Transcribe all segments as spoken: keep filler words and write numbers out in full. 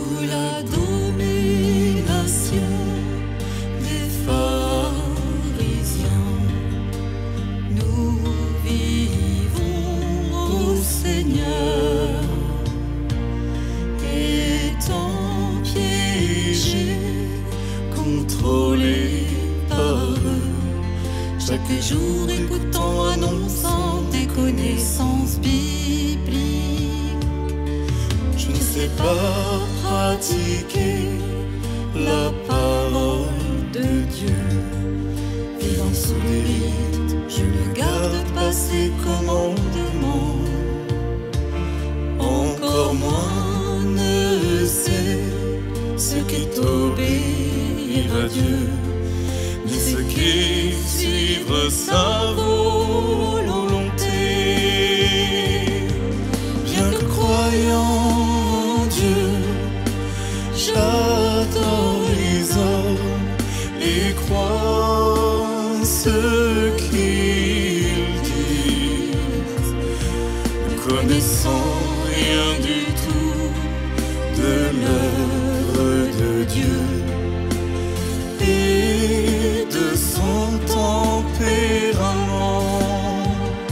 sous la domination des pharisiens. Nous vivons au Seigneur, étant piégés, contrôlés par eux, chaque jour écoutant, annonçant des connaissances bibliques. Je ne sais pas pratiquer la parole de Dieu. Vivant sous le rite, je ne garde pas ses commandements. Encore moins ne sais ce qu'est obéir à Dieu, ni ce qu'est suivre sa volonté. Bien que croyant en Dieu, j'adore les hommes et crois ce qu'ils disent, ne connaissant rien du tout de l'œuvre de Dieu et de son tempérament.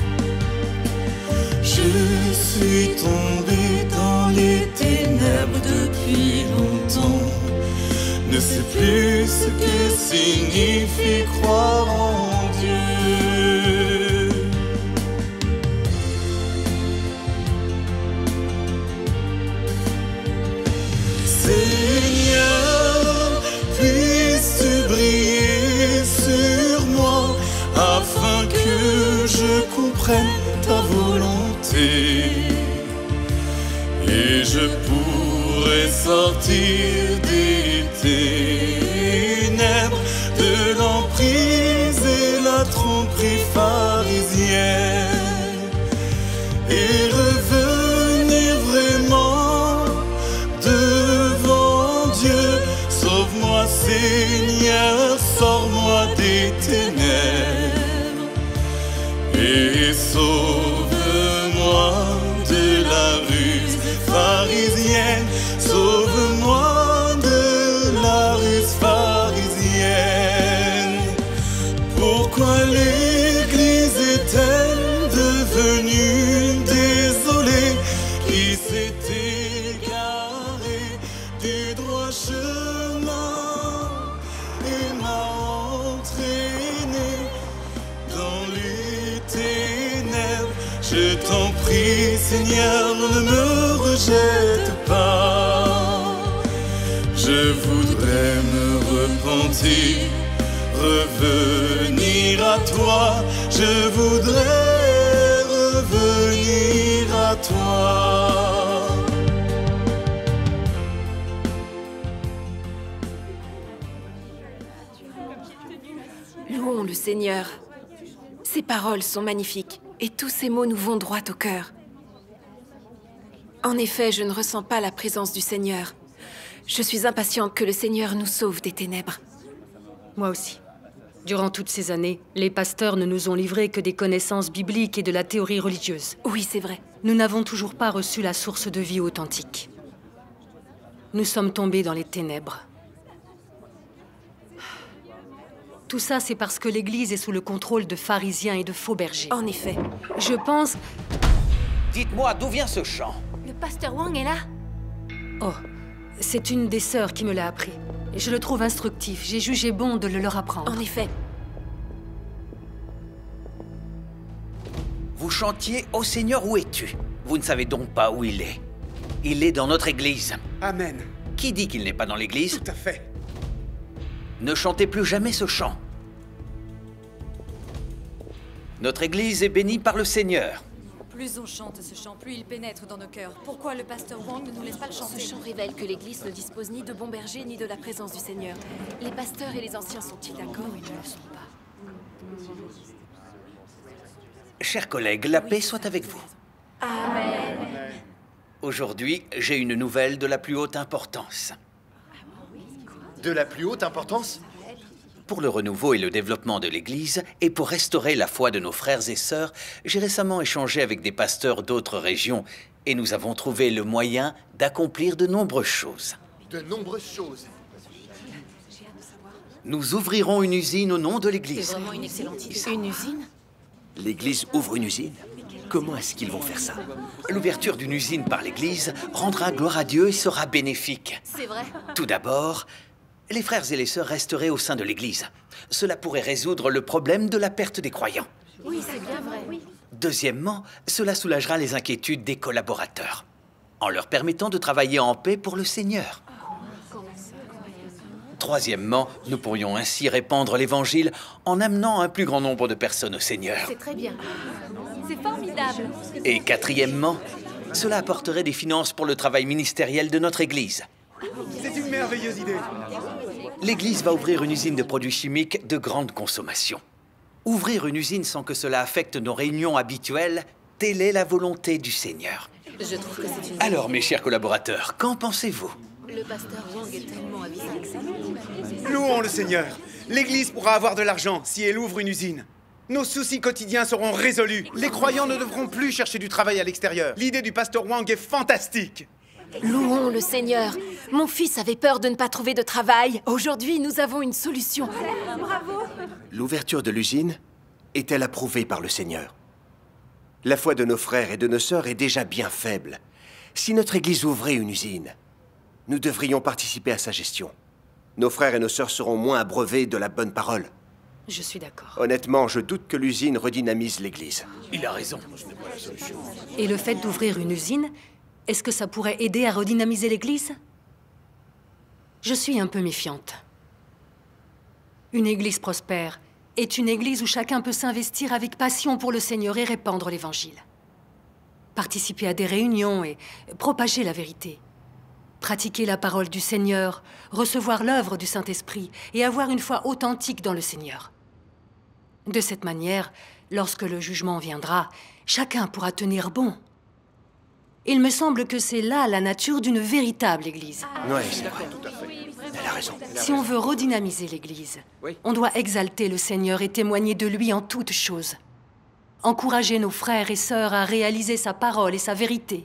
Je suis tombé dans les ténèbres depuis longtemps, ne sais plus ce que signifie croire en Dieu. Seigneur, puisses-tu briller sur moi afin que je comprenne ta volonté et je pourrai sortir des ténèbres, de l'emprise et la tromperie pharisienne et revenir vraiment devant Dieu. Sauve-moi Seigneur, sors-moi des ténèbres et sauve-moi de la ruse pharisienne. Sauve-moi de la ruse pharisienne. Pourquoi l'Église est-elle devenue désolée, qui s'est égarée du droit chemin et m'a entraîné dans les ténèbres? Je t'en prie Seigneur, ne me rejette pas. Je voudrais me repentir, revenir à toi. Je voudrais revenir à toi. Louons le Seigneur. Ces paroles sont magnifiques et tous ces mots nous vont droit au cœur. En effet, je ne ressens pas la présence du Seigneur. Je suis impatiente que le Seigneur nous sauve des ténèbres. Moi aussi. Durant toutes ces années, les pasteurs ne nous ont livré que des connaissances bibliques et de la théorie religieuse. Oui, c'est vrai. Nous n'avons toujours pas reçu la source de vie authentique. Nous sommes tombés dans les ténèbres. Tout ça, c'est parce que l'Église est sous le contrôle de pharisiens et de faux bergers. En effet. Je pense... Dites-moi, d'où vient ce chant? Le pasteur Wang est là? Oh, c'est une des sœurs qui me l'a appris. Et je le trouve instructif. J'ai jugé bon de le leur apprendre. En effet. Vous chantiez « Ô Seigneur, où es-tu » Vous ne savez donc pas où il est. Il est dans notre église. Amen. Qui dit qu'il n'est pas dans l'église? Tout à fait. Ne chantez plus jamais ce chant. Notre église est bénie par le Seigneur. Plus on chante ce chant, plus il pénètre dans nos cœurs. Pourquoi le pasteur Wang ne nous laisse pas le chanter? Ce chant révèle que l'Église ne dispose ni de bons bergers, ni de la présence du Seigneur. Les pasteurs et les anciens sont-ils d'accord? Ils ne le sont pas. Chers collègues, la paix soit avec vous. Amen. Aujourd'hui, j'ai une nouvelle de la plus haute importance. De la plus haute importance? Pour le renouveau et le développement de l'Église, et pour restaurer la foi de nos frères et sœurs, j'ai récemment échangé avec des pasteurs d'autres régions, Et nous avons trouvé le moyen d'accomplir de nombreuses choses. De nombreuses choses. Nous ouvrirons une usine au nom de l'Église. C'est vraiment une excellente idée. Une usine? L'Église ouvre une usine? Comment est-ce qu'ils vont faire ça? L'ouverture d'une usine par l'Église rendra gloire à Dieu et sera bénéfique. C'est vrai. Tout d'abord, les frères et les sœurs resteraient au sein de l'Église. Cela pourrait résoudre le problème de la perte des croyants. Oui, c'est bien vrai. Oui. Deuxièmement, cela soulagera les inquiétudes des collaborateurs, en leur permettant de travailler en paix pour le Seigneur. Troisièmement, nous pourrions ainsi répandre l'Évangile en amenant un plus grand nombre de personnes au Seigneur. C'est très bien. C'est formidable. Et quatrièmement, cela apporterait des finances pour le travail ministériel de notre Église. C'est une merveilleuse idée. L'Église va ouvrir une usine de produits chimiques de grande consommation. Ouvrir une usine sans que cela affecte nos réunions habituelles, telle est la volonté du Seigneur. Je trouve que c'est une... Alors, mes chers collaborateurs, qu'en pensez-vous? Le pasteur Wang est tellement avisé. Louons le Seigneur. L'Église pourra avoir de l'argent si elle ouvre une usine. Nos soucis quotidiens seront résolus. Les croyants ne devront plus chercher du travail à l'extérieur. L'idée du pasteur Wang est fantastique. Louons le Seigneur. Mon fils avait peur de ne pas trouver de travail. Aujourd'hui, nous avons une solution. Bravo. L'ouverture de l'usine est-elle approuvée par le Seigneur? La foi de nos frères et de nos sœurs est déjà bien faible. Si notre Église ouvrait une usine, nous devrions participer à sa gestion. Nos frères et nos sœurs seront moins abreuvés de la bonne parole. Je suis d'accord. Honnêtement, je doute que l'usine redynamise l'Église. Il a raison. Et le fait d'ouvrir une usine, est-ce que ça pourrait aider à redynamiser l'Église? Je suis un peu méfiante. Une Église prospère est une Église où chacun peut s'investir avec passion pour le Seigneur et répandre l'Évangile. Participer à des réunions et propager la vérité. Pratiquer la parole du Seigneur, recevoir l'œuvre du Saint-Esprit et avoir une foi authentique dans le Seigneur. De cette manière, lorsque le jugement viendra, chacun pourra tenir bon. Il me semble que c'est là la nature d'une véritable Église. Oui, c'est vrai. Elle a raison. Si on veut redynamiser l'Église, Oui. on doit exalter le Seigneur et témoigner de lui en toutes choses. Encourager nos frères et sœurs à réaliser sa parole et sa vérité.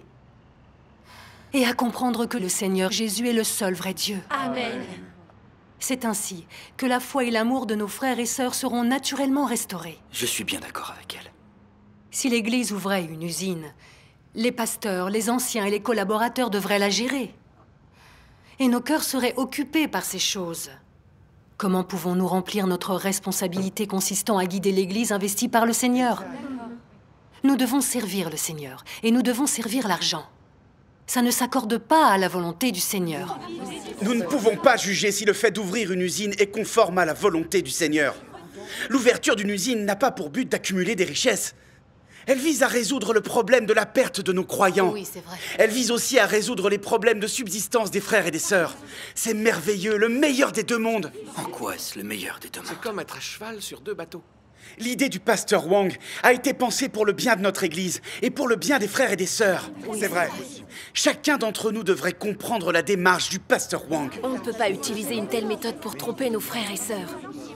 Et à comprendre que le Seigneur Jésus est le seul vrai Dieu. Amen. C'est ainsi que la foi et l'amour de nos frères et sœurs seront naturellement restaurés. Je suis bien d'accord avec elle. Si l'Église ouvrait une usine, les pasteurs, les anciens et les collaborateurs devraient la gérer. Et nos cœurs seraient occupés par ces choses. Comment pouvons-nous remplir notre responsabilité consistant à guider l'Église investie par le Seigneur? Nous devons servir le Seigneur et nous devons servir l'argent. Ça ne s'accorde pas à la volonté du Seigneur. Nous ne pouvons pas juger si le fait d'ouvrir une usine est conforme à la volonté du Seigneur. L'ouverture d'une usine n'a pas pour but d'accumuler des richesses. Elle vise à résoudre le problème de la perte de nos croyants. Oui, c'est vrai. Elle vise aussi à résoudre les problèmes de subsistance des frères et des sœurs. C'est merveilleux, le meilleur des deux mondes. En quoi est-ce le meilleur des deux mondes? C'est comme être à cheval sur deux bateaux. L'idée du pasteur Wang a été pensée pour le bien de notre Église et pour le bien des frères et des sœurs. C'est vrai. Chacun d'entre nous devrait comprendre la démarche du pasteur Wang. On ne peut pas utiliser une telle méthode pour tromper nos frères et sœurs.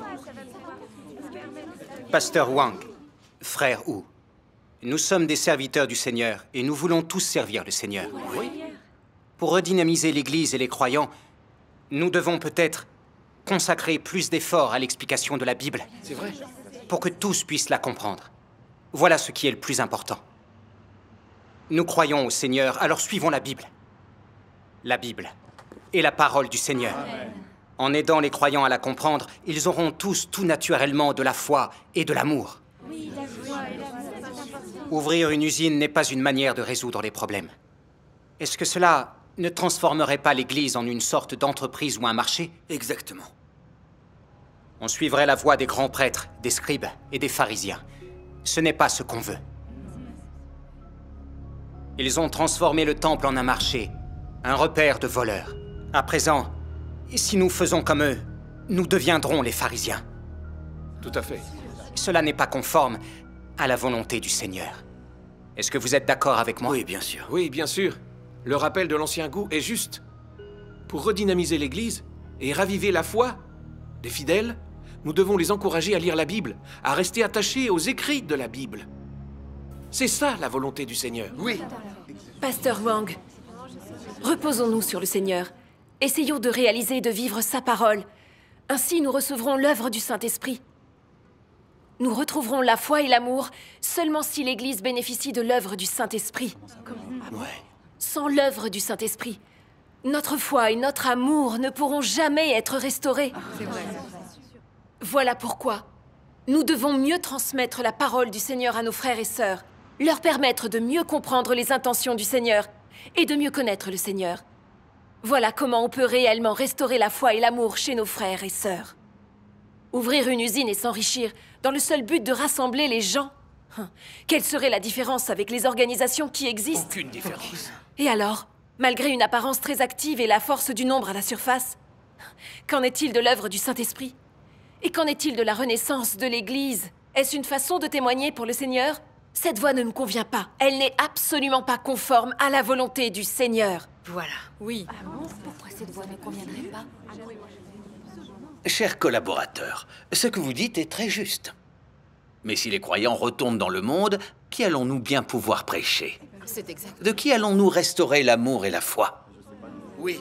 Pasteur Wang, frère Wu, nous sommes des serviteurs du Seigneur et nous voulons tous servir le Seigneur. Oui. Pour redynamiser l'Église et les croyants, nous devons peut-être consacrer plus d'efforts à l'explication de la Bible. C'est vrai. Pour que tous puissent la comprendre. Voilà ce qui est le plus important. Nous croyons au Seigneur, alors suivons la Bible. La Bible est la parole du Seigneur. Amen. En aidant les croyants à la comprendre, ils auront tous tout naturellement de la foi et de l'amour. Oui, Ouvrir une usine n'est pas une manière de résoudre les problèmes. Est-ce que cela ne transformerait pas l'Église en une sorte d'entreprise ou un marché? Exactement. On suivrait la voie des grands prêtres, des scribes et des pharisiens. Ce n'est pas ce qu'on veut. Ils ont transformé le temple en un marché, un repère de voleurs. À présent, si nous faisons comme eux, nous deviendrons les pharisiens. Tout à fait. Cela n'est pas conforme à la volonté du Seigneur. Est-ce que vous êtes d'accord avec moi? Oui, bien sûr. Oui, bien sûr. Le rappel de l'ancien goût est juste. Pour redynamiser l'Église et raviver la foi des fidèles, nous devons les encourager à lire la Bible, à rester attachés aux écrits de la Bible. C'est ça la volonté du Seigneur. Oui. Pasteur Wang, reposons-nous sur le Seigneur. Essayons de réaliser et de vivre sa parole. Ainsi, nous recevrons l'œuvre du Saint-Esprit. Nous retrouverons la foi et l'amour seulement si l'Église bénéficie de l'œuvre du Saint-Esprit. Ouais. Sans l'œuvre du Saint-Esprit, notre foi et notre amour ne pourront jamais être restaurés. C'est vrai. Voilà pourquoi nous devons mieux transmettre la parole du Seigneur à nos frères et sœurs, leur permettre de mieux comprendre les intentions du Seigneur et de mieux connaître le Seigneur. Voilà comment on peut réellement restaurer la foi et l'amour chez nos frères et sœurs. Ouvrir une usine et s'enrichir dans le seul but de rassembler les gens. Hein. Quelle serait la différence avec les organisations qui existent? Aucune différence. Et alors, malgré une apparence très active et la force du nombre à la surface, qu'en est-il de l'œuvre du Saint-Esprit? Et qu'en est-il de la renaissance de l'Église? Est-ce une façon de témoigner pour le Seigneur? Cette voie ne me convient pas. Elle n'est absolument pas conforme à la volonté du Seigneur. Voilà. Oui. Pourquoi cette voix ne conviendrait pas? Chers collaborateurs, ce que vous dites est très juste. Mais si les croyants retournent dans le monde, qui allons-nous bien pouvoir prêcher? C'est exact. De qui allons-nous restaurer l'amour et la foi? Oui.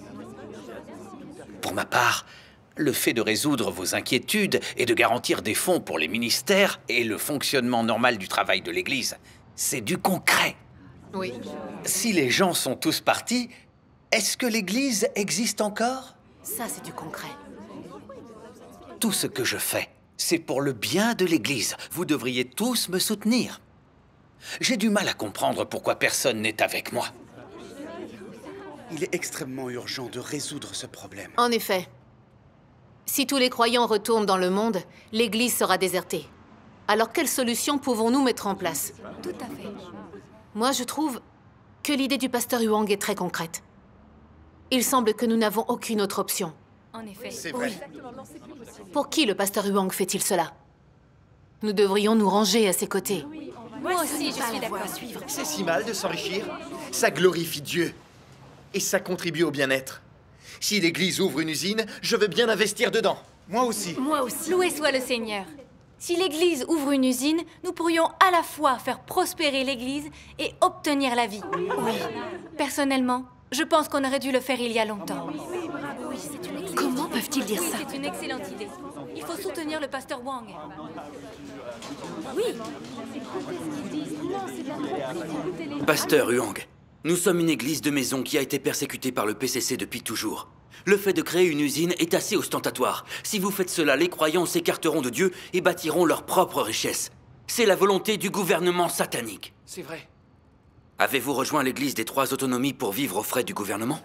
Pour ma part, le fait de résoudre vos inquiétudes et de garantir des fonds pour les ministères et le fonctionnement normal du travail de l'Église, c'est du concret. Oui. Si les gens sont tous partis, est-ce que l'Église existe encore? Ça, c'est du concret. Tout ce que je fais, c'est pour le bien de l'Église. Vous devriez tous me soutenir. J'ai du mal à comprendre pourquoi personne n'est avec moi. Il est extrêmement urgent de résoudre ce problème. En effet. Si tous les croyants retournent dans le monde, l'Église sera désertée. Alors quelle solution pouvons-nous mettre en place? Tout à fait. Moi, je trouve que l'idée du pasteur Huang est très concrète. Il semble que nous n'avons aucune autre option. En effet. C'est vrai. Pour qui le pasteur Huang fait-il cela? Nous devrions nous ranger à ses côtés. Moi aussi, je suis d'accord. C'est si mal de s'enrichir. Ça glorifie Dieu. Et ça contribue au bien-être. Si l'Église ouvre une usine, je veux bien investir dedans. Moi aussi. Moi aussi. Loué soit le Seigneur. Si l'Église ouvre une usine, nous pourrions à la fois faire prospérer l'Église et obtenir la vie. Oui. Personnellement, je pense qu'on aurait dû le faire il y a longtemps. Oui, c'est une excellente Comment peuvent-ils dire Oui, ça? c'est une excellente idée. Il faut soutenir le pasteur Wang. Oui. Pasteur Huang, nous sommes une église de maison qui a été persécutée par le P C C depuis toujours. Le fait de créer une usine est assez ostentatoire. Si vous faites cela, les croyants s'écarteront de Dieu et bâtiront leur propre richesse. C'est la volonté du gouvernement satanique. C'est vrai. Avez-vous rejoint l'église des Trois Autonomies pour vivre aux frais du gouvernement?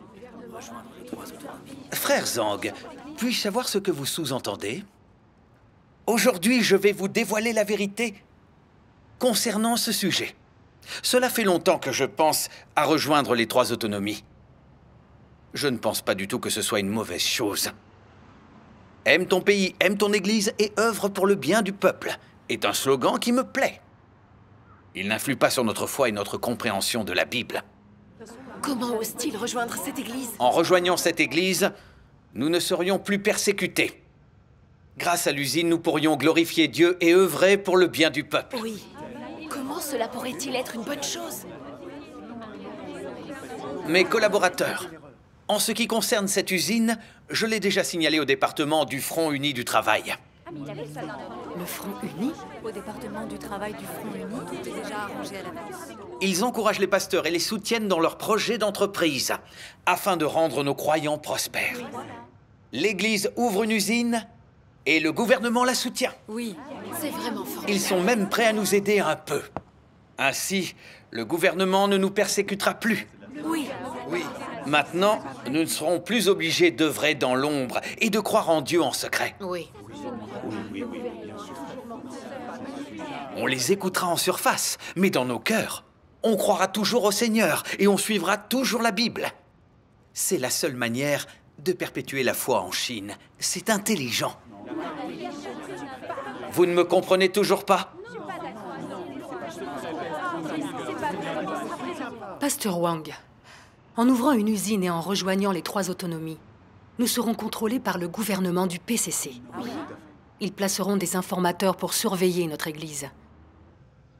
Frère Zhang, puis-je savoir ce que vous sous-entendez? Aujourd'hui, je vais vous dévoiler la vérité concernant ce sujet. Cela fait longtemps que je pense à rejoindre les Trois Autonomies. Je ne pense pas du tout que ce soit une mauvaise chose. Aime ton pays, aime ton église et œuvre pour le bien du peuple est un slogan qui me plaît. Il n'influe pas sur notre foi et notre compréhension de la Bible. Comment ose-t-il rejoindre cette église? En rejoignant cette église, nous ne serions plus persécutés. Grâce à l'usine, nous pourrions glorifier Dieu et œuvrer pour le bien du peuple. Oui. Comment cela pourrait-il être une bonne chose? Mes collaborateurs, en ce qui concerne cette usine, je l'ai déjà signalé au département du Front Uni du Travail. Le Front Uni? Au département du travail du Front Uni, tout est déjà arrangé à l'avance. Ils encouragent les pasteurs et les soutiennent dans leurs projets d'entreprise, afin de rendre nos croyants prospères. L'Église ouvre une usine et le gouvernement la soutient. Oui. C'est vraiment fort. Ils sont même prêts à nous aider un peu. Ainsi, le gouvernement ne nous persécutera plus. Oui. Oui. Maintenant, nous ne serons plus obligés d'œuvrer dans l'ombre et de croire en Dieu en secret. Oui. On les écoutera en surface, mais dans nos cœurs, on croira toujours au Seigneur et on suivra toujours la Bible. C'est la seule manière de perpétuer la foi en Chine. C'est intelligent. Vous ne me comprenez toujours pas? Pasteur Wang, en ouvrant une usine et en rejoignant les Trois Autonomies, nous serons contrôlés par le gouvernement du P C C. Ils placeront des informateurs pour surveiller notre église.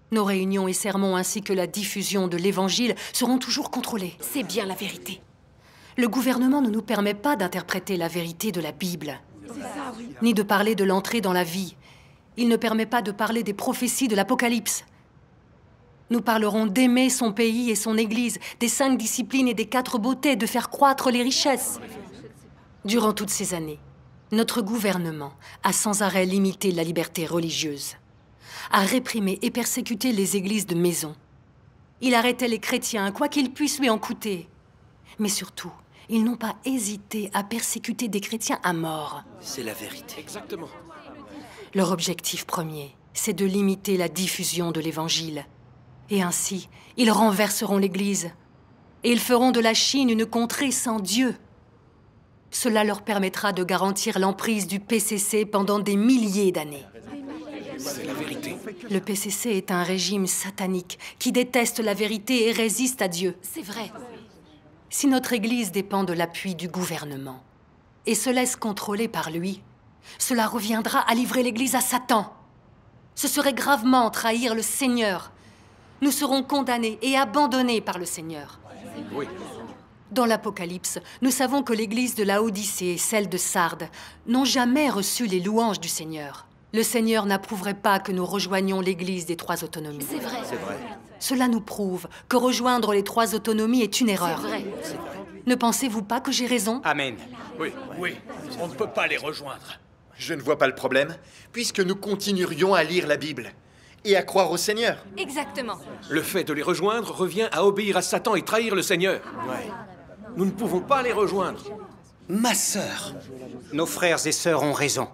Nos réunions et sermons ainsi que la diffusion de l'Évangile seront toujours contrôlés. C'est bien la vérité. Le gouvernement ne nous permet pas d'interpréter la vérité de la Bible, ni de parler de l'entrée dans la vie. Il ne permet pas de parler des prophéties de l'Apocalypse. Nous parlerons d'aimer son pays et son Église, des cinq disciplines et des quatre beautés, de faire croître les richesses. Durant toutes ces années, notre gouvernement a sans arrêt limité la liberté religieuse, a réprimé et persécuté les églises de maison. Il arrêtait les chrétiens, quoi qu'il puisse lui en coûter. Mais surtout, ils n'ont pas hésité à persécuter des chrétiens à mort. C'est la vérité. Exactement. Leur objectif premier, c'est de limiter la diffusion de l'Évangile. Et ainsi, ils renverseront l'Église. Et ils feront de la Chine une contrée sans Dieu. Cela leur permettra de garantir l'emprise du P C C pendant des milliers d'années. C'est la vérité. Le P C C est un régime satanique qui déteste la vérité et résiste à Dieu. C'est vrai. Si notre Église dépend de l'appui du gouvernement et se laisse contrôler par lui, cela reviendra à livrer l'Église à Satan. Ce serait gravement trahir le Seigneur. Nous serons condamnés et abandonnés par le Seigneur. Oui. Dans l'Apocalypse, nous savons que l'Église de Laodicée et celle de Sardes n'ont jamais reçu les louanges du Seigneur. Le Seigneur n'approuverait pas que nous rejoignions l'Église des trois autonomies. C'est vrai. C'est vrai. Cela nous prouve que rejoindre les trois autonomies est une erreur. C'est vrai. Ne pensez-vous pas que j'ai raison? Amen. Oui, oui, on ne peut pas les rejoindre. Je ne vois pas le problème, puisque nous continuerions à lire la Bible et à croire au Seigneur. Exactement. Le fait de les rejoindre revient à obéir à Satan et trahir le Seigneur. Ouais. Nous ne pouvons pas les rejoindre. Ma sœur, Nos frères et sœurs ont raison.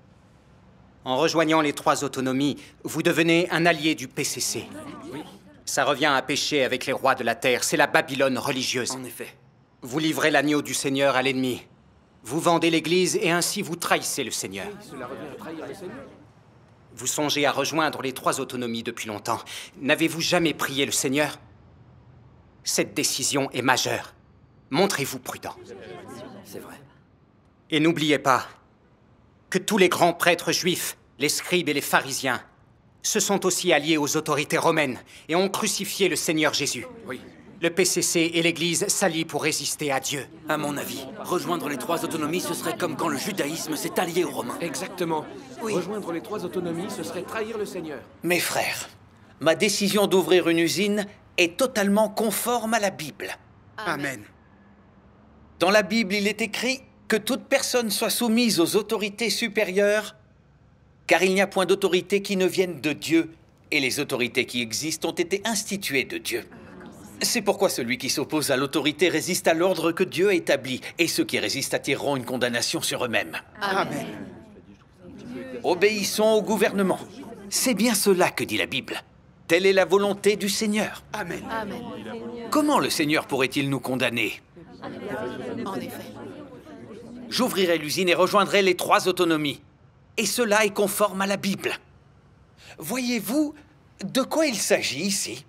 En rejoignant les trois autonomies, vous devenez un allié du P C C. Ça revient à pécher avec les rois de la terre. C'est la Babylone religieuse. En effet. Vous livrez l'agneau du Seigneur à l'ennemi. Vous vendez l'Église et ainsi vous trahissez le Seigneur. Cela revient à trahir le Seigneur. Vous songez à rejoindre les trois autonomies depuis longtemps. N'avez-vous jamais prié le Seigneur? Cette décision est majeure. Montrez-vous prudent. C'est vrai. Et n'oubliez pas que tous les grands prêtres juifs, les scribes et les pharisiens, se sont aussi alliés aux autorités romaines et ont crucifié le Seigneur Jésus. Oui. Le P C C et l'Église s'allient pour résister à Dieu. À mon avis, rejoindre les trois autonomies, ce serait comme quand le judaïsme s'est allié aux Romains. Exactement. Oui. Rejoindre les trois autonomies, ce serait trahir le Seigneur. mes frères, ma décision d'ouvrir une usine est totalement conforme à la Bible. Amen. Dans la Bible, il est écrit que toute personne soit soumise aux autorités supérieures, car il n'y a point d'autorité qui ne vienne de Dieu, et les autorités qui existent ont été instituées de Dieu. C'est pourquoi celui qui s'oppose à l'autorité résiste à l'ordre que Dieu a établi, et ceux qui résistent attireront une condamnation sur eux-mêmes. Amen. Obéissons au gouvernement. C'est bien cela que dit la Bible. Telle est la volonté du Seigneur. Amen. Amen. Comment le Seigneur pourrait-il nous condamner? En effet. J'ouvrirai l'usine et rejoindrai les trois autonomies. Et cela est conforme à la Bible. Voyez-vous de quoi il s'agit ici?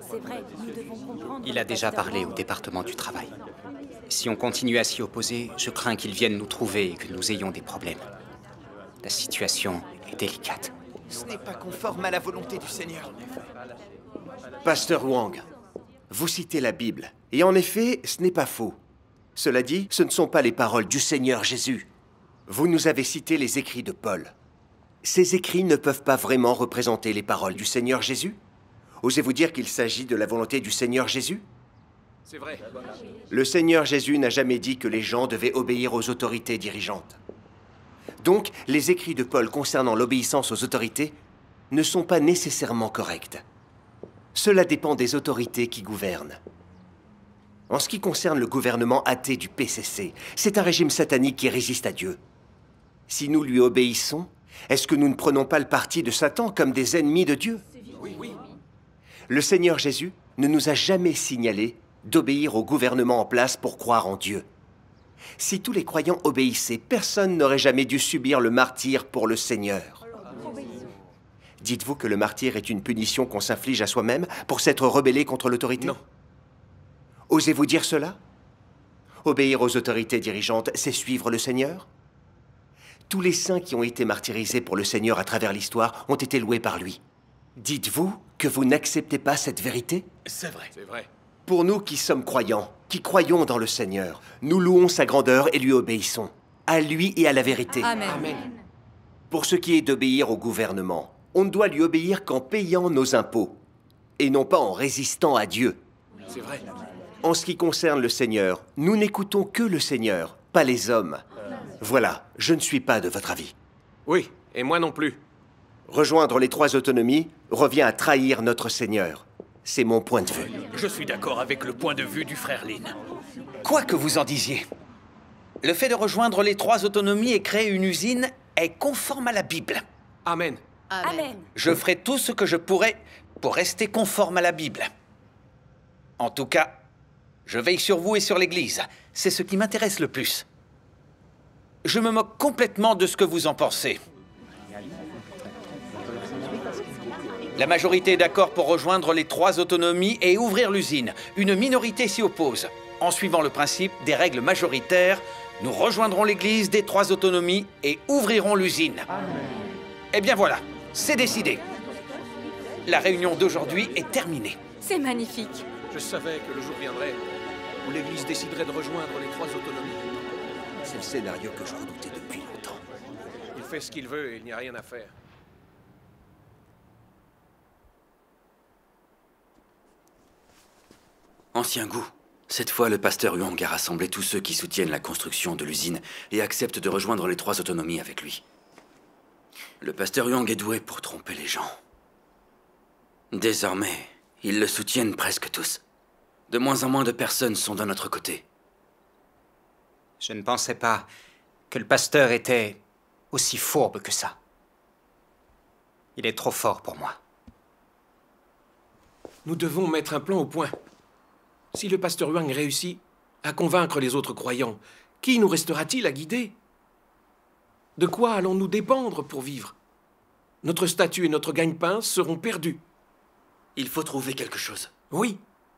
Il a déjà parlé au département du travail. Si on continue à s'y opposer, je crains qu'ils viennent nous trouver et que nous ayons des problèmes. La situation est délicate. Ce n'est pas conforme à la volonté du Seigneur. Pasteur Wang, vous citez la Bible. Et en effet, ce n'est pas faux. Cela dit, ce ne sont pas les paroles du Seigneur Jésus. Vous nous avez cité les écrits de Paul. Ces écrits ne peuvent pas vraiment représenter les paroles du Seigneur Jésus? Osez-vous dire qu'il s'agit de la volonté du Seigneur Jésus? C'est vrai. Le Seigneur Jésus n'a jamais dit que les gens devaient obéir aux autorités dirigeantes. Donc, les écrits de Paul concernant l'obéissance aux autorités ne sont pas nécessairement corrects. Cela dépend des autorités qui gouvernent. En ce qui concerne le gouvernement athée du P C C, c'est un régime satanique qui résiste à Dieu. Si nous lui obéissons, est-ce que nous ne prenons pas le parti de Satan comme des ennemis de Dieu? Oui, oui. Le Seigneur Jésus ne nous a jamais signalé d'obéir au gouvernement en place pour croire en Dieu. Si tous les croyants obéissaient, personne n'aurait jamais dû subir le martyre pour le Seigneur. Dites-vous que le martyre est une punition qu'on s'inflige à soi-même pour s'être rebellé contre l'autorité? Non. Osez-vous dire cela? Obéir aux autorités dirigeantes, c'est suivre le Seigneur? Tous les saints qui ont été martyrisés pour le Seigneur à travers l'histoire ont été loués par lui. Dites-vous que vous n'acceptez pas cette vérité? C'est vrai. C'est vrai. Pour nous qui sommes croyants, qui croyons dans le Seigneur, nous louons sa grandeur et lui obéissons, à lui et à la vérité. Amen. Amen. Pour ce qui est d'obéir au gouvernement, on ne doit lui obéir qu'en payant nos impôts, et non pas en résistant à Dieu. C'est vrai. En ce qui concerne le Seigneur, nous n'écoutons que le Seigneur, pas les hommes. Voilà, je ne suis pas de votre avis. Oui, et moi non plus. Rejoindre les trois autonomies revient à trahir notre Seigneur. C'est mon point de vue. Je suis d'accord avec le point de vue du frère Lin. Quoi que vous en disiez, le fait de rejoindre les trois autonomies et créer une usine est conforme à la Bible. Amen. Amen. Je ferai tout ce que je pourrai pour rester conforme à la Bible. En tout cas, je veille sur vous et sur l'Église. C'est ce qui m'intéresse le plus. Je me moque complètement de ce que vous en pensez. La majorité est d'accord pour rejoindre les trois autonomies et ouvrir l'usine. Une minorité s'y oppose. En suivant le principe des règles majoritaires, nous rejoindrons l'Église des trois autonomies et ouvrirons l'usine. Eh bien voilà, c'est décidé. La réunion d'aujourd'hui est terminée. C'est magnifique. Je savais que le jour viendrait où l'Église déciderait de rejoindre les trois autonomies. C'est le scénario que je redoutais depuis longtemps. Il fait ce qu'il veut et il n'y a rien à faire. Ancien goût. Cette fois, le pasteur Huang a rassemblé tous ceux qui soutiennent la construction de l'usine et acceptent de rejoindre les trois autonomies avec lui. Le pasteur Huang est doué pour tromper les gens. Désormais, ils le soutiennent presque tous. De moins en moins de personnes sont de notre côté. Je ne pensais pas que le pasteur était aussi fourbe que ça. Il est trop fort pour moi. Nous devons mettre un plan au point. Si le pasteur Huang réussit à convaincre les autres croyants, qui nous restera-t-il à guider? De quoi allons-nous dépendre pour vivre? Notre statut et notre gagne-pain seront perdus. Il faut trouver quelque chose. Oui.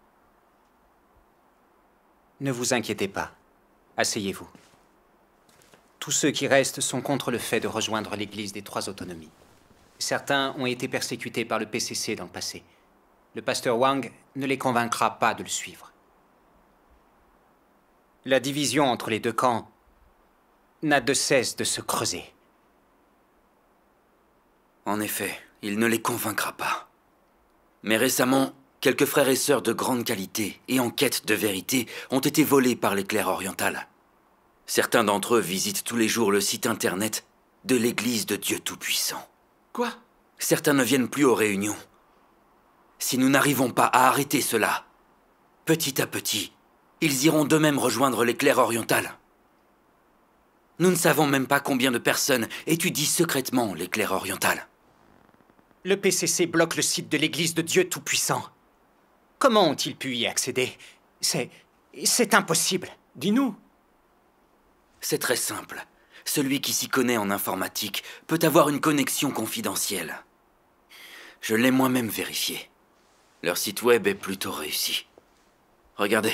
Ne vous inquiétez pas. Asseyez-vous. Tous ceux qui restent sont contre le fait de rejoindre l'Église des trois autonomies. Certains ont été persécutés par le P C C dans le passé. Le pasteur Wang ne les convaincra pas de le suivre. La division entre les deux camps n'a de cesse de se creuser. En effet, il ne les convaincra pas. Mais récemment, quelques frères et sœurs de grande qualité et en quête de vérité ont été volés par l'éclair oriental. Certains d'entre eux visitent tous les jours le site internet de l'Église de Dieu Tout-Puissant. Quoi? Certains ne viennent plus aux réunions. Si nous n'arrivons pas à arrêter cela, petit à petit, ils iront d'eux-mêmes rejoindre l'éclair oriental. Nous ne savons même pas combien de personnes étudient secrètement l'éclair oriental. Le P C C bloque le site de l'Église de Dieu Tout-Puissant. Comment ont-ils pu y accéder? C'est... c'est impossible. Dis-nous. C'est très simple. Celui qui s'y connaît en informatique peut avoir une connexion confidentielle. Je l'ai moi-même vérifié. Leur site web est plutôt réussi. Regardez.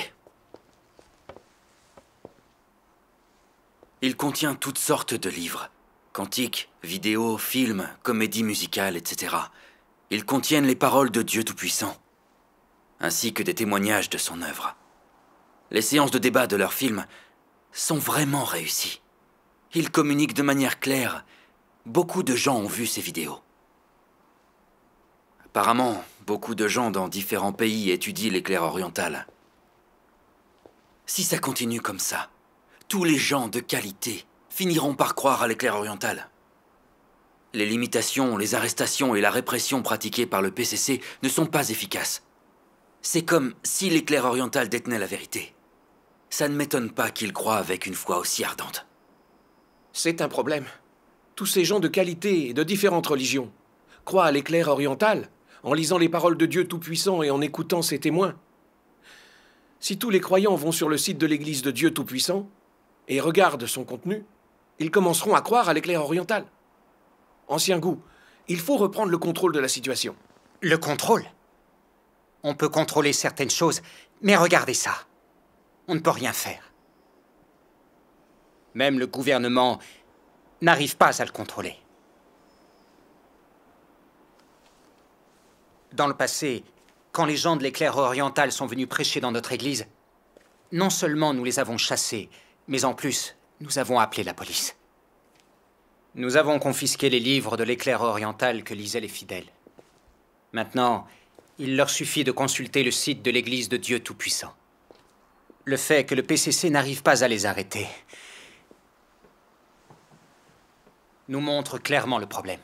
Il contient toutes sortes de livres. Cantiques, vidéos, films, comédies musicales, et cetera. Ils contiennent les paroles de Dieu Tout-Puissant, ainsi que des témoignages de son œuvre. Les séances de débat de leurs films sont vraiment réussies. Ils communiquent de manière claire. Beaucoup de gens ont vu ces vidéos. Apparemment, beaucoup de gens dans différents pays étudient l'éclair oriental. Si ça continue comme ça, tous les gens de qualité finiront par croire à l'éclair oriental. Les limitations, les arrestations et la répression pratiquées par le P C C ne sont pas efficaces. C'est comme si l'éclair oriental détenait la vérité. Ça ne m'étonne pas qu'il croie avec une foi aussi ardente. C'est un problème. Tous ces gens de qualité et de différentes religions croient à l'éclair oriental en lisant les paroles de Dieu Tout-Puissant et en écoutant ses témoins. Si tous les croyants vont sur le site de l'Église de Dieu Tout-Puissant et regardent son contenu, ils commenceront à croire à l'éclair oriental. Ancien goût, il faut reprendre le contrôle de la situation. Le contrôle? On peut contrôler certaines choses, mais regardez ça. On ne peut rien faire. Même le gouvernement n'arrive pas à le contrôler. Dans le passé, quand les gens de l'éclair oriental sont venus prêcher dans notre église, non seulement nous les avons chassés, mais en plus, nous avons appelé la police. Nous avons confisqué les livres de l'éclair oriental que lisaient les fidèles. Maintenant, il leur suffit de consulter le site de l'Église de Dieu Tout-Puissant. Le fait que le P C C n'arrive pas à les arrêter nous montre clairement le problème.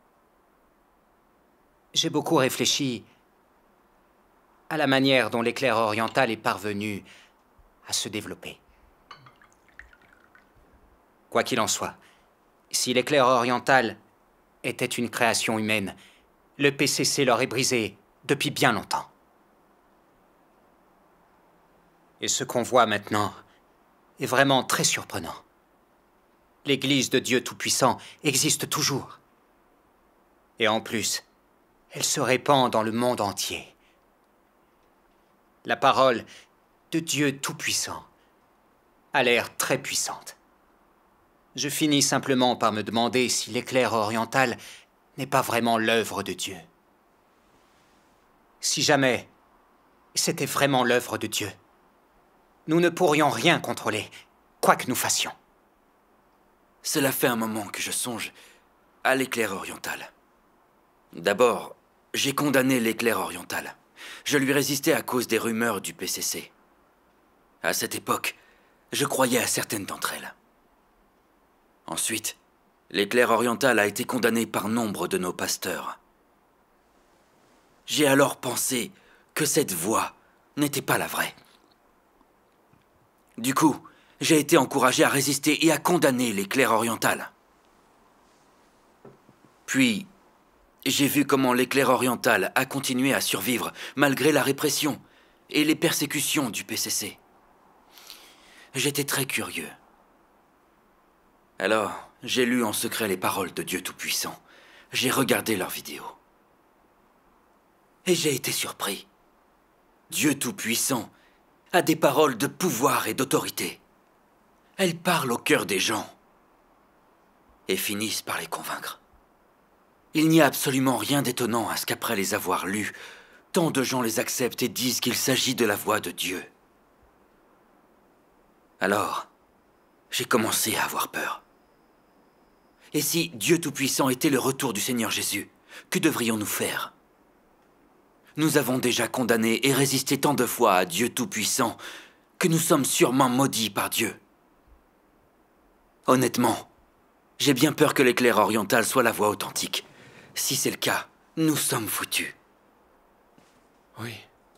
J'ai beaucoup réfléchi à la manière dont l'éclair oriental est parvenu à se développer. Quoi qu'il en soit, si l'éclair oriental était une création humaine, le P C C l'aurait brisé depuis bien longtemps. Et ce qu'on voit maintenant est vraiment très surprenant. L'Église de Dieu Tout-Puissant existe toujours. Et en plus, elle se répand dans le monde entier. La parole de Dieu Tout-Puissant a l'air très puissante. Je finis simplement par me demander si l'éclair oriental n'est pas vraiment l'œuvre de Dieu. Si jamais c'était vraiment l'œuvre de Dieu, nous ne pourrions rien contrôler, quoi que nous fassions. Cela fait un moment que je songe à l'éclair oriental. D'abord, j'ai condamné l'éclair oriental. Je lui résistais à cause des rumeurs du P C C. À cette époque, je croyais à certaines d'entre elles. Ensuite, l'éclair oriental a été condamné par nombre de nos pasteurs. J'ai alors pensé que cette voie n'était pas la vraie. Du coup, j'ai été encouragé à résister et à condamner l'éclair oriental. Puis, j'ai vu comment l'éclair oriental a continué à survivre malgré la répression et les persécutions du P C C. J'étais très curieux. Alors, j'ai lu en secret les paroles de Dieu Tout-Puissant. J'ai regardé leurs vidéos. Et j'ai été surpris. Dieu Tout-Puissant a des paroles de pouvoir et d'autorité. Elles parlent au cœur des gens et finissent par les convaincre. Il n'y a absolument rien d'étonnant à ce qu'après les avoir lus, tant de gens les acceptent et disent qu'il s'agit de la voix de Dieu. Alors, j'ai commencé à avoir peur. Et si Dieu Tout-Puissant était le retour du Seigneur Jésus, que devrions-nous faire? Nous avons déjà condamné et résisté tant de fois à Dieu Tout-Puissant que nous sommes sûrement maudits par Dieu. Honnêtement, j'ai bien peur que l'éclair oriental soit la voie authentique. Si c'est le cas, nous sommes foutus. Oui.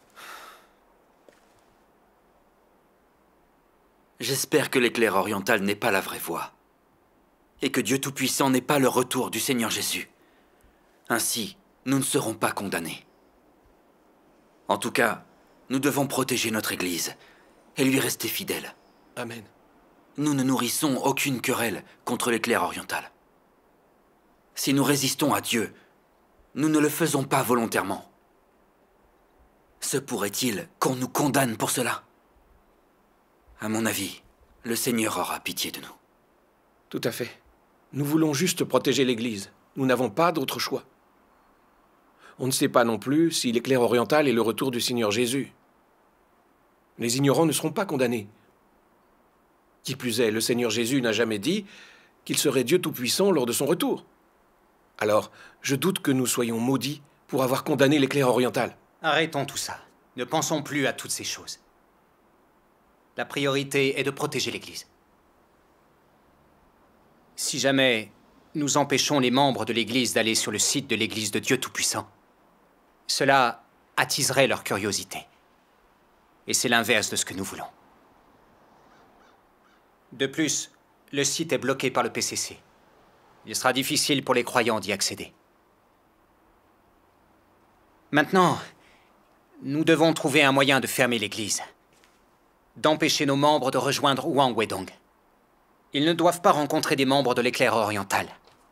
J'espère que l'éclair oriental n'est pas la vraie voie. Et que Dieu Tout-Puissant n'est pas le retour du Seigneur Jésus. Ainsi, nous ne serons pas condamnés. En tout cas, nous devons protéger notre Église et lui rester fidèles. Amen. Nous ne nourrissons aucune querelle contre l'éclair oriental. Si nous résistons à Dieu, nous ne le faisons pas volontairement. Se pourrait-il qu'on nous condamne pour cela? À mon avis, le Seigneur aura pitié de nous. Tout à fait. Nous voulons juste protéger l'Église. Nous n'avons pas d'autre choix. On ne sait pas non plus si l'éclair oriental est le retour du Seigneur Jésus. Les ignorants ne seront pas condamnés. Qui plus est, le Seigneur Jésus n'a jamais dit qu'il serait Dieu Tout-Puissant lors de son retour. Alors, je doute que nous soyons maudits pour avoir condamné l'éclair oriental. Arrêtons tout ça. Ne pensons plus à toutes ces choses. La priorité est de protéger l'Église. Si jamais nous empêchons les membres de l'Église d'aller sur le site de l'Église de Dieu Tout-Puissant, cela attiserait leur curiosité. Et c'est l'inverse de ce que nous voulons. De plus, le site est bloqué par le P C C. Il sera difficile pour les croyants d'y accéder. Maintenant, nous devons trouver un moyen de fermer l'Église, d'empêcher nos membres de rejoindre Wang Wedong. Ils ne doivent pas rencontrer des membres de l'éclair oriental.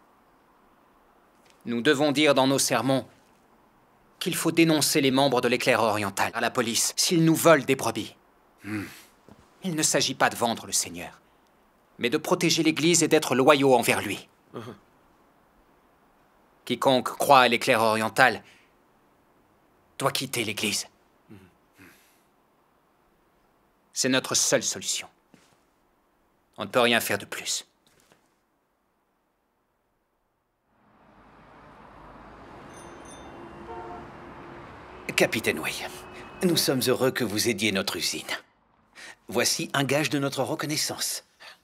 Nous devons dire dans nos sermons qu'il faut dénoncer les membres de l'éclair oriental à la police s'ils nous volent des brebis. Hmm. Il ne s'agit pas de vendre le Seigneur, mais de protéger l'Église et d'être loyaux envers lui. Uh-huh. Quiconque croit à l'éclair oriental doit quitter l'Église. C'est notre seule solution. On ne peut rien faire de plus. Capitaine Way, nous sommes heureux que vous aidiez notre usine. Voici un gage de notre reconnaissance.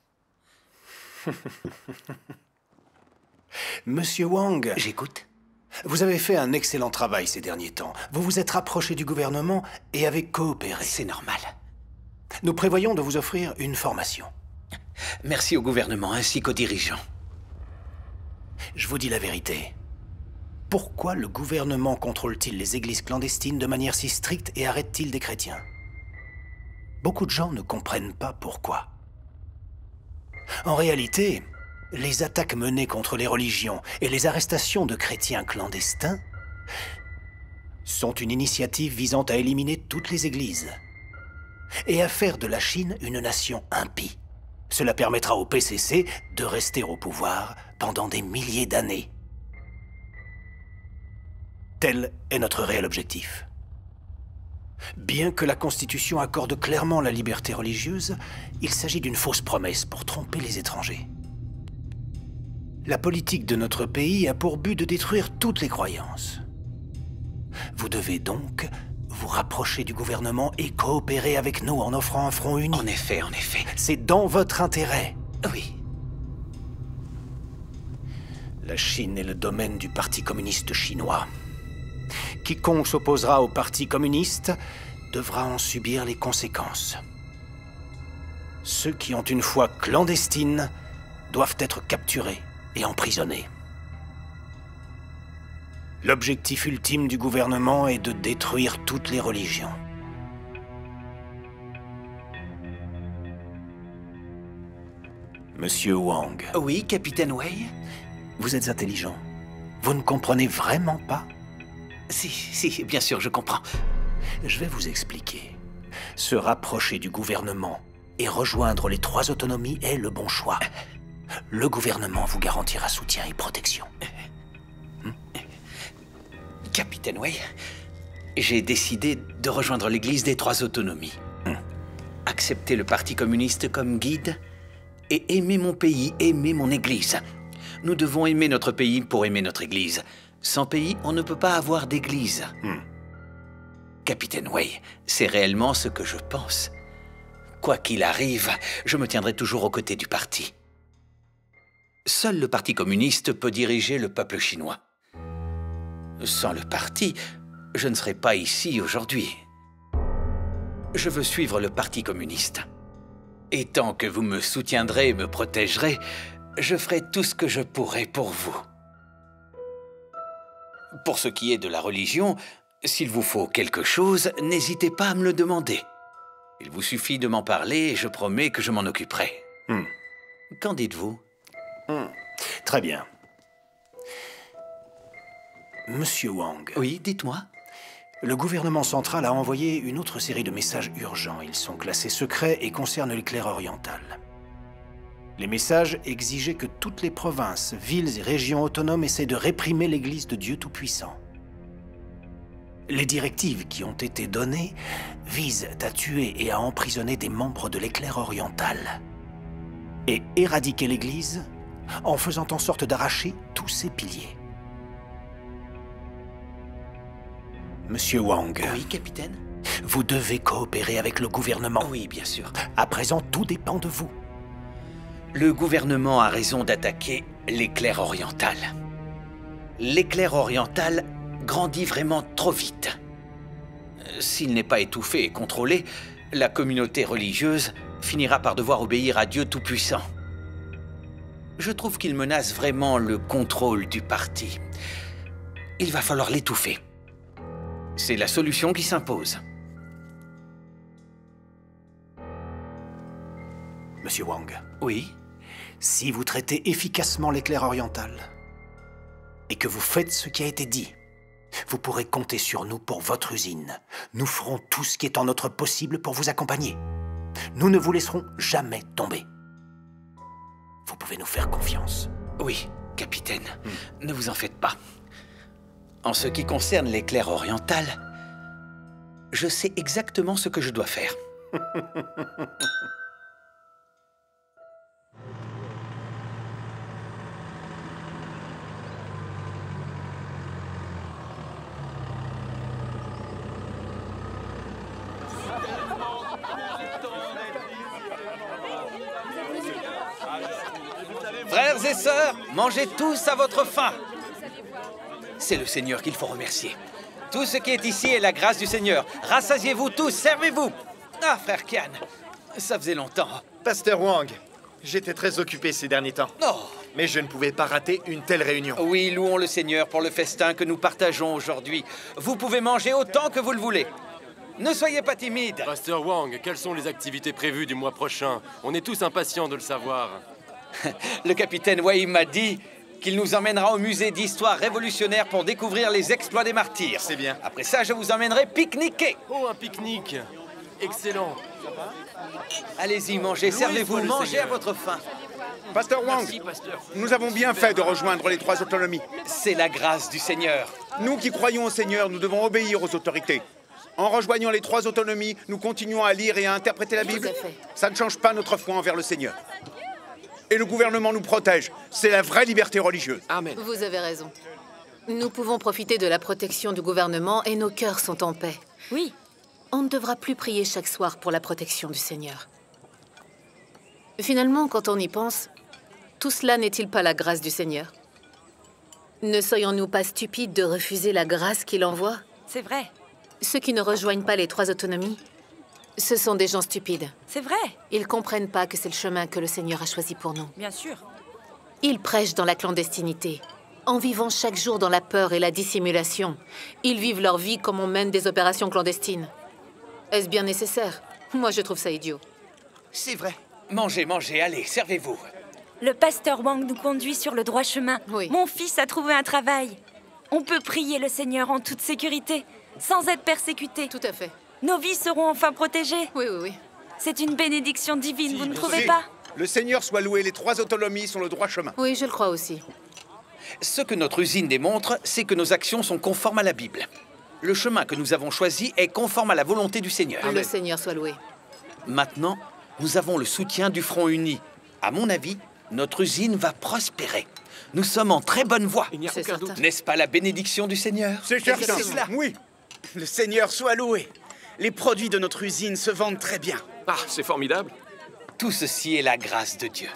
Monsieur Wang... J'écoute. Vous avez fait un excellent travail ces derniers temps. Vous vous êtes rapproché du gouvernement et avez coopéré. C'est normal. Nous prévoyons de vous offrir une formation. Merci au gouvernement ainsi qu'aux dirigeants. Je vous dis la vérité. Pourquoi le gouvernement contrôle-t-il les églises clandestines de manière si stricte et arrête-t-il des chrétiens? Beaucoup de gens ne comprennent pas pourquoi. En réalité, les attaques menées contre les religions et les arrestations de chrétiens clandestins sont une initiative visant à éliminer toutes les églises et à faire de la Chine une nation impie. Cela permettra au P C C de rester au pouvoir pendant des milliers d'années. Tel est notre réel objectif. Bien que la Constitution accorde clairement la liberté religieuse, il s'agit d'une fausse promesse pour tromper les étrangers. La politique de notre pays a pour but de détruire toutes les croyances. Vous devez donc vous rapprocher du gouvernement et coopérer avec nous en offrant un front uni. En effet, en effet. C'est dans votre intérêt. Oui. La Chine est le domaine du Parti communiste chinois. Quiconque s'opposera au Parti communiste devra en subir les conséquences. Ceux qui ont une foi clandestine doivent être capturés et emprisonnés. L'objectif ultime du gouvernement est de détruire toutes les religions. Monsieur Wang. Oui, Capitaine Way? Vous êtes intelligent. Vous ne comprenez vraiment pas? Si, si, bien sûr, je comprends. Je vais vous expliquer. Se rapprocher du gouvernement et rejoindre les trois autonomies est le bon choix. Le gouvernement vous garantira soutien et protection. Hmm? Capitaine Way, j'ai décidé de rejoindre l'église des trois autonomies. Hmm. Accepter le Parti communiste comme guide et aimer mon pays, aimer mon église. Nous devons aimer notre pays pour aimer notre église. Sans pays, on ne peut pas avoir d'église. Hmm. Capitaine Way, c'est réellement ce que je pense. Quoi qu'il arrive, je me tiendrai toujours aux côtés du parti. Seul le Parti communiste peut diriger le peuple chinois. Sans le parti, je ne serais pas ici aujourd'hui. Je veux suivre le Parti communiste. Et tant que vous me soutiendrez et me protégerez, je ferai tout ce que je pourrai pour vous. Pour ce qui est de la religion, s'il vous faut quelque chose, n'hésitez pas à me le demander. Il vous suffit de m'en parler et je promets que je m'en occuperai. Hmm. Qu'en dites-vous? Hmm. Très bien. Monsieur Wang. Oui, dites-moi. Le gouvernement central a envoyé une autre série de messages urgents. Ils sont classés secrets et concernent l'éclair oriental. Les messages exigeaient que toutes les provinces, villes et régions autonomes essaient de réprimer l'Église de Dieu Tout-Puissant. Les directives qui ont été données visent à tuer et à emprisonner des membres de l'éclair oriental et éradiquer l'Église en faisant en sorte d'arracher tous ses piliers. Monsieur Wang. Oui, capitaine. Vous devez coopérer avec le gouvernement. Oui, bien sûr. À présent, tout dépend de vous. Le gouvernement a raison d'attaquer l'éclair oriental. L'éclair oriental grandit vraiment trop vite. S'il n'est pas étouffé et contrôlé, la communauté religieuse finira par devoir obéir à Dieu Tout-Puissant. Je trouve qu'il menace vraiment le contrôle du parti. Il va falloir l'étouffer. C'est la solution qui s'impose. Monsieur Wang. Oui? Si vous traitez efficacement l'éclair oriental et que vous faites ce qui a été dit, vous pourrez compter sur nous pour votre usine. Nous ferons tout ce qui est en notre possible pour vous accompagner. Nous ne vous laisserons jamais tomber. Vous pouvez nous faire confiance. Oui, capitaine. Hmm. Ne vous en faites pas. En ce qui concerne l'éclair oriental, Je sais exactement ce que je dois faire. Frères et sœurs, mangez tous à votre faim. C'est le Seigneur qu'il faut remercier. Tout ce qui est ici est la grâce du Seigneur. Rassasiez-vous tous, servez-vous. Ah, frère Kian, ça faisait longtemps. Pasteur Wang, j'étais très occupé ces derniers temps. Oh. Mais je ne pouvais pas rater une telle réunion. Oui, louons le Seigneur pour le festin que nous partageons aujourd'hui. Vous pouvez manger autant que vous le voulez. Ne soyez pas timide. Pasteur Wang, quelles sont les activités prévues du mois prochain? On est tous impatients de le savoir. Le capitaine Wei m'a dit qu'il nous emmènera au musée d'histoire révolutionnaire pour découvrir les exploits des martyrs. C'est bien. Après ça, je vous emmènerai pique-niquer. Oh, un pique-nique. Excellent. Allez-y, mangez, servez-vous, mangez à votre faim. Pasteur Wang, Merci, pasteur. nous avons bien fait de rejoindre les trois autonomies. C'est la grâce du Seigneur. Nous qui croyons au Seigneur, nous devons obéir aux autorités. En rejoignant les trois autonomies, nous continuons à lire et à interpréter la Bible. Tout à fait. Ça ne change pas notre foi envers le Seigneur. Et le gouvernement nous protège. C'est la vraie liberté religieuse. Amen. Vous avez raison. Nous pouvons profiter de la protection du gouvernement et nos cœurs sont en paix. Oui. On ne devra plus prier chaque soir pour la protection du Seigneur. Finalement, quand on y pense, tout cela n'est-il pas la grâce du Seigneur? Ne soyons-nous pas stupides de refuser la grâce qu'il envoie? C'est vrai. Ceux qui ne rejoignent pas les trois autonomies, ce sont des gens stupides. C'est vrai. Ils comprennent pas que c'est le chemin que le Seigneur a choisi pour nous. Bien sûr. Ils prêchent dans la clandestinité, en vivant chaque jour dans la peur et la dissimulation. Ils vivent leur vie comme on mène des opérations clandestines. Est-ce bien nécessaire? Moi, je trouve ça idiot. C'est vrai. Mangez, mangez, allez, servez-vous. Le pasteur Wang nous conduit sur le droit chemin. Oui. Mon fils a trouvé un travail. On peut prier le Seigneur en toute sécurité, sans être persécuté. Tout à fait. Nos vies seront enfin protégées. Oui, oui, oui. C'est une bénédiction divine, vous ne trouvez Si. pas? Le Seigneur soit loué, les trois autonomies sont le droit chemin. Oui, je le crois aussi. Ce que notre usine démontre, c'est que nos actions sont conformes à la Bible. Le chemin que nous avons choisi est conforme à la volonté du Seigneur. Que le Seigneur soit loué. Maintenant, nous avons le soutien du Front uni. À mon avis, notre usine va prospérer. Nous sommes en très bonne voie. Il n'y a C'est aucun certain. doute. N'est-ce pas la bénédiction du Seigneur? C'est certain. Exactement. Oui. Le Seigneur soit loué. Les produits de notre usine se vendent très bien. Ah, c'est formidable. Tout ceci est la grâce de Dieu.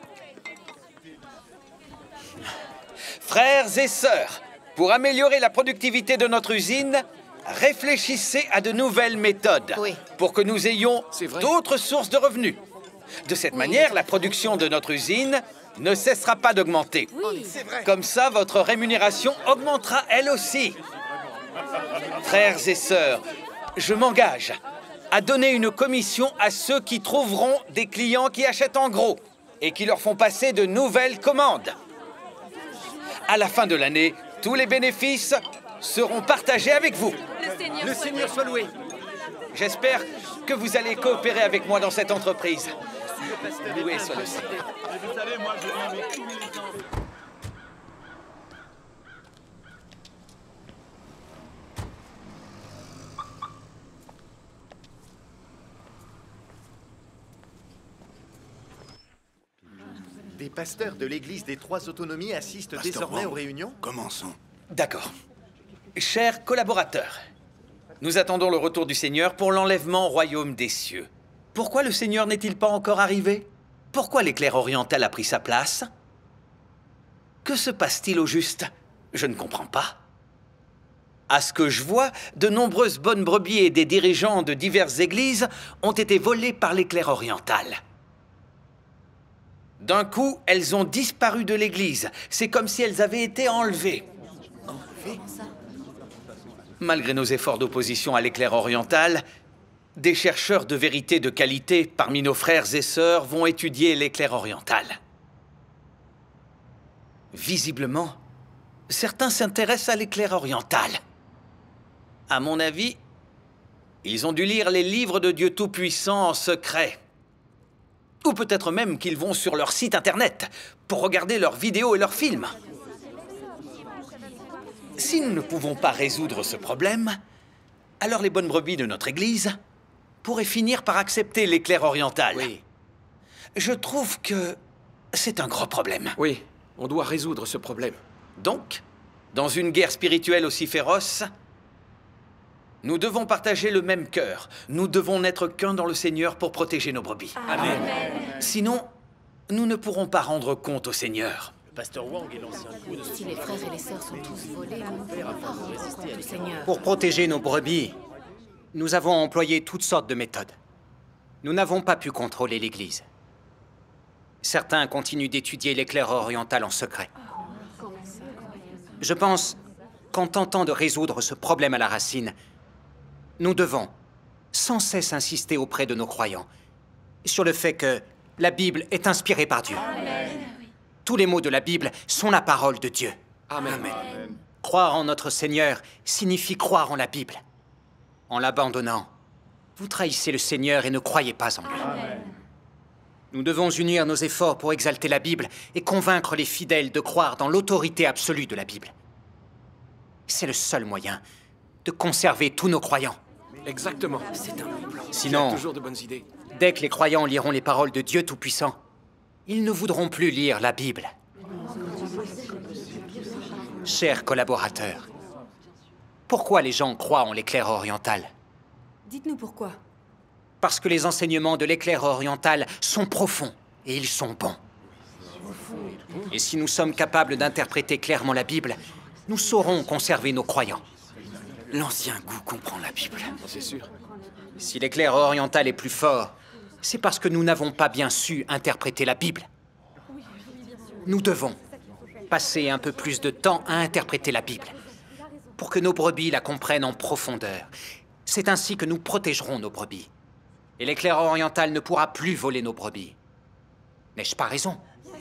Frères et sœurs, pour améliorer la productivité de notre usine, réfléchissez à de nouvelles méthodes Oui. pour que nous ayons C'est vrai. d'autres sources de revenus. De cette manière, la production de notre usine ne cessera pas d'augmenter. Oui. C'est vrai. Comme ça, votre rémunération augmentera elle aussi. Frères et sœurs, je m'engage à donner une commission à ceux qui trouveront des clients qui achètent en gros et qui leur font passer de nouvelles commandes. À la fin de l'année, tous les bénéfices seront partagés avec vous. Le Seigneur Le Seigneur soit loué. J'espère que vous allez coopérer avec moi dans cette entreprise. Loué soit le Seigneur. Des pasteurs de l'église des trois autonomies assistent Pasteur désormais Wang, aux réunions? Commençons. D'accord. Chers collaborateurs, nous attendons le retour du Seigneur pour l'enlèvement au royaume des cieux. Pourquoi le Seigneur n'est-il pas encore arrivé? Pourquoi l'éclair oriental a pris sa place? Que se passe-t-il au juste? Je ne comprends pas. À ce que je vois, de nombreuses bonnes brebis et des dirigeants de diverses églises ont été volés par l'éclair oriental. D'un coup, elles ont disparu de l'église. C'est comme si elles avaient été enlevées. Enlevées? Malgré nos efforts d'opposition à l'éclair oriental, des chercheurs de vérité de qualité parmi nos frères et sœurs vont étudier l'éclair oriental. Visiblement, certains s'intéressent à l'éclair oriental. À mon avis, ils ont dû lire les livres de Dieu Tout-Puissant en secret. Ou peut-être même qu'ils vont sur leur site internet pour regarder leurs vidéos et leurs films. Si nous ne pouvons pas résoudre ce problème, alors les bonnes brebis de notre église pourraient finir par accepter l'éclair oriental. Oui. Je trouve que c'est un gros problème. Oui, on doit résoudre ce problème. Donc, dans une guerre spirituelle aussi féroce, nous devons partager le même cœur. Nous devons n'être qu'un dans le Seigneur pour protéger nos brebis. Amen. Sinon, nous ne pourrons pas rendre compte au Seigneur. Le pasteur Wang est l'ancien coup de... Si les frères et les sœurs sont tous volés, on ne pourra pas rendre compte du Seigneur. Pour protéger nos brebis, nous avons employé toutes sortes de méthodes. Nous n'avons pas pu contrôler l'Église. Certains continuent d'étudier l'éclair oriental en secret. Je pense qu'en tentant de résoudre ce problème à la racine, nous devons sans cesse insister auprès de nos croyants sur le fait que la Bible est inspirée par Dieu. Amen. Tous les mots de la Bible sont la parole de Dieu. Amen. Amen. Croire en notre Seigneur signifie croire en la Bible. En l'abandonnant, vous trahissez le Seigneur et ne croyez pas en lui. Amen. Nous devons unir nos efforts pour exalter la Bible et convaincre les fidèles de croire dans l'autorité absolue de la Bible. C'est le seul moyen de conserver tous nos croyants. Exactement. C'est un bon plan. Sinon, Sinon, toujours de bonnes idées. dès que les croyants liront les paroles de Dieu Tout-Puissant, ils ne voudront plus lire la Bible. Chers collaborateurs, pourquoi les gens croient en l'éclair oriental? Dites-nous pourquoi. Parce que les enseignements de l'éclair oriental sont profonds et ils sont bons. Et si nous sommes capables d'interpréter clairement la Bible, nous saurons conserver nos croyants. L'ancien goût comprend la Bible. C'est sûr. Si l'éclair oriental est plus fort, c'est parce que nous n'avons pas bien su interpréter la Bible. Nous devons passer un peu plus de temps à interpréter la Bible, pour que nos brebis la comprennent en profondeur. C'est ainsi que nous protégerons nos brebis. Et l'éclair oriental ne pourra plus voler nos brebis. N'ai-je pas raison?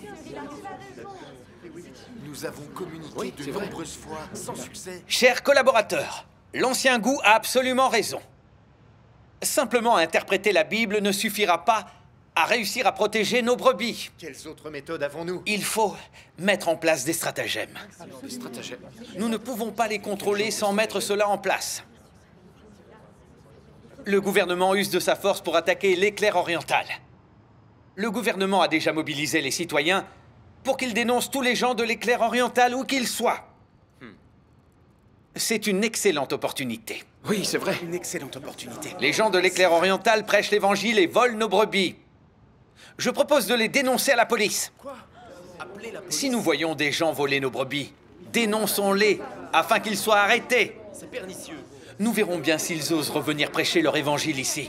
Nous avons communiqué Oui, de c'est vrai. nombreuses fois, sans succès. Chers collaborateurs, l'ancien goût a absolument raison. Simplement interpréter la Bible ne suffira pas à réussir à protéger nos brebis. Quelles autres méthodes avons-nous? Il faut mettre en place des stratagèmes. Des stratagèmes. Nous ne pouvons pas les contrôler sans mettre cela en place. Le gouvernement use de sa force pour attaquer l'éclair oriental. Le gouvernement a déjà mobilisé les citoyens pour qu'ils dénoncent tous les gens de l'éclair oriental où qu'ils soient. C'est une excellente opportunité. Oui, c'est vrai. Une excellente opportunité. Les gens de l'éclair oriental prêchent l'évangile et volent nos brebis. Je propose de les dénoncer à la police. Appelez la police. Si nous voyons des gens voler nos brebis, dénonçons-les afin qu'ils soient arrêtés. C'est pernicieux. Nous verrons bien s'ils osent revenir prêcher leur évangile ici.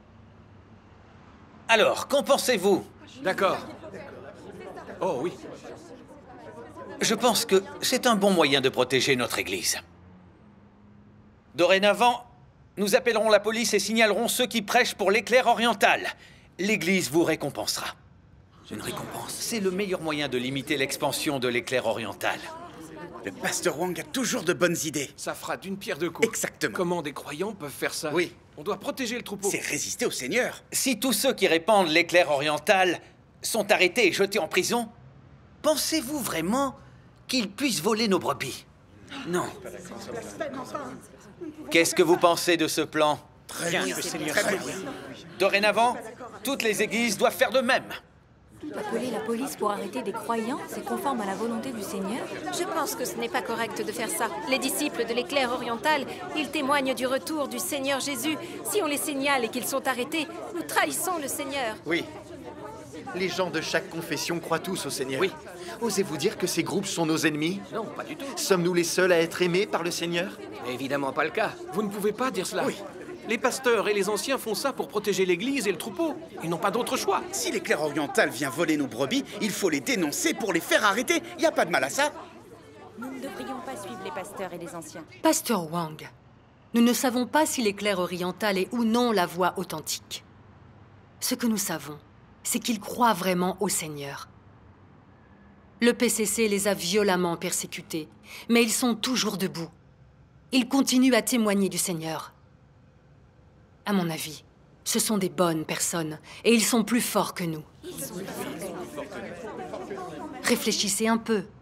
Alors, qu'en pensez-vous? D'accord. Oh oui. Je pense que c'est un bon moyen de protéger notre Église. Dorénavant, nous appellerons la police et signalerons ceux qui prêchent pour l'éclair oriental. L'Église vous récompensera. Une récompense. C'est le meilleur moyen de limiter l'expansion de l'éclair oriental. Le pasteur Wang a toujours de bonnes idées. Ça fera d'une pierre deux coups. Exactement. Comment des croyants peuvent faire ça? Oui. On doit protéger le troupeau. C'est résister au Seigneur. Si tous ceux qui répandent l'éclair oriental sont arrêtés et jetés en prison, pensez-vous vraiment qu'ils puissent voler nos brebis? Non. Qu'est-ce que vous pensez de ce plan? Très Bien, bien, le Seigneur. Seigneur. Très bien. Dorénavant, toutes les églises doivent faire de même. Appeler la police pour arrêter des croyants, c'est conforme à la volonté du Seigneur? Je pense que ce n'est pas correct de faire ça. Les disciples de l'éclair oriental, ils témoignent du retour du Seigneur Jésus. Si on les signale et qu'ils sont arrêtés, nous trahissons le Seigneur. Oui. Les gens de chaque confession croient tous au Seigneur. Oui. Osez-vous dire que ces groupes sont nos ennemis? Non, pas du tout. Sommes-nous les seuls à être aimés par le Seigneur? Évidemment pas le cas. Vous ne pouvez pas dire cela. Oui. Les pasteurs et les anciens font ça pour protéger l'Église et le troupeau. Ils n'ont pas d'autre choix. Si l'éclair oriental vient voler nos brebis, il faut les dénoncer pour les faire arrêter. Y a pas de mal à ça. Nous ne devrions pas suivre les pasteurs et les anciens. Pasteur Wang, nous ne savons pas si l'éclair oriental est ou non la voie authentique. Ce que nous savons, c'est qu'ils croient vraiment au Seigneur. Le P C C les a violemment persécutés, mais ils sont toujours debout. Ils continuent à témoigner du Seigneur. À mon avis, ce sont des bonnes personnes, et ils sont plus forts que nous. Réfléchissez un peu.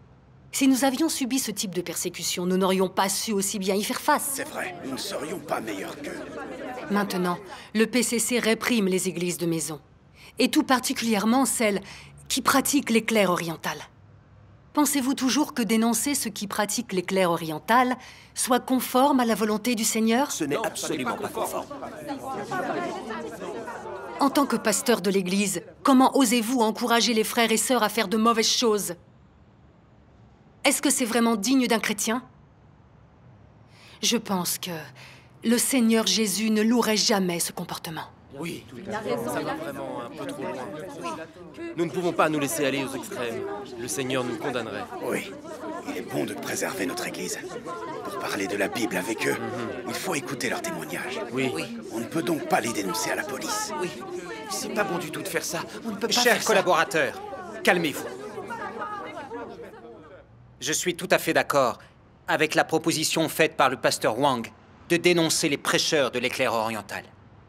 Si nous avions subi ce type de persécution, nous n'aurions pas su aussi bien y faire face. C'est vrai, nous ne serions pas meilleurs qu'eux. Maintenant, le P C C réprime les églises de maison, et tout particulièrement celles qui pratiquent l'éclair oriental. Pensez-vous toujours que dénoncer ceux qui pratiquent l'éclair oriental soit conforme à la volonté du Seigneur? Ce n'est absolument pas conforme. En tant que pasteur de l'Église, comment osez-vous encourager les frères et sœurs à faire de mauvaises choses? Est-ce que c'est vraiment digne d'un chrétien? Je pense que le Seigneur Jésus ne louerait jamais ce comportement. Oui, ça va vraiment un peu trop loin. Nous ne pouvons pas nous laisser aller aux extrêmes. Le Seigneur nous condamnerait. Oui, il est bon de préserver notre Église. Pour parler de la Bible avec eux, mm-hmm. il faut écouter leurs témoignages. Oui. oui. On ne peut donc pas les dénoncer à la police. Oui, c'est pas bon du tout de faire ça. On ne peut pas Chers faire ça. Collaborateurs, calmez-vous. Je suis tout à fait d'accord avec la proposition faite par le pasteur Wang de dénoncer les prêcheurs de l'éclair oriental.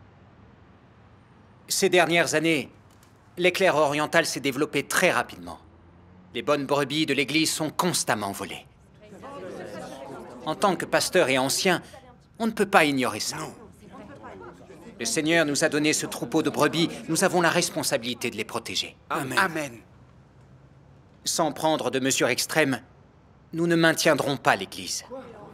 Ces dernières années, l'éclair oriental s'est développé très rapidement. Les bonnes brebis de l'Église sont constamment volées. En tant que pasteur et ancien, on ne peut pas ignorer ça. Non. Le Seigneur nous a donné ce troupeau de brebis, nous avons la responsabilité de les protéger. Amen. Amen. Sans prendre de mesures extrêmes, nous ne maintiendrons pas l'Église.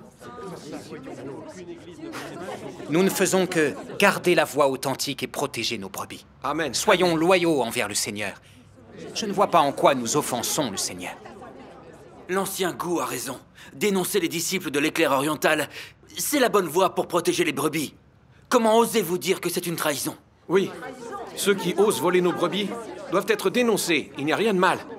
Nous ne faisons que garder la voie authentique et protéger nos brebis. Amen. Soyons loyaux envers le Seigneur. Je ne vois pas en quoi nous offensons le Seigneur. L'ancien Gu a raison. Dénoncer les disciples de l'éclair oriental, c'est la bonne voie pour protéger les brebis. Comment osez-vous dire que c'est une trahison? Oui. Ceux qui osent voler nos brebis doivent être dénoncés. Il n'y a rien de mal.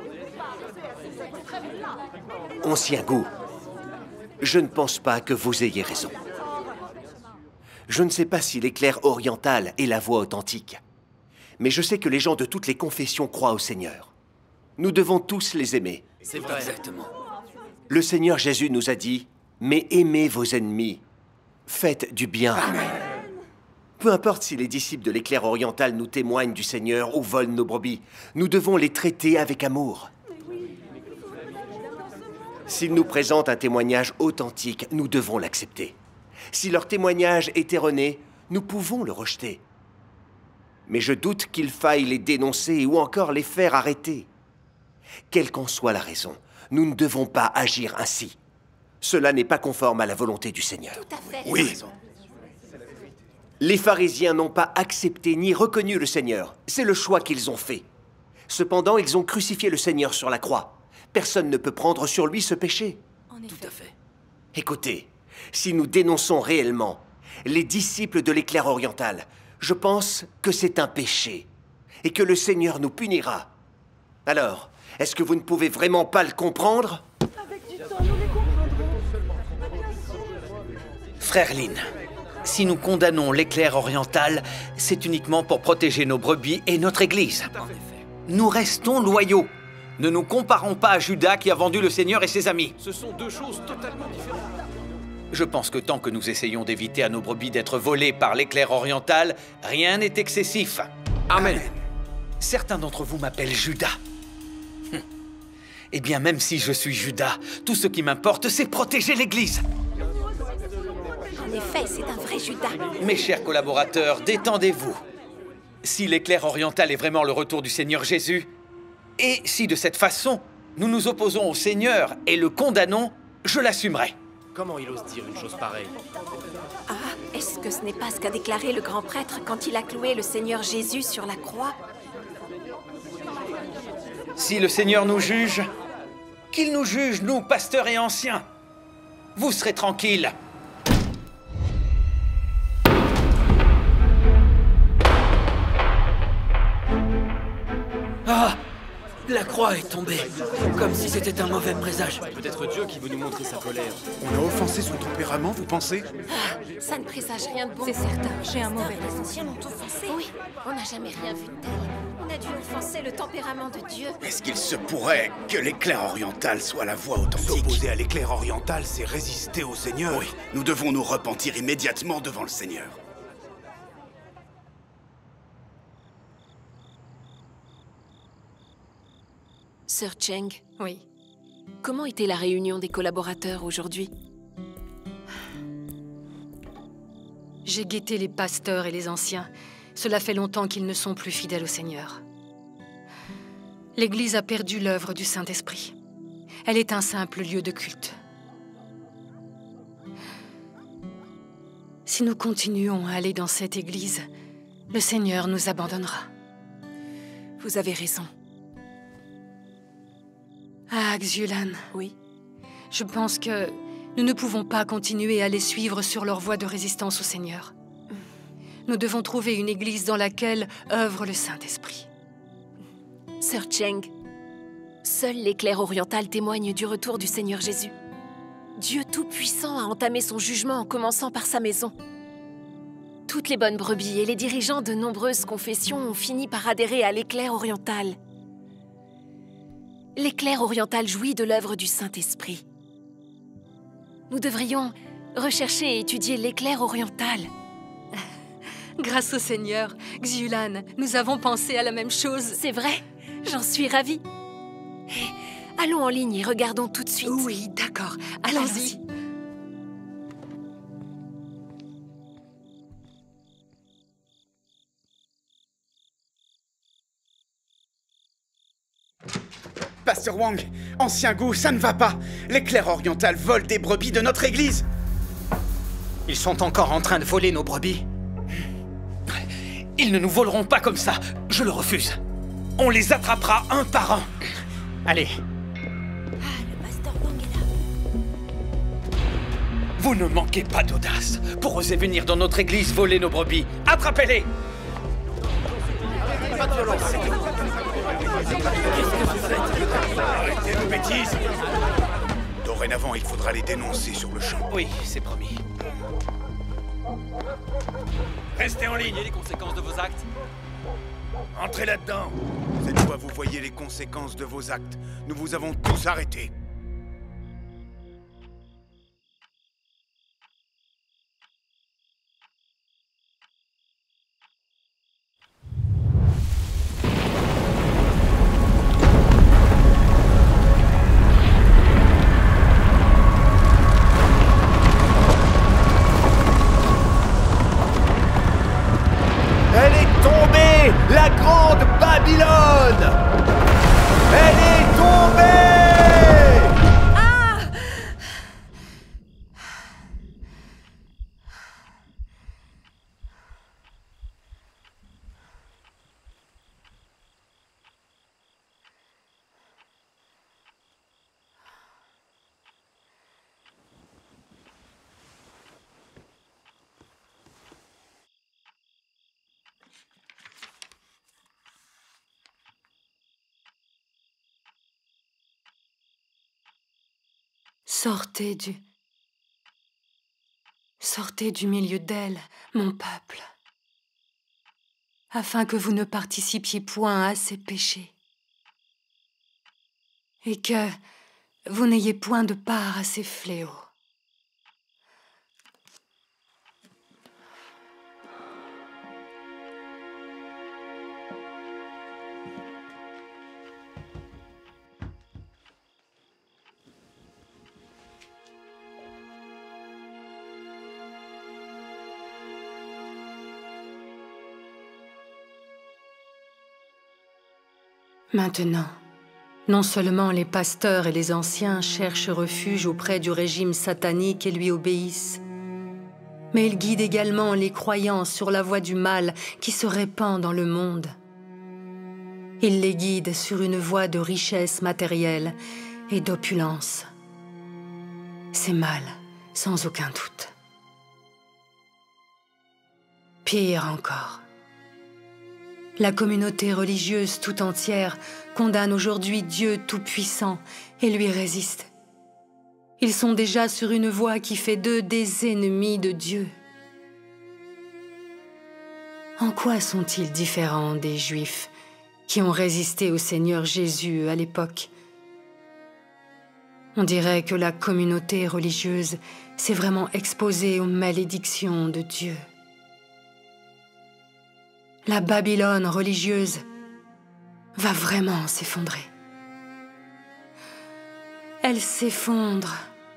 Ancien Gu, je ne pense pas que vous ayez raison. Je ne sais pas si l'éclair oriental est la voie authentique, mais je sais que les gens de toutes les confessions croient au Seigneur. Nous devons tous les aimer. C'est vrai. Exactement. Le Seigneur Jésus nous a dit « Mais aimez vos ennemis, faites du bien. » Peu importe si les disciples de l'éclair oriental nous témoignent du Seigneur ou volent nos brebis, nous devons les traiter avec amour. S'ils nous présentent un témoignage authentique, nous devons l'accepter. Si leur témoignage est erroné, nous pouvons le rejeter. Mais je doute qu'il faille les dénoncer ou encore les faire arrêter. Quelle qu'en soit la raison, nous ne devons pas agir ainsi. Cela n'est pas conforme à la volonté du Seigneur. Tout à fait. Oui. Les pharisiens n'ont pas accepté ni reconnu le Seigneur. C'est le choix qu'ils ont fait. Cependant, ils ont crucifié le Seigneur sur la croix. Personne ne peut prendre sur lui ce péché. Tout à fait. Écoutez, si nous dénonçons réellement les disciples de l'éclair oriental, je pense que c'est un péché et que le Seigneur nous punira. Alors, est-ce que vous ne pouvez vraiment pas le comprendre? Frère Lin, si nous condamnons l'éclair oriental, c'est uniquement pour protéger nos brebis et notre Église. Nous restons loyaux. Ne nous comparons pas à Judas qui a vendu le Seigneur et ses amis. Ce sont deux choses totalement différentes. Je pense que tant que nous essayons d'éviter à nos brebis d'être volées par l'éclair oriental, rien n'est excessif. Amen. Certains d'entre vous m'appellent Judas. Hum. Eh bien, même si je suis Judas, tout ce qui m'importe, c'est protéger l'Église. En effet, c'est un vrai Judas. Mes chers collaborateurs, détendez-vous. Si l'éclair oriental est vraiment le retour du Seigneur Jésus, et si de cette façon, nous nous opposons au Seigneur et le condamnons, je l'assumerai. Comment il ose dire une chose pareille? Ah, est-ce que ce n'est pas ce qu'a déclaré le grand prêtre quand il a cloué le Seigneur Jésus sur la croix? Si le Seigneur nous juge, qu'il nous juge, nous, pasteurs et anciens. Vous serez tranquilles. Ah! La croix est tombée, comme si c'était un mauvais présage. Peut-être Dieu qui veut nous montrer sa colère. On a offensé son tempérament, vous pensez? Ah, ça ne présage rien de bon. C'est certain, j'ai un mauvais Les anciens l'ont offensé. Oui, on n'a jamais rien vu de tel. On a dû offenser le tempérament de Dieu. Est-ce qu'il se pourrait que l'éclair oriental soit la voie authentique? S'opposer à l'éclair oriental, c'est résister au Seigneur. Oui, nous devons nous repentir immédiatement devant le Seigneur. Sir Cheng, Oui. Comment était la réunion des collaborateurs aujourd'hui? J'ai guetté les pasteurs et les anciens. Cela fait longtemps qu'ils ne sont plus fidèles au Seigneur. L'Église a perdu l'œuvre du Saint-Esprit. Elle est un simple lieu de culte. Si nous continuons à aller dans cette Église, le Seigneur nous abandonnera. Vous avez raison. Ah, Xiulan. Oui. Je pense que nous ne pouvons pas continuer à les suivre sur leur voie de résistance au Seigneur. Nous devons trouver une église dans laquelle œuvre le Saint-Esprit. Sœur Cheng, seul l'éclair oriental témoigne du retour du Seigneur Jésus. Dieu Tout-Puissant a entamé son jugement en commençant par sa maison. Toutes les bonnes brebis et les dirigeants de nombreuses confessions ont fini par adhérer à l'éclair oriental. L'éclair oriental jouit de l'œuvre du Saint-Esprit. Nous devrions rechercher et étudier l'éclair oriental. Grâce au Seigneur, Xiulan, nous avons pensé à la même chose. C'est vrai, j'en suis ravie. Hey, allons en ligne et regardons tout de suite. Oui, d'accord. Allons-y. Allons-y. Pasteur Wang, ancien goût, ça ne va pas. L'éclair oriental vole des brebis de notre église. Ils sont encore en train de voler nos brebis. Ils ne nous voleront pas comme ça. Je le refuse. On les attrapera un par un. Allez. Ah, le pasteur Wang est là. Vous ne manquez pas d'audace pour oser venir dans notre église voler nos brebis. Attrapez-les! Pas de violence. Qu'est-ce que vous faites? Arrêtez vos bêtises. Dorénavant, il faudra les dénoncer sur le champ. Oui, c'est promis. Restez en ligne. Voyez les conséquences de vos actes. Entrez là-dedans. Cette fois, vous voyez les conséquences de vos actes. Nous vous avons tous arrêtés. Elle est tombée, la grande Babylone! Elle est tombée! Ah! Sortez du... Sortez du milieu d'elle, mon peuple, afin que vous ne participiez point à ses péchés, et que vous n'ayez point de part à ses fléaux. Maintenant, non seulement les pasteurs et les anciens cherchent refuge auprès du régime satanique et lui obéissent, mais ils guident également les croyants sur la voie du mal qui se répand dans le monde. Ils les guident sur une voie de richesse matérielle et d'opulence. C'est mal, sans aucun doute. Pire encore. La communauté religieuse tout entière condamne aujourd'hui Dieu Tout-Puissant et lui résiste. Ils sont déjà sur une voie qui fait d'eux des ennemis de Dieu. En quoi sont-ils différents des Juifs qui ont résisté au Seigneur Jésus à l'époque? On dirait que la communauté religieuse s'est vraiment exposée aux malédictions de Dieu. La Babylone religieuse va vraiment s'effondrer. Elle s'effondre.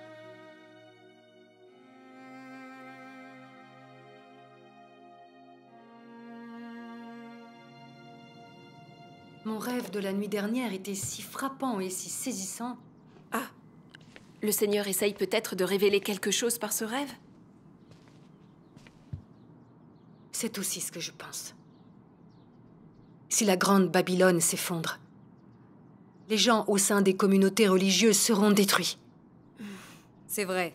Mon rêve de la nuit dernière était si frappant et si saisissant. Ah, le Seigneur essaye peut-être de révéler quelque chose par ce rêve? C'est aussi ce que je pense. Si la grande Babylone s'effondre, les gens au sein des communautés religieuses seront détruits. C'est vrai.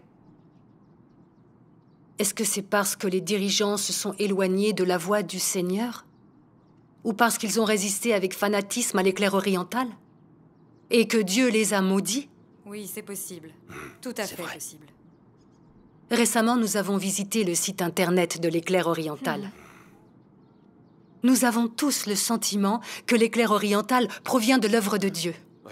Est-ce que c'est parce que les dirigeants se sont éloignés de la voie du Seigneur? Ou parce qu'ils ont résisté avec fanatisme à l'éclair oriental? Et que Dieu les a maudits? Oui, c'est possible. Tout à fait possible. Récemment, nous avons visité le site internet de l'éclair oriental. Hmm. Nous avons tous le sentiment que l'éclair oriental provient de l'œuvre de Dieu. Oui.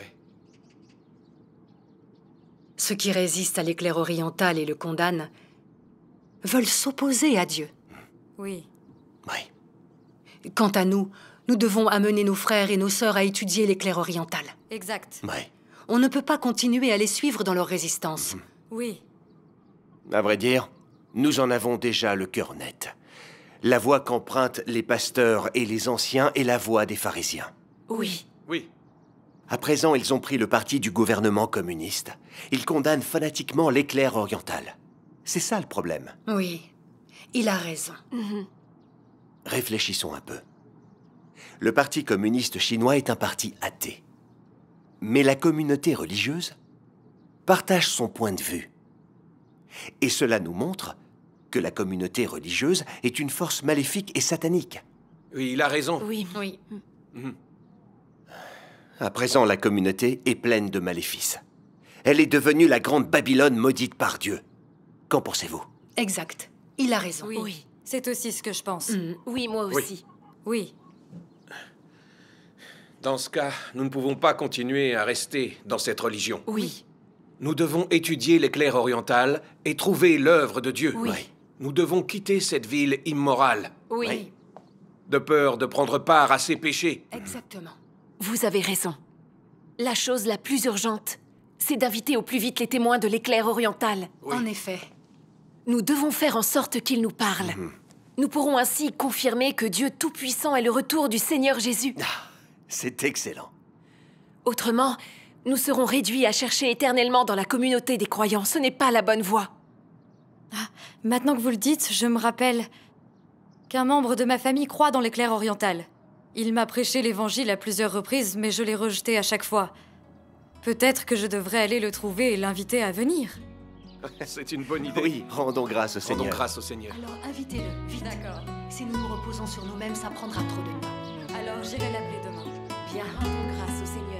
Ceux qui résistent à l'éclair oriental et le condamnent veulent s'opposer à Dieu. Oui. Oui. Quant à nous, nous devons amener nos frères et nos sœurs à étudier l'éclair oriental. Exact. Oui. On ne peut pas continuer à les suivre dans leur résistance. Mmh. Oui. À vrai dire, nous en avons déjà le cœur net. La voie qu'empruntent les pasteurs et les anciens est la voie des pharisiens. Oui. Oui. À présent, ils ont pris le parti du gouvernement communiste. Ils condamnent fanatiquement l'éclair oriental. C'est ça le problème. Oui, il a raison. Mmh. Réfléchissons un peu. Le Parti communiste chinois est un parti athée. Mais la communauté religieuse partage son point de vue. Et cela nous montre que la communauté religieuse est une force maléfique et satanique. Oui, il a raison. Oui, oui. Mmh. À présent, la communauté est pleine de maléfices. Elle est devenue la grande Babylone maudite par Dieu. Qu'en pensez-vous? Exact. Il a raison. Oui. oui. C'est aussi ce que je pense. Mmh. Oui, moi aussi. Oui. oui. Dans ce cas, nous ne pouvons pas continuer à rester dans cette religion. Oui. Nous devons étudier l'éclair oriental et trouver l'œuvre de Dieu. Oui. Nous devons quitter cette ville immorale. Oui. oui. De peur de prendre part à ses péchés. Exactement. Vous avez raison. La chose la plus urgente, c'est d'inviter au plus vite les témoins de l'éclair oriental. Oui. En effet. Nous devons faire en sorte qu'ils nous parlent. Mmh. Nous pourrons ainsi confirmer que Dieu Tout-Puissant est le retour du Seigneur Jésus. Ah, c'est excellent. Autrement, nous serons réduits à chercher éternellement dans la communauté des croyants. Ce n'est pas la bonne voie. Ah, maintenant que vous le dites, je me rappelle qu'un membre de ma famille croit dans l'éclair oriental. Il m'a prêché l'évangile à plusieurs reprises, mais je l'ai rejeté à chaque fois. Peut-être que je devrais aller le trouver et l'inviter à venir. C'est une bonne idée. Oui, rendons grâce au Seigneur. Rendons grâce au Seigneur. Alors invitez-le, vite. D'accord. Si nous nous reposons sur nous-mêmes, ça prendra trop de temps. Alors j'irai l'appeler demain. Bien, rendons grâce au Seigneur.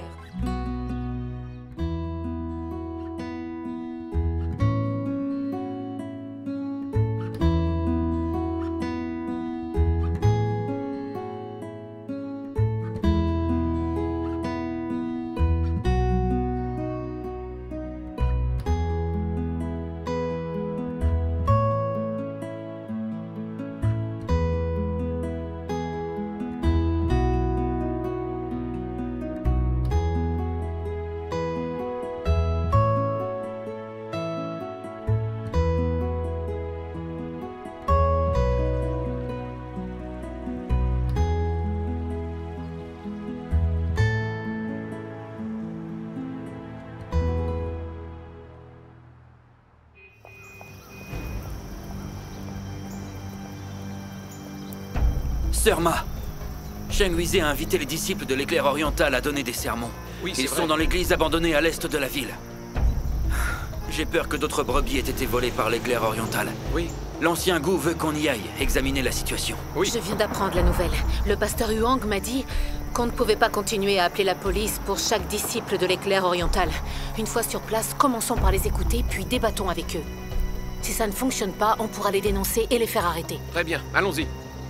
Sœur Ma, Sheng Huizé a invité les disciples de l'éclair oriental à donner des sermons. Oui, Ils vrai. sont dans l'église abandonnée à l'est de la ville. J'ai peur que d'autres brebis aient été volées par l'éclair oriental. Oui. L'ancien goût veut qu'on y aille, examiner la situation. Oui. Je viens d'apprendre la nouvelle. Le pasteur Huang m'a dit qu'on ne pouvait pas continuer à appeler la police pour chaque disciple de l'éclair oriental. Une fois sur place, commençons par les écouter, puis débattons avec eux. Si ça ne fonctionne pas, on pourra les dénoncer et les faire arrêter. Très bien, allons-y.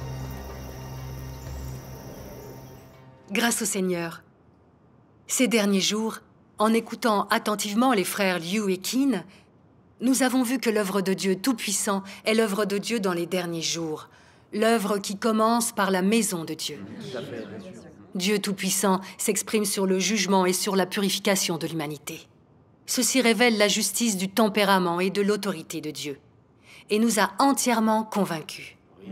Grâce au Seigneur. Ces derniers jours, en écoutant attentivement les frères Liu et Qin, nous avons vu que l'œuvre de Dieu Tout-Puissant est l'œuvre de Dieu dans les derniers jours. L'œuvre qui commence par la maison de Dieu. Dieu Tout-Puissant s'exprime sur le jugement et sur la purification de l'humanité. Ceci révèle la justice du tempérament et de l'autorité de Dieu, et nous a entièrement convaincus.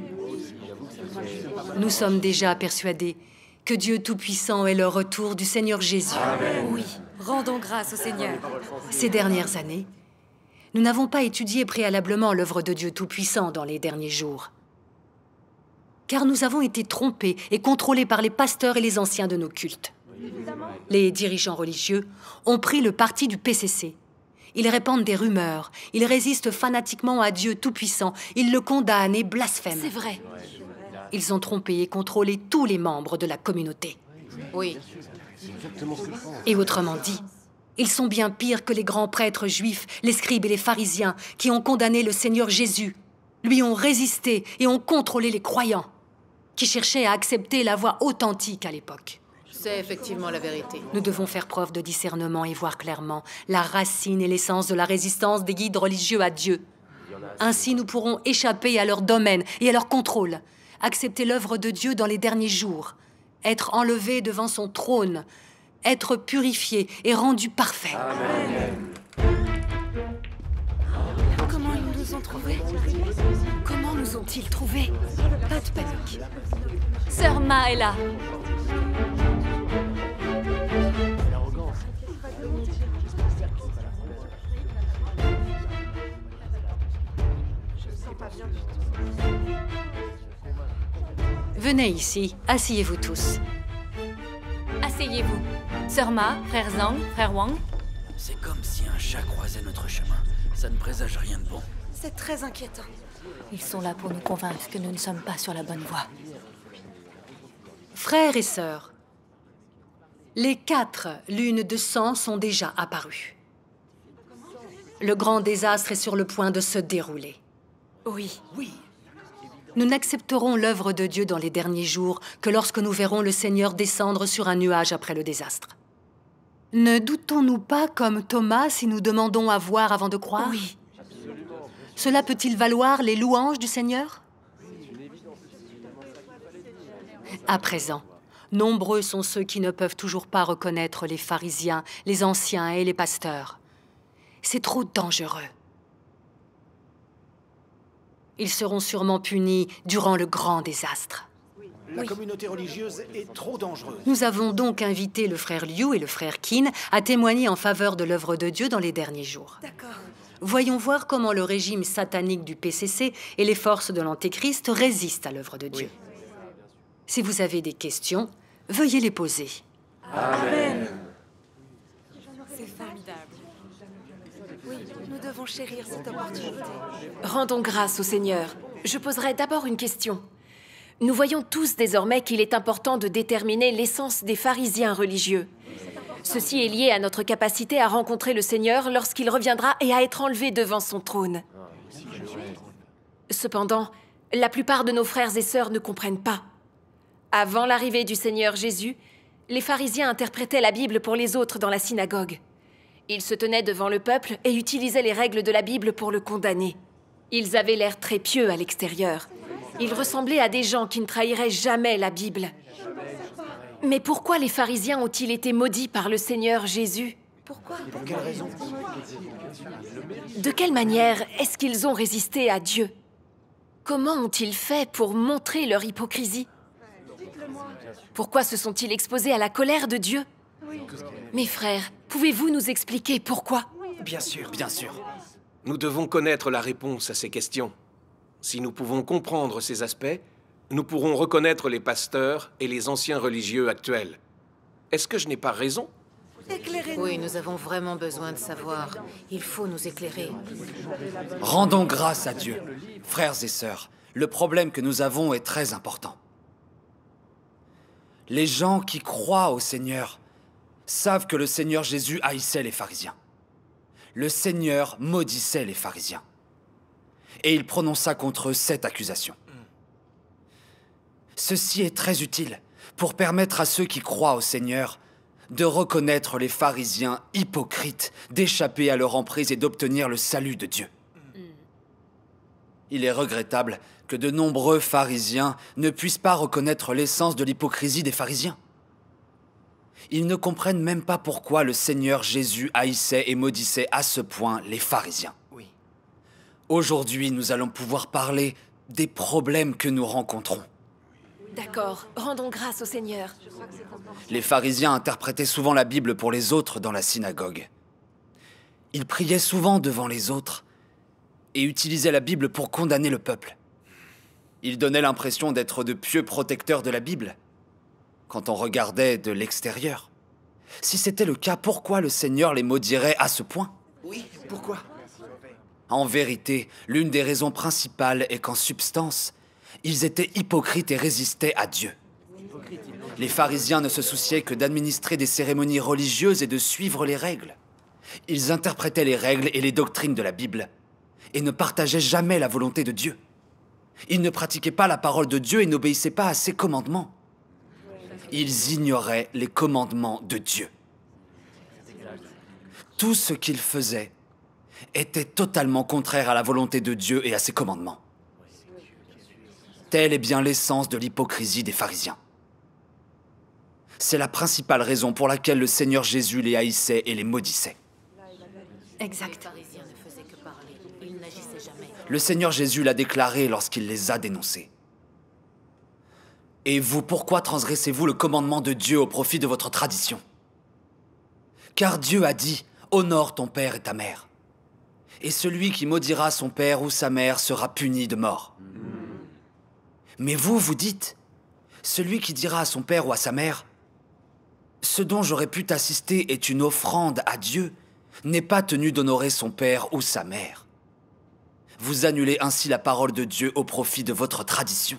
Nous sommes déjà persuadés que Dieu Tout-Puissant est le retour du Seigneur Jésus. Amen. Oui, rendons grâce au Seigneur. Ces dernières années, nous n'avons pas étudié préalablement l'œuvre de Dieu Tout-Puissant dans les derniers jours. Car nous avons été trompés et contrôlés par les pasteurs et les anciens de nos cultes. Les dirigeants religieux ont pris le parti du P C C. Ils répandent des rumeurs, ils résistent fanatiquement à Dieu Tout-Puissant, ils le condamnent et blasphèment. C'est vrai. Ils ont trompé et contrôlé tous les membres de la communauté. Oui. Et autrement dit, ils sont bien pires que les grands prêtres juifs, les scribes et les pharisiens qui ont condamné le Seigneur Jésus, lui ont résisté et ont contrôlé les croyants, qui cherchaient à accepter la voie authentique à l'époque. C'est effectivement la vérité. Nous devons faire preuve de discernement et voir clairement la racine et l'essence de la résistance des guides religieux à Dieu. Ainsi, nous pourrons échapper à leur domaine et à leur contrôle, accepter l'œuvre de Dieu dans les derniers jours, être enlevés devant son trône, être purifiés et rendus parfaits. Amen. Comment ils nous ont trouvés? Comment nous ont-ils trouvés? Pas de panique. Sœur Ma est là. Venez ici, asseyez-vous tous. Asseyez-vous. Sœur Ma, frère Zhang, frère Wang. C'est comme si un chat croisait notre chemin. Ça ne présage rien de bon. C'est très inquiétant. Ils sont là pour nous convaincre que nous ne sommes pas sur la bonne voie. Frères et sœurs, les quatre lunes de sang sont déjà apparues. Le grand désastre est sur le point de se dérouler. Oui. Oui. Nous n'accepterons l'œuvre de Dieu dans les derniers jours que lorsque nous verrons le Seigneur descendre sur un nuage après le désastre. Ne doutons-nous pas comme Thomas si nous demandons à voir avant de croire? Oui. Cela peut-il valoir les louanges du Seigneur? À présent, nombreux sont ceux qui ne peuvent toujours pas reconnaître les pharisiens, les anciens et les pasteurs. C'est trop dangereux. Ils seront sûrement punis durant le grand désastre. La oui. communauté religieuse est trop dangereuse. Nous avons donc invité le frère Liu et le frère Qin à témoigner en faveur de l'œuvre de Dieu dans les derniers jours. D'accord. Voyons voir comment le régime satanique du P C C et les forces de l'Antéchrist résistent à l'œuvre de Dieu. Oui. Si vous avez des questions, veuillez les poser. Amen. C'est formidable. Oui, nous devons chérir cette opportunité. Rendons grâce au Seigneur. Je poserai d'abord une question. Nous voyons tous désormais qu'il est important de déterminer l'essence des pharisiens religieux. Ceci est lié à notre capacité à rencontrer le Seigneur lorsqu'il reviendra et à être enlevé devant son trône. Cependant, la plupart de nos frères et sœurs ne comprennent pas. Avant l'arrivée du Seigneur Jésus, les pharisiens interprétaient la Bible pour les autres dans la synagogue. Ils se tenaient devant le peuple et utilisaient les règles de la Bible pour le condamner. Ils avaient l'air très pieux à l'extérieur. Ils ressemblaient à des gens qui ne trahiraient jamais la Bible. Mais pourquoi les pharisiens ont-ils été maudits par le Seigneur Jésus? Pourquoi? Pour quelle raison? De quelle manière est-ce qu'ils ont résisté à Dieu? Comment ont-ils fait pour montrer leur hypocrisie? Pourquoi se sont-ils exposés à la colère de Dieu? Mes frères, pouvez-vous nous expliquer pourquoi? Bien sûr, bien sûr. Nous devons connaître la réponse à ces questions. Si nous pouvons comprendre ces aspects, nous pourrons reconnaître les pasteurs et les anciens religieux actuels. Est-ce que je n'ai pas raison? Éclairez-nous. Oui, nous avons vraiment besoin de savoir. Il faut nous éclairer. Rendons grâce à Dieu. Frères et sœurs, le problème que nous avons est très important. Les gens qui croient au Seigneur savent que le Seigneur Jésus haïssait les pharisiens. Le Seigneur maudissait les pharisiens. Et il prononça contre eux cette accusation. Ceci est très utile pour permettre à ceux qui croient au Seigneur de reconnaître les pharisiens hypocrites, d'échapper à leur emprise et d'obtenir le salut de Dieu. Il est regrettable que de nombreux pharisiens ne puissent pas reconnaître l'essence de l'hypocrisie des pharisiens. Ils ne comprennent même pas pourquoi le Seigneur Jésus haïssait et maudissait à ce point les pharisiens. Oui. Aujourd'hui, nous allons pouvoir parler des problèmes que nous rencontrons. D'accord, rendons grâce au Seigneur. Les pharisiens interprétaient souvent la Bible pour les autres dans la synagogue. Ils priaient souvent devant les autres et utilisaient la Bible pour condamner le peuple. Ils donnaient l'impression d'être de pieux protecteurs de la Bible quand on regardait de l'extérieur. Si c'était le cas, pourquoi le Seigneur les maudirait à ce point? Oui, pourquoi? En vérité, l'une des raisons principales est qu'en substance, ils étaient hypocrites et résistaient à Dieu. Les pharisiens ne se souciaient que d'administrer des cérémonies religieuses et de suivre les règles. Ils interprétaient les règles et les doctrines de la Bible et ne partageaient jamais la volonté de Dieu. Ils ne pratiquaient pas la parole de Dieu et n'obéissaient pas à ses commandements. Ils ignoraient les commandements de Dieu. Tout ce qu'ils faisaient était totalement contraire à la volonté de Dieu et à ses commandements. Telle est bien l'essence de l'hypocrisie des pharisiens. C'est la principale raison pour laquelle le Seigneur Jésus les haïssait et les maudissait. Exact. Le Seigneur Jésus l'a déclaré lorsqu'il les a dénoncés. Et vous, pourquoi transgressez-vous le commandement de Dieu au profit de votre tradition? Car Dieu a dit, honore ton père et ta mère. Et celui qui maudira son père ou sa mère sera puni de mort. Mais vous, vous dites, celui qui dira à son père ou à sa mère, ce dont j'aurais pu t'assister est une offrande à Dieu, n'est pas tenu d'honorer son père ou sa mère. Vous annulez ainsi la parole de Dieu au profit de votre tradition.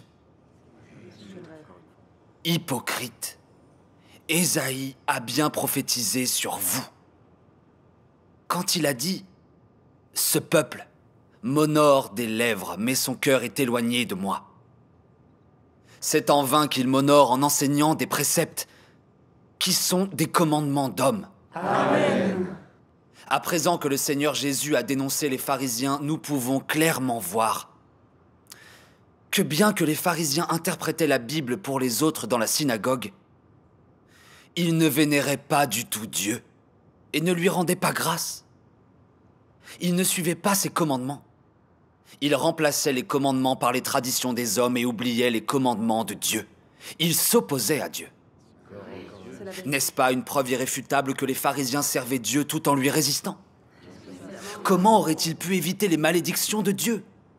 Hypocrite, Ésaïe a bien prophétisé sur vous. Quand il a dit « Ce peuple m'honore des lèvres, mais son cœur est éloigné de moi. » C'est en vain qu'il m'honore en enseignant des préceptes qui sont des commandements d'hommes. Amen. À présent que le Seigneur Jésus a dénoncé les pharisiens, nous pouvons clairement voir que bien que les pharisiens interprétaient la Bible pour les autres dans la synagogue, ils ne vénéraient pas du tout Dieu et ne lui rendaient pas grâce. Ils ne suivaient pas ses commandements. Ils remplaçaient les commandements par les traditions des hommes et oubliaient les commandements de Dieu. Ils s'opposaient à Dieu. N'est-ce pas une preuve irréfutable que les pharisiens servaient Dieu tout en lui résistant? Comment auraient-ils pu éviter les malédictions de Dieu?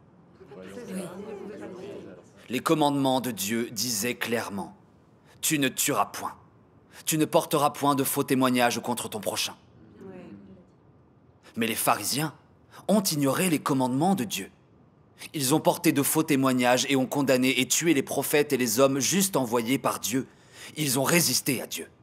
Les commandements de Dieu disaient clairement « Tu ne tueras point. Tu ne porteras point de faux témoignages contre ton prochain. » Mais les pharisiens ont ignoré les commandements de Dieu. Ils ont porté de faux témoignages et ont condamné et tué les prophètes et les hommes juste envoyés par Dieu. Ils ont résisté à Dieu.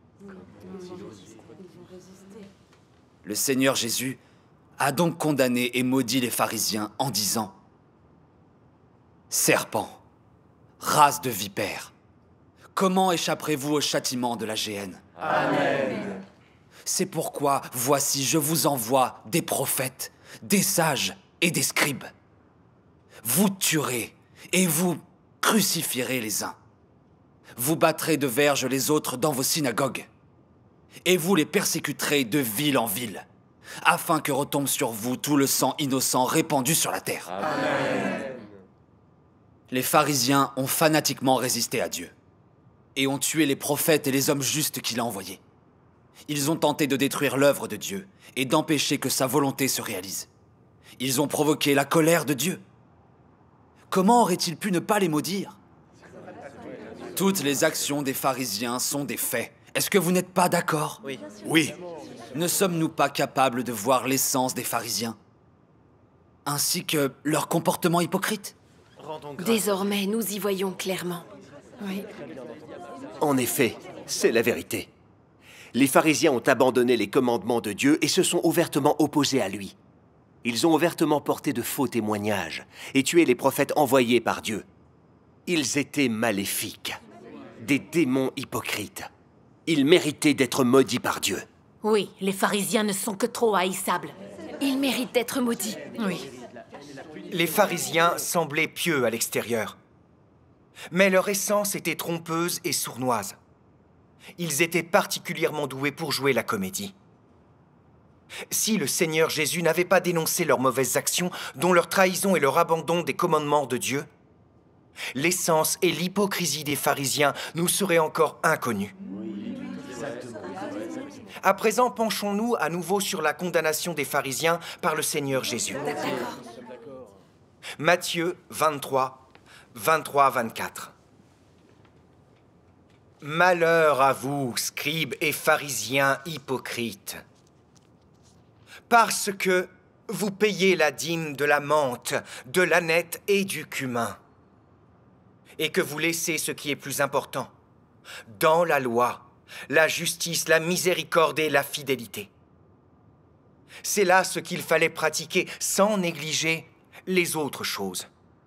Le Seigneur Jésus a donc condamné et maudit les pharisiens en disant « Serpents, race de vipères, comment échapperez-vous au châtiment de la géhenne? Amen. C'est pourquoi, voici, je vous envoie des prophètes, des sages et des scribes. Vous tuerez et vous crucifierez les uns. Vous battrez de verge les autres dans vos synagogues. Et vous les persécuterez de ville en ville, afin que retombe sur vous tout le sang innocent répandu sur la terre. Amen. Les pharisiens ont fanatiquement résisté à Dieu et ont tué les prophètes et les hommes justes qu'il a envoyés. Ils ont tenté de détruire l'œuvre de Dieu et d'empêcher que sa volonté se réalise. Ils ont provoqué la colère de Dieu. Comment auraient-ils pu ne pas les maudire? Toutes les actions des pharisiens sont des faits. Est-ce que vous n'êtes pas d'accord? Oui. Oui. Ne sommes-nous pas capables de voir l'essence des pharisiens, ainsi que leur comportement hypocrite? Désormais, nous y voyons clairement. Oui. En effet, c'est la vérité. Les pharisiens ont abandonné les commandements de Dieu et se sont ouvertement opposés à lui. Ils ont ouvertement porté de faux témoignages et tué les prophètes envoyés par Dieu. Ils étaient maléfiques, des démons hypocrites. Ils méritaient d'être maudits par Dieu. Oui, les pharisiens ne sont que trop haïssables. Ils méritent d'être maudits. Oui. Les pharisiens semblaient pieux à l'extérieur, mais leur essence était trompeuse et sournoise. Ils étaient particulièrement doués pour jouer la comédie. Si le Seigneur Jésus n'avait pas dénoncé leurs mauvaises actions, dont leur trahison et leur abandon des commandements de Dieu, l'essence et l'hypocrisie des pharisiens nous seraient encore inconnus. À présent, penchons-nous à nouveau sur la condamnation des pharisiens par le Seigneur Jésus. Matthieu vingt-trois, vingt-trois à vingt-quatre. Malheur à vous, scribes et pharisiens hypocrites, parce que vous payez la dîme de la menthe, de l'ânette et du cumin, et que vous laissez ce qui est plus important, dans la loi, la justice, la miséricorde et la fidélité. C'est là ce qu'il fallait pratiquer sans négliger les autres choses.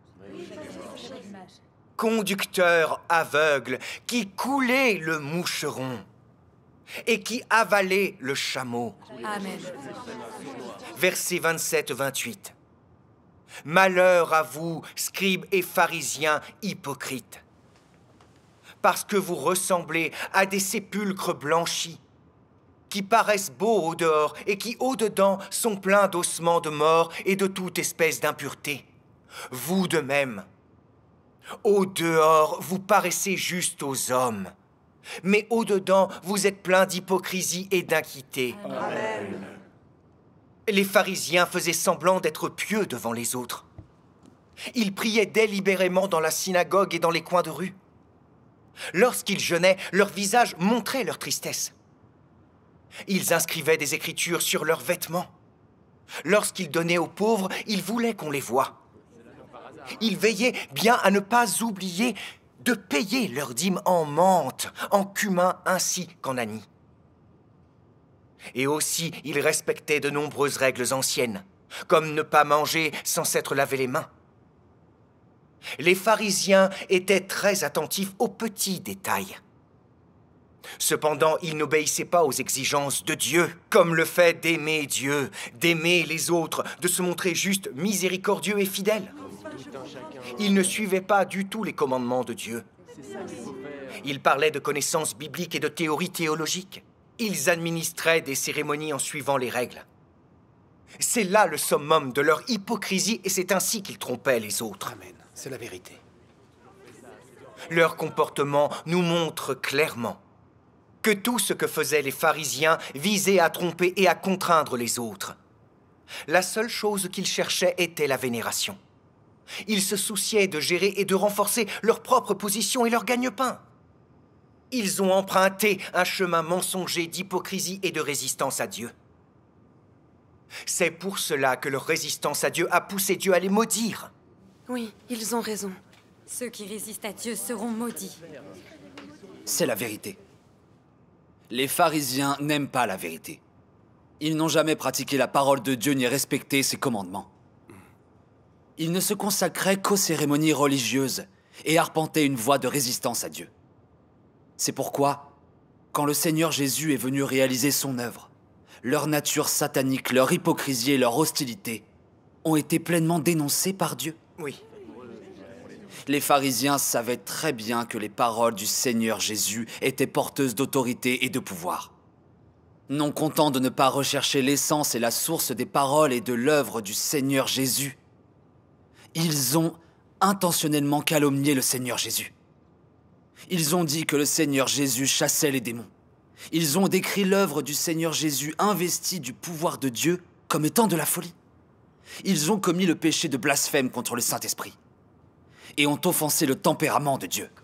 Conducteur aveugle qui coulait le moucheron et qui avalait le chameau. Amen. Versets vingt-sept à vingt-huit. Malheur à vous, scribes et pharisiens hypocrites, parce que vous ressemblez à des sépulcres blanchis, qui paraissent beaux au dehors et qui au dedans sont pleins d'ossements de mort et de toute espèce d'impureté. Vous de même, au dehors, vous paraissez juste aux hommes, mais au dedans, vous êtes pleins d'hypocrisie et d'iniquité. Amen. Les pharisiens faisaient semblant d'être pieux devant les autres. Ils priaient délibérément dans la synagogue et dans les coins de rue. Lorsqu'ils jeûnaient, leur visage montrait leur tristesse. Ils inscrivaient des écritures sur leurs vêtements. Lorsqu'ils donnaient aux pauvres, ils voulaient qu'on les voie. Ils veillaient bien à ne pas oublier de payer leurs dîmes en menthe, en cumin ainsi qu'en anis. Et aussi, ils respectaient de nombreuses règles anciennes, comme ne pas manger sans s'être lavé les mains. Les pharisiens étaient très attentifs aux petits détails. Cependant, ils n'obéissaient pas aux exigences de Dieu, comme le fait d'aimer Dieu, d'aimer les autres, de se montrer juste, miséricordieux et fidèle. Ils ne suivaient pas du tout les commandements de Dieu. Ils parlaient de connaissances bibliques et de théories théologiques. Ils administraient des cérémonies en suivant les règles. C'est là le summum de leur hypocrisie et c'est ainsi qu'ils trompaient les autres. Amen, c'est la vérité. Leur comportement nous montre clairement que tout ce que faisaient les pharisiens visait à tromper et à contraindre les autres. La seule chose qu'ils cherchaient était la vénération. Ils se souciaient de gérer et de renforcer leur propre position et leur gagne-pain. Ils ont emprunté un chemin mensonger d'hypocrisie et de résistance à Dieu. C'est pour cela que leur résistance à Dieu a poussé Dieu à les maudire. Oui, ils ont raison. Ceux qui résistent à Dieu seront maudits. C'est la vérité. Les pharisiens n'aiment pas la vérité. Ils n'ont jamais pratiqué la parole de Dieu ni respecté ses commandements. Ils ne se consacraient qu'aux cérémonies religieuses et arpentaient une voie de résistance à Dieu. C'est pourquoi, quand le Seigneur Jésus est venu réaliser son œuvre, leur nature satanique, leur hypocrisie et leur hostilité ont été pleinement dénoncées par Dieu. Oui. Les pharisiens savaient très bien que les paroles du Seigneur Jésus étaient porteuses d'autorité et de pouvoir. Non contents de ne pas rechercher l'essence et la source des paroles et de l'œuvre du Seigneur Jésus, ils ont intentionnellement calomnié le Seigneur Jésus. Ils ont dit que le Seigneur Jésus chassait les démons. Ils ont décrit l'œuvre du Seigneur Jésus investie du pouvoir de Dieu comme étant de la folie. Ils ont commis le péché de blasphème contre le Saint-Esprit et ont offensé le tempérament de Dieu.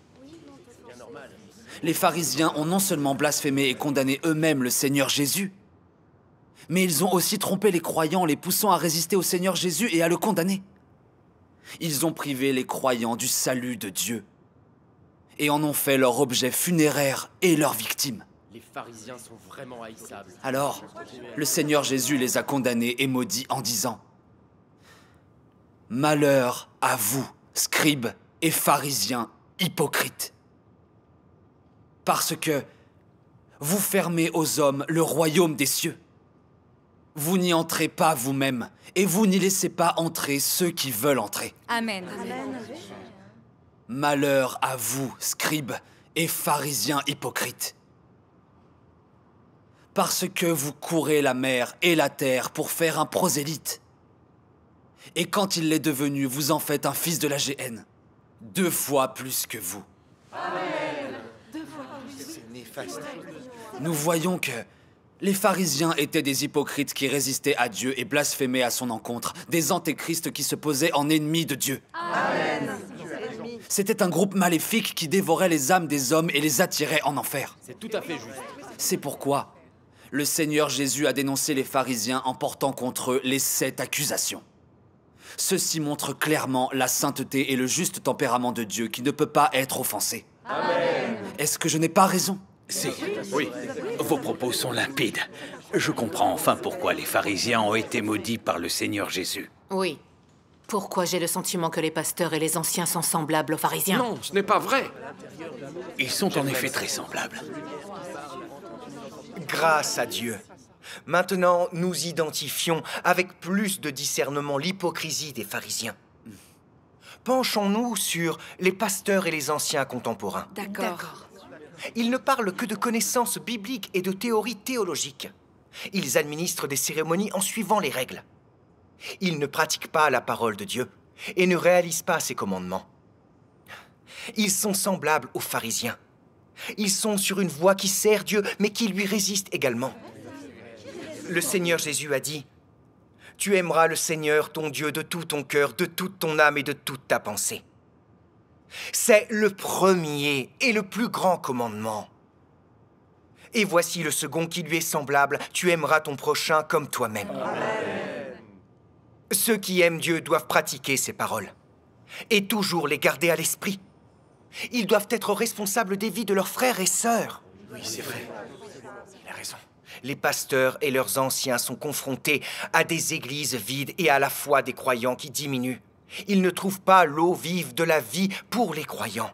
Les pharisiens ont non seulement blasphémé et condamné eux-mêmes le Seigneur Jésus, mais ils ont aussi trompé les croyants, les poussant à résister au Seigneur Jésus et à le condamner. Ils ont privé les croyants du salut de Dieu et en ont fait leur objet funéraire et leur victime. Les pharisiens sont vraiment haïssables. Alors, le Seigneur Jésus les a condamnés et maudits en disant « Malheur à vous, scribes et pharisiens hypocrites, parce que vous fermez aux hommes le royaume des cieux. Vous n'y entrez pas vous-même, et vous n'y laissez pas entrer ceux qui veulent entrer. Amen. Amen. Malheur à vous, scribes et pharisiens hypocrites, Parce que vous courez la mer et la terre pour faire un prosélyte. Et quand il l'est devenu, vous en faites un fils de la géhenne. Deux fois plus que vous. Amen. C'est néfaste. Nous voyons que les pharisiens étaient des hypocrites qui résistaient à Dieu et blasphémaient à son encontre, des antéchrists qui se posaient en ennemis de Dieu. Amen. C'était un groupe maléfique qui dévorait les âmes des hommes et les attirait en enfer. C'est tout à fait juste. C'est pourquoi le Seigneur Jésus a dénoncé les pharisiens en portant contre eux les sept accusations. Ceci montre clairement la sainteté et le juste tempérament de Dieu qui ne peut pas être offensé. Amen. Est-ce que je n'ai pas raison? Si, oui. Vos propos sont limpides. Je comprends enfin pourquoi les pharisiens ont été maudits par le Seigneur Jésus. Oui. Pourquoi j'ai le sentiment que les pasteurs et les anciens sont semblables aux pharisiens? Non, ce n'est pas vrai. Ils sont en effet très semblables. Grâce à Dieu. Maintenant, nous identifions avec plus de discernement l'hypocrisie des pharisiens. Penchons-nous sur les pasteurs et les anciens contemporains. D'accord. Ils ne parlent que de connaissances bibliques et de théories théologiques. Ils administrent des cérémonies en suivant les règles. Ils ne pratiquent pas la parole de Dieu et ne réalisent pas ses commandements. Ils sont semblables aux pharisiens. Ils sont sur une voie qui sert Dieu, mais qui lui résiste également. Le Seigneur Jésus a dit « Tu aimeras le Seigneur, ton Dieu, de tout ton cœur, de toute ton âme et de toute ta pensée. » C'est le premier et le plus grand commandement. Et voici le second qui lui est semblable. Tu aimeras ton prochain comme toi-même. Ceux qui aiment Dieu doivent pratiquer ses paroles et toujours les garder à l'esprit. Ils doivent être responsables des vies de leurs frères et sœurs. Oui, c'est vrai. Il a raison. Les pasteurs et leurs anciens sont confrontés à des églises vides et à la foi des croyants qui diminuent. Ils ne trouvent pas l'eau vive de la vie pour les croyants.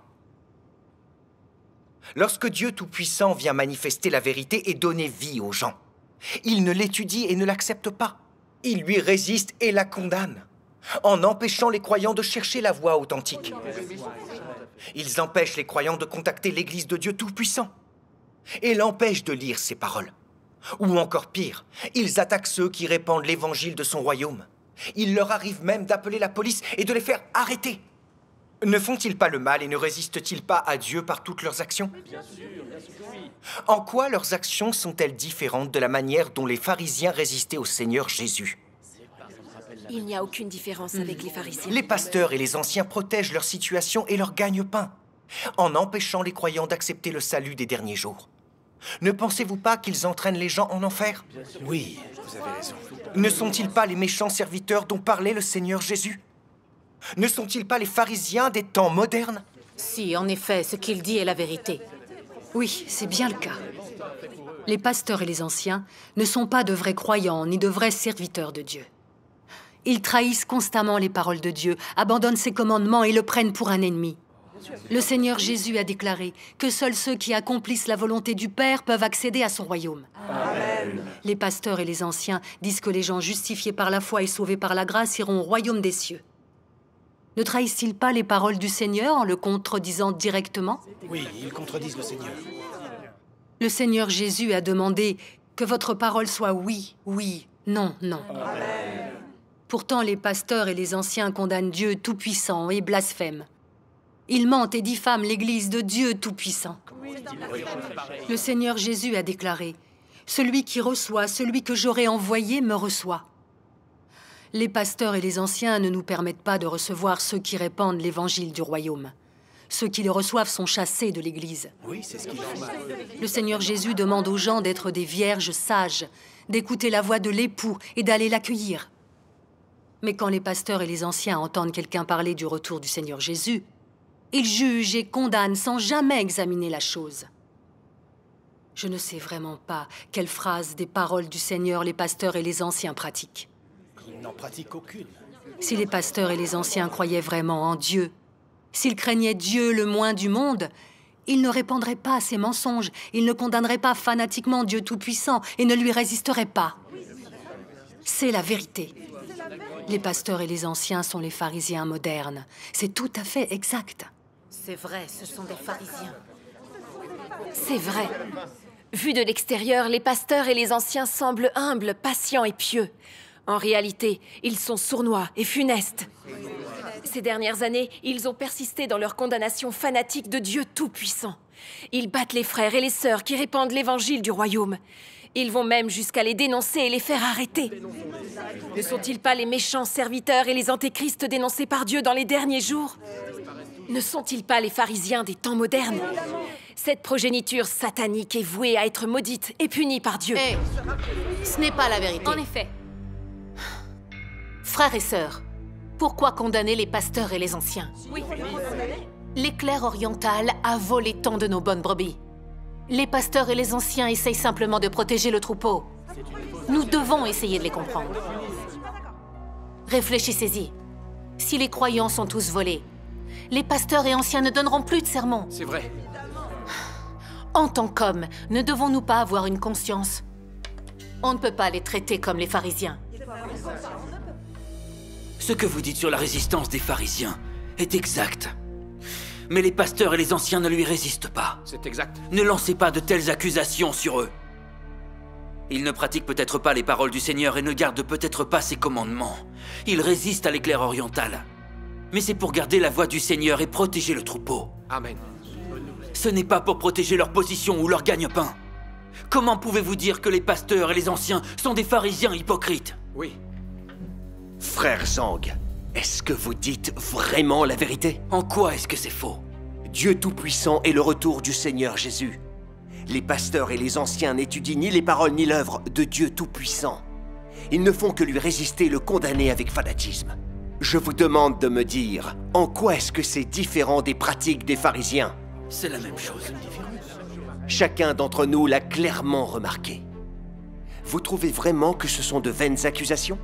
Lorsque Dieu Tout-Puissant vient manifester la vérité et donner vie aux gens, ils ne l'étudient et ne l'acceptent pas. Ils lui résistent et la condamnent, en empêchant les croyants de chercher la voie authentique. Ils empêchent les croyants de contacter l'Église de Dieu Tout-Puissant et l'empêchent de lire ses paroles. Ou encore pire, ils attaquent ceux qui répandent l'évangile de son royaume. Il leur arrive même d'appeler la police et de les faire arrêter. Ne font-ils pas le mal et ne résistent-ils pas à Dieu par toutes leurs actions? En quoi leurs actions sont-elles différentes de la manière dont les pharisiens résistaient au Seigneur Jésus? Il n'y a aucune différence avec les pharisiens. Les pasteurs et les anciens protègent leur situation et leur gagne-pain, en empêchant les croyants d'accepter le salut des derniers jours. Ne pensez-vous pas qu'ils entraînent les gens en enfer? Oui, vous avez raison. Ne sont-ils pas les méchants serviteurs dont parlait le Seigneur Jésus? Ne sont-ils pas les pharisiens des temps modernes? Si, en effet, ce qu'il dit est la vérité. Oui, c'est bien le cas. Les pasteurs et les anciens ne sont pas de vrais croyants ni de vrais serviteurs de Dieu. Ils trahissent constamment les paroles de Dieu, abandonnent ses commandements et le prennent pour un ennemi. Le Seigneur Jésus a déclaré que seuls ceux qui accomplissent la volonté du Père peuvent accéder à son royaume. Amen. Les pasteurs et les anciens disent que les gens justifiés par la foi et sauvés par la grâce iront au royaume des cieux. Ne trahissent-ils pas les paroles du Seigneur en le contredisant directement? Oui, ils contredisent le Seigneur. Le Seigneur Jésus a demandé que votre parole soit oui, oui, non, non. Amen. Pourtant, les pasteurs et les anciens condamnent Dieu Tout-Puissant et blasphèment. Ils mentent et diffament l'Église de Dieu Tout-Puissant. Le Seigneur Jésus a déclaré « Celui qui reçoit, celui que j'aurai envoyé me reçoit ». Les pasteurs et les anciens ne nous permettent pas de recevoir ceux qui répandent l'évangile du royaume. Ceux qui le reçoivent sont chassés de l'Église. Oui, c'est ce qu'ils font. Le Seigneur Jésus demande aux gens d'être des vierges sages, d'écouter la voix de l'époux et d'aller l'accueillir. Mais quand les pasteurs et les anciens entendent quelqu'un parler du retour du Seigneur Jésus, ils jugent et condamnent sans jamais examiner la chose. Je ne sais vraiment pas quelle phrase des paroles du Seigneur les pasteurs et les anciens pratiquent. Ils n'en pratiquent aucune. Si les pasteurs et les anciens croyaient vraiment en Dieu, s'ils craignaient Dieu le moins du monde, ils ne répandraient pas ces mensonges, ils ne condamneraient pas fanatiquement Dieu Tout-Puissant et ne lui résisteraient pas. C'est la vérité. Les pasteurs et les anciens sont les pharisiens modernes. C'est tout à fait exact. C'est vrai, ce sont des pharisiens. C'est vrai. Vu de l'extérieur, les pasteurs et les anciens semblent humbles, patients et pieux. En réalité, ils sont sournois et funestes. Ces dernières années, ils ont persisté dans leur condamnation fanatique de Dieu Tout-Puissant. Ils battent les frères et les sœurs qui répandent l'évangile du royaume. Ils vont même jusqu'à les dénoncer et les faire arrêter. Ne sont-ils pas les méchants serviteurs et les antéchrists dénoncés par Dieu dans les derniers jours? Ne sont-ils pas les pharisiens des temps modernes? Cette progéniture satanique est vouée à être maudite et punie par Dieu. Hé, ce n'est pas la vérité. En effet. Frères et sœurs, pourquoi condamner les pasteurs et les anciens? Oui. L'éclair oriental a volé tant de nos bonnes brebis. Les pasteurs et les anciens essayent simplement de protéger le troupeau. Nous devons essayer de les comprendre. Réfléchissez-y. Si les croyants sont tous volés, les pasteurs et anciens ne donneront plus de sermons. C'est vrai. En tant qu'hommes, ne devons-nous pas avoir une conscience? On ne peut pas les traiter comme les pharisiens. Ce que vous dites sur la résistance des pharisiens est exact. Mais les pasteurs et les anciens ne lui résistent pas. C'est exact. Ne lancez pas de telles accusations sur eux. Ils ne pratiquent peut-être pas les paroles du Seigneur et ne gardent peut-être pas ses commandements. Ils résistent à l'éclair oriental. Mais c'est pour garder la voix du Seigneur et protéger le troupeau. Amen. Ce n'est pas pour protéger leur position ou leur gagne-pain. Comment pouvez-vous dire que les pasteurs et les anciens sont des pharisiens hypocrites? Oui. Frère Zhang, est-ce que vous dites vraiment la vérité? En quoi est-ce que c'est faux? Dieu Tout-Puissant est le retour du Seigneur Jésus. Les pasteurs et les anciens n'étudient ni les paroles ni l'œuvre de Dieu Tout-Puissant. Ils ne font que lui résister et le condamner avec fanatisme. Je vous demande de me dire, en quoi est-ce que c'est différent des pratiques des pharisiens? C'est la même chose. Chacun d'entre nous l'a clairement remarqué. Vous trouvez vraiment que ce sont de vaines accusations?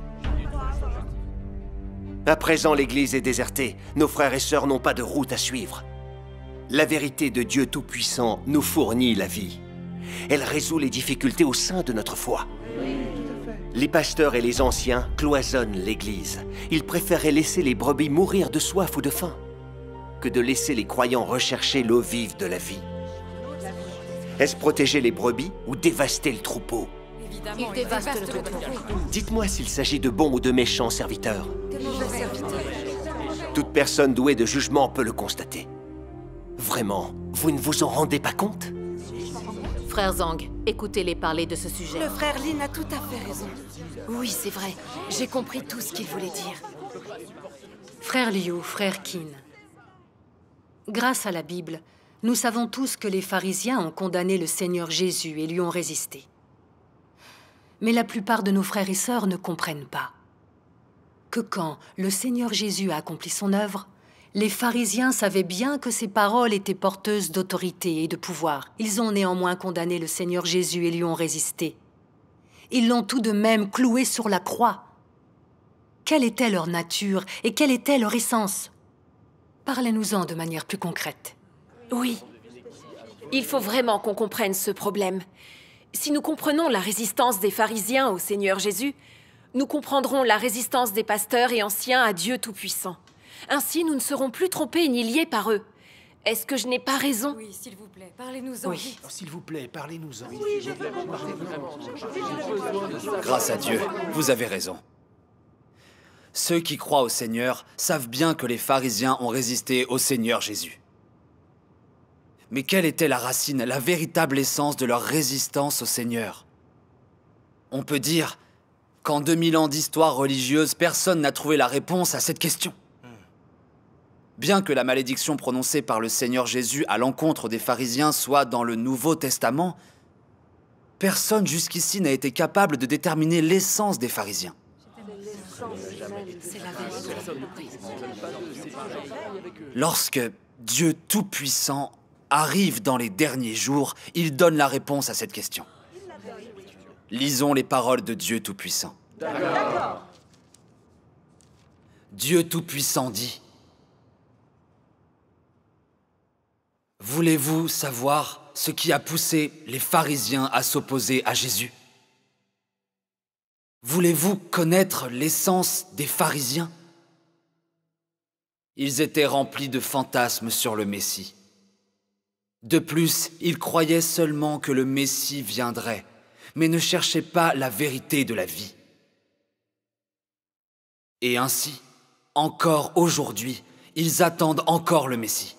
À présent, l'Église est désertée. Nos frères et sœurs n'ont pas de route à suivre. La vérité de Dieu Tout-Puissant nous fournit la vie. Elle résout les difficultés au sein de notre foi. Les pasteurs et les anciens cloisonnent l'Église. Ils préféraient laisser les brebis mourir de soif ou de faim que de laisser les croyants rechercher l'eau vive de la vie. Est-ce protéger les brebis ou dévaster le troupeau? Ils dévastent le troupeau. Dites-moi s'il s'agit de bons ou de méchants serviteurs. Toute personne douée de jugement peut le constater. Vraiment, vous ne vous en rendez pas compte? Frère Zhang, écoutez-les parler de ce sujet. Le frère Lin a tout à fait raison. Oui, c'est vrai. J'ai compris tout ce qu'il voulait dire. Frère Liu, frère Qin, grâce à la Bible, nous savons tous que les pharisiens ont condamné le Seigneur Jésus et lui ont résisté. Mais la plupart de nos frères et sœurs ne comprennent pas que quand le Seigneur Jésus a accompli son œuvre, les pharisiens savaient bien que ses paroles étaient porteuses d'autorité et de pouvoir. Ils ont néanmoins condamné le Seigneur Jésus et lui ont résisté. Ils l'ont tout de même cloué sur la croix. Quelle était leur nature et quelle était leur essence? Parlez-nous-en de manière plus concrète. Oui. Il faut vraiment qu'on comprenne ce problème. Si nous comprenons la résistance des pharisiens au Seigneur Jésus, nous comprendrons la résistance des pasteurs et anciens à Dieu Tout-Puissant. Ainsi, nous ne serons plus trompés ni liés par eux. Est-ce que je n'ai pas raison? Oui, s'il vous plaît, parlez-nous-en. Oui. Oh, s'il vous plaît, parlez-nous-en. Grâce à Dieu, vous avez raison. Ceux qui croient au Seigneur savent bien que les pharisiens ont résisté au Seigneur Jésus. Mais quelle était la racine, la véritable essence de leur résistance au Seigneur? On peut dire qu'en deux mille ans d'histoire religieuse, personne n'a trouvé la réponse à cette question. Bien que la malédiction prononcée par le Seigneur Jésus à l'encontre des pharisiens soit dans le Nouveau Testament, personne jusqu'ici n'a été capable de déterminer l'essence des pharisiens. Lorsque Dieu Tout-Puissant arrive dans les derniers jours, il donne la réponse à cette question. Lisons les paroles de Dieu Tout-Puissant. Dieu Tout-Puissant dit: Voulez-vous savoir ce qui a poussé les pharisiens à s'opposer à Jésus? Voulez-vous connaître l'essence des pharisiens? Ils étaient remplis de fantasmes sur le Messie. De plus, ils croyaient seulement que le Messie viendrait, mais ne cherchaient pas la vérité de la vie. Et ainsi, encore aujourd'hui, ils attendent encore le Messie.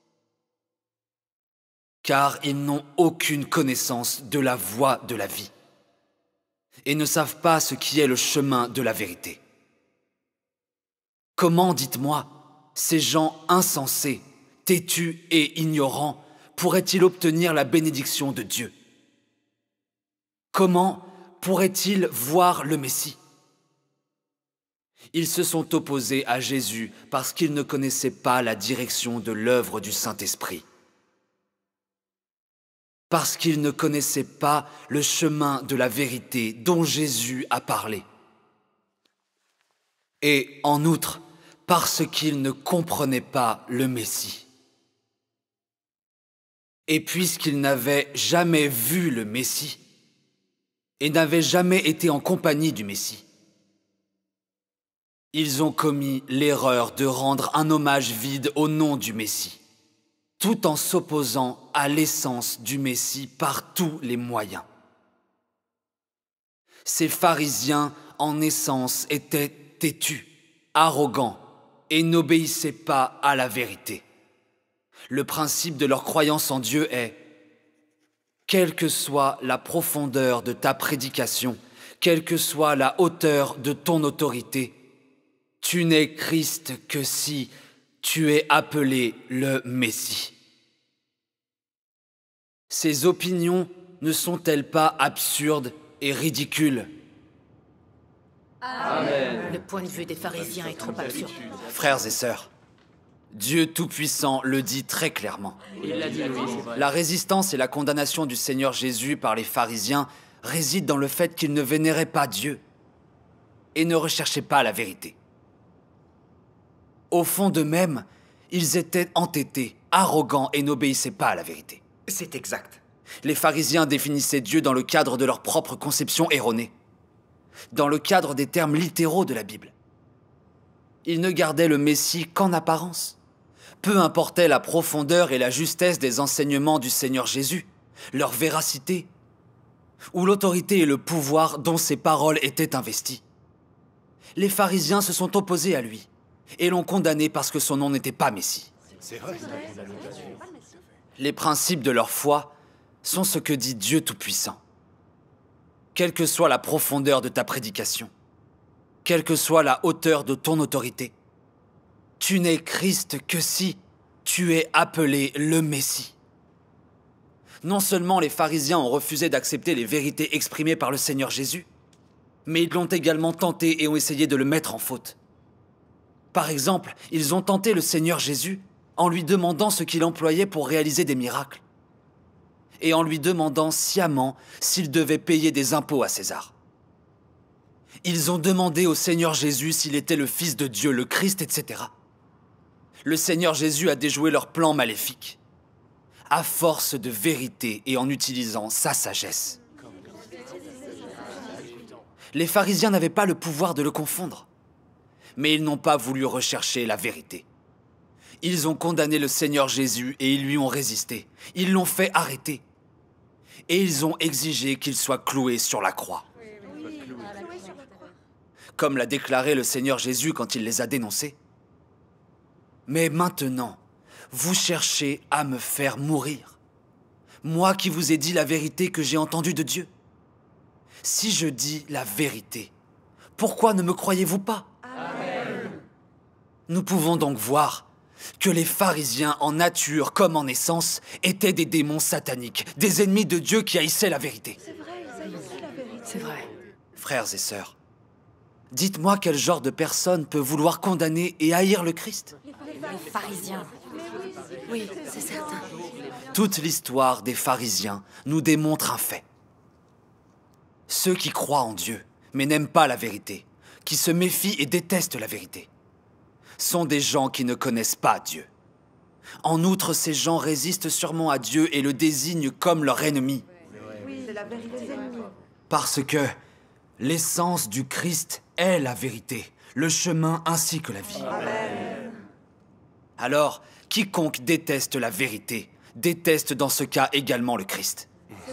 Car ils n'ont aucune connaissance de la voie de la vie et ne savent pas ce qui est le chemin de la vérité. Comment, dites-moi, ces gens insensés, têtus et ignorants pourraient-ils obtenir la bénédiction de Dieu? Comment pourraient-ils voir le Messie? Ils se sont opposés à Jésus parce qu'ils ne connaissaient pas la direction de l'œuvre du Saint-Esprit. Parce qu'ils ne connaissaient pas le chemin de la vérité dont Jésus a parlé. Et en outre, parce qu'ils ne comprenaient pas le Messie. Et puisqu'ils n'avaient jamais vu le Messie, et n'avaient jamais été en compagnie du Messie, ils ont commis l'erreur de rendre un hommage vide au nom du Messie, tout en s'opposant à l'essence du Messie par tous les moyens. Ces pharisiens, en essence, étaient têtus, arrogants et n'obéissaient pas à la vérité. Le principe de leur croyance en Dieu est « Quelle que soit la profondeur de ta prédication, quelle que soit la hauteur de ton autorité, tu n'es Christ que si tu es appelé le Messie. » Ces opinions ne sont-elles pas absurdes et ridicules? Amen. Le point de vue des pharisiens est trop absurde. Frères et sœurs, Dieu Tout-Puissant le dit très clairement. Il l'a dit, oui. La résistance et la condamnation du Seigneur Jésus par les pharisiens résident dans le fait qu'ils ne vénéraient pas Dieu et ne recherchaient pas la vérité. Au fond d'eux-mêmes, ils étaient entêtés, arrogants et n'obéissaient pas à la vérité. C'est exact. Les pharisiens définissaient Dieu dans le cadre de leur propre conception erronée, dans le cadre des termes littéraux de la Bible. Ils ne gardaient le Messie qu'en apparence. Peu importait la profondeur et la justesse des enseignements du Seigneur Jésus, leur véracité, ou l'autorité et le pouvoir dont ses paroles étaient investies. Les pharisiens se sont opposés à lui et l'ont condamné parce que son nom n'était pas Messie. C'est vrai. Les principes de leur foi sont ce que dit Dieu Tout-Puissant. Quelle que soit la profondeur de ta prédication, quelle que soit la hauteur de ton autorité, tu n'es Christ que si tu es appelé le Messie. Non seulement les pharisiens ont refusé d'accepter les vérités exprimées par le Seigneur Jésus, mais ils l'ont également tenté et ont essayé de le mettre en faute. Par exemple, ils ont tenté le Seigneur Jésus en lui demandant ce qu'il employait pour réaliser des miracles, et en lui demandant sciemment s'il devait payer des impôts à César. Ils ont demandé au Seigneur Jésus s'il était le Fils de Dieu, le Christ, et cetera. Le Seigneur Jésus a déjoué leur plan maléfique, à force de vérité et en utilisant sa sagesse. Les pharisiens n'avaient pas le pouvoir de le confondre, mais ils n'ont pas voulu rechercher la vérité. Ils ont condamné le Seigneur Jésus et ils lui ont résisté. Ils l'ont fait arrêter. Et ils ont exigé qu'il soit cloué sur la croix. Comme l'a déclaré le Seigneur Jésus quand il les a dénoncés. Mais maintenant, vous cherchez à me faire mourir. Moi qui vous ai dit la vérité que j'ai entendue de Dieu. Si je dis la vérité, pourquoi ne me croyez-vous pas? Amen. Nous pouvons donc voir que les pharisiens, en nature comme en essence, étaient des démons sataniques, des ennemis de Dieu qui haïssaient la vérité. C'est vrai, ils haïssaient la vérité. C'est vrai. Frères et sœurs, dites-moi quel genre de personne peut vouloir condamner et haïr le Christ? Les pharisiens. Oui, c'est certain. Toute l'histoire des pharisiens nous démontre un fait. Ceux qui croient en Dieu, mais n'aiment pas la vérité, qui se méfient et détestent la vérité, sont des gens qui ne connaissent pas Dieu. En outre, ces gens résistent sûrement à Dieu et le désignent comme leur ennemi. Oui, c'est la vérité. Parce que l'essence du Christ est la vérité, le chemin ainsi que la vie. Amen. Alors, quiconque déteste la vérité détestent dans ce cas également le Christ.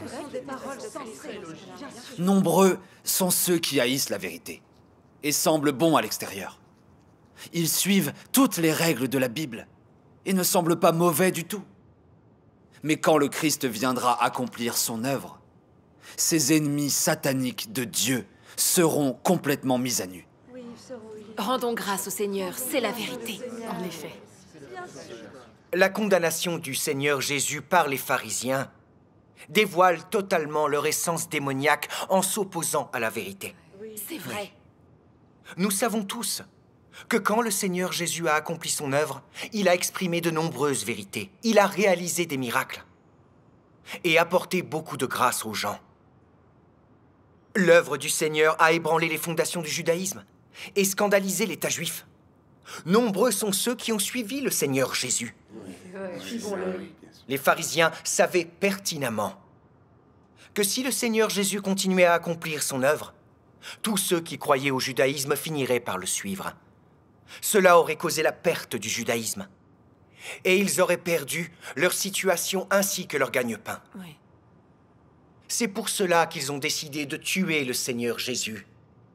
Nombreux sont ceux qui haïssent la vérité et semblent bons à l'extérieur. Ils suivent toutes les règles de la Bible et ne semblent pas mauvais du tout. Mais quand le Christ viendra accomplir son œuvre, ces ennemis sataniques de Dieu seront complètement mis à nu. Rendons grâce au Seigneur, c'est la vérité. En effet. La condamnation du Seigneur Jésus par les pharisiens dévoile totalement leur essence démoniaque en s'opposant à la vérité. C'est vrai. Nous savons tous que quand le Seigneur Jésus a accompli son œuvre, il a exprimé de nombreuses vérités. Il a réalisé des miracles et apporté beaucoup de grâce aux gens. L'œuvre du Seigneur a ébranlé les fondations du judaïsme et scandalisé l'État juif. Nombreux sont ceux qui ont suivi le Seigneur Jésus. Les pharisiens savaient pertinemment que si le Seigneur Jésus continuait à accomplir son œuvre, tous ceux qui croyaient au judaïsme finiraient par le suivre. Cela aurait causé la perte du judaïsme. Et ils auraient perdu leur situation ainsi que leur gagne-pain. Oui. C'est pour cela qu'ils ont décidé de tuer le Seigneur Jésus.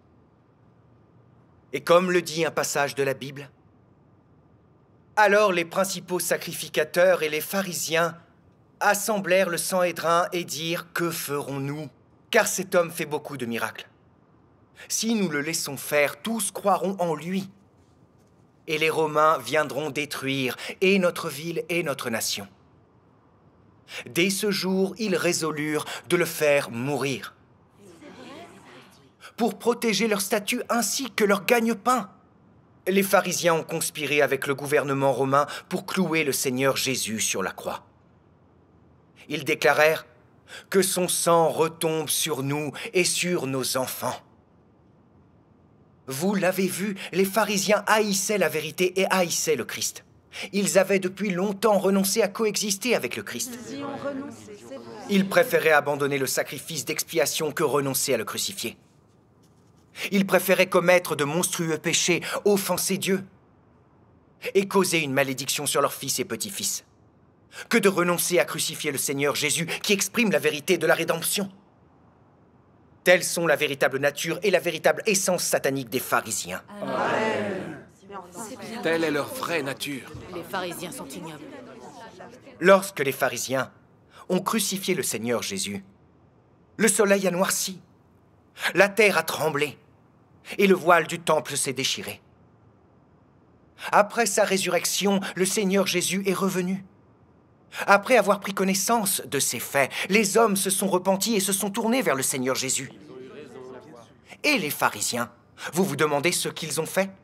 Et comme le dit un passage de la Bible, alors les principaux sacrificateurs et les pharisiens assemblèrent le Sanhédrin et dirent « Que ferons-nous ? Car cet homme fait beaucoup de miracles. Si nous le laissons faire, tous croiront en lui. Et les Romains viendront détruire et notre ville et notre nation. » Dès ce jour, ils résolurent de le faire mourir, pour protéger leur statut ainsi que leur gagne-pain. Les pharisiens ont conspiré avec le gouvernement romain pour clouer le Seigneur Jésus sur la croix. Ils déclarèrent que son sang retombe sur nous et sur nos enfants. Vous l'avez vu, les pharisiens haïssaient la vérité et haïssaient le Christ. Ils avaient depuis longtemps renoncé à coexister avec le Christ. Ils préféraient abandonner le sacrifice d'expiation que renoncer à le crucifier. Ils préféraient commettre de monstrueux péchés, offenser Dieu et causer une malédiction sur leurs fils et petits-fils, que de renoncer à crucifier le Seigneur Jésus qui exprime la vérité de la rédemption. Telles sont la véritable nature et la véritable essence satanique des pharisiens. Amen. Telle est leur vraie nature. Les pharisiens sont ignobles. Lorsque les pharisiens ont crucifié le Seigneur Jésus, le soleil a noirci, la terre a tremblé et le voile du temple s'est déchiré. Après sa résurrection, le Seigneur Jésus est revenu. Après avoir pris connaissance de ces faits, les hommes se sont repentis et se sont tournés vers le Seigneur Jésus. Et les pharisiens, vous vous demandez ce qu'ils ont fait?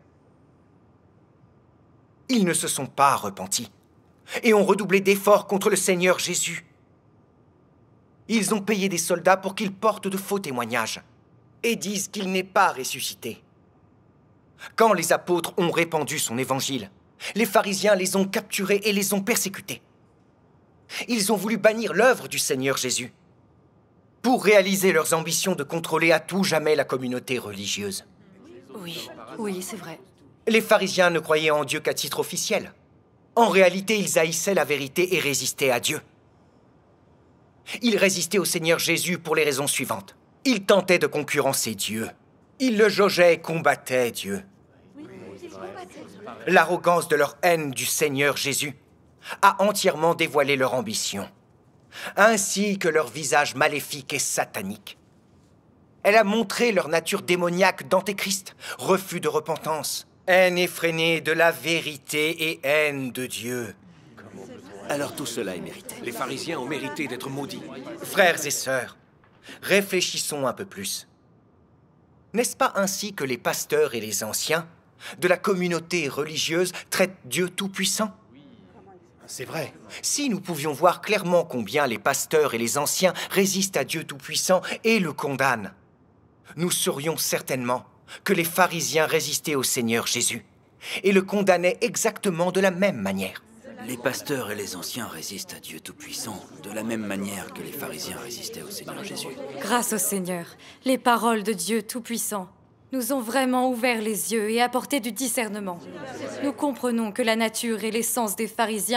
Ils ne se sont pas repentis et ont redoublé d'efforts contre le Seigneur Jésus. Ils ont payé des soldats pour qu'ils portent de faux témoignages et disent qu'il n'est pas ressuscité. Quand les apôtres ont répandu son évangile, les pharisiens les ont capturés et les ont persécutés. Ils ont voulu bannir l'œuvre du Seigneur Jésus pour réaliser leurs ambitions de contrôler à tout jamais la communauté religieuse. Oui, oui, c'est vrai. Les pharisiens ne croyaient en Dieu qu'à titre officiel. En réalité, ils haïssaient la vérité et résistaient à Dieu. Ils résistaient au Seigneur Jésus pour les raisons suivantes. Ils tentaient de concurrencer Dieu. Ils le jaugeaient et combattaient Dieu. L'arrogance de leur haine du Seigneur Jésus a entièrement dévoilé leur ambition, ainsi que leur visage maléfique et satanique. Elle a montré leur nature démoniaque d'antéchrist, refus de repentance, haine effrénée de la vérité et haine de Dieu. Alors tout cela est mérité. Les pharisiens ont mérité d'être maudits. Frères et sœurs, réfléchissons un peu plus. N'est-ce pas ainsi que les pasteurs et les anciens de la communauté religieuse traitent Dieu Tout-Puissant? C'est vrai. Si nous pouvions voir clairement combien les pasteurs et les anciens résistent à Dieu Tout-Puissant et le condamnent, nous saurions certainement que les pharisiens résistaient au Seigneur Jésus et le condamnaient exactement de la même manière. Les pasteurs et les anciens résistent à Dieu Tout-Puissant de la même manière que les pharisiens résistaient au Seigneur Jésus. Grâce au Seigneur, les paroles de Dieu Tout-Puissant nous ont vraiment ouvert les yeux et apporté du discernement. Nous comprenons que la nature et l'essence des pharisiens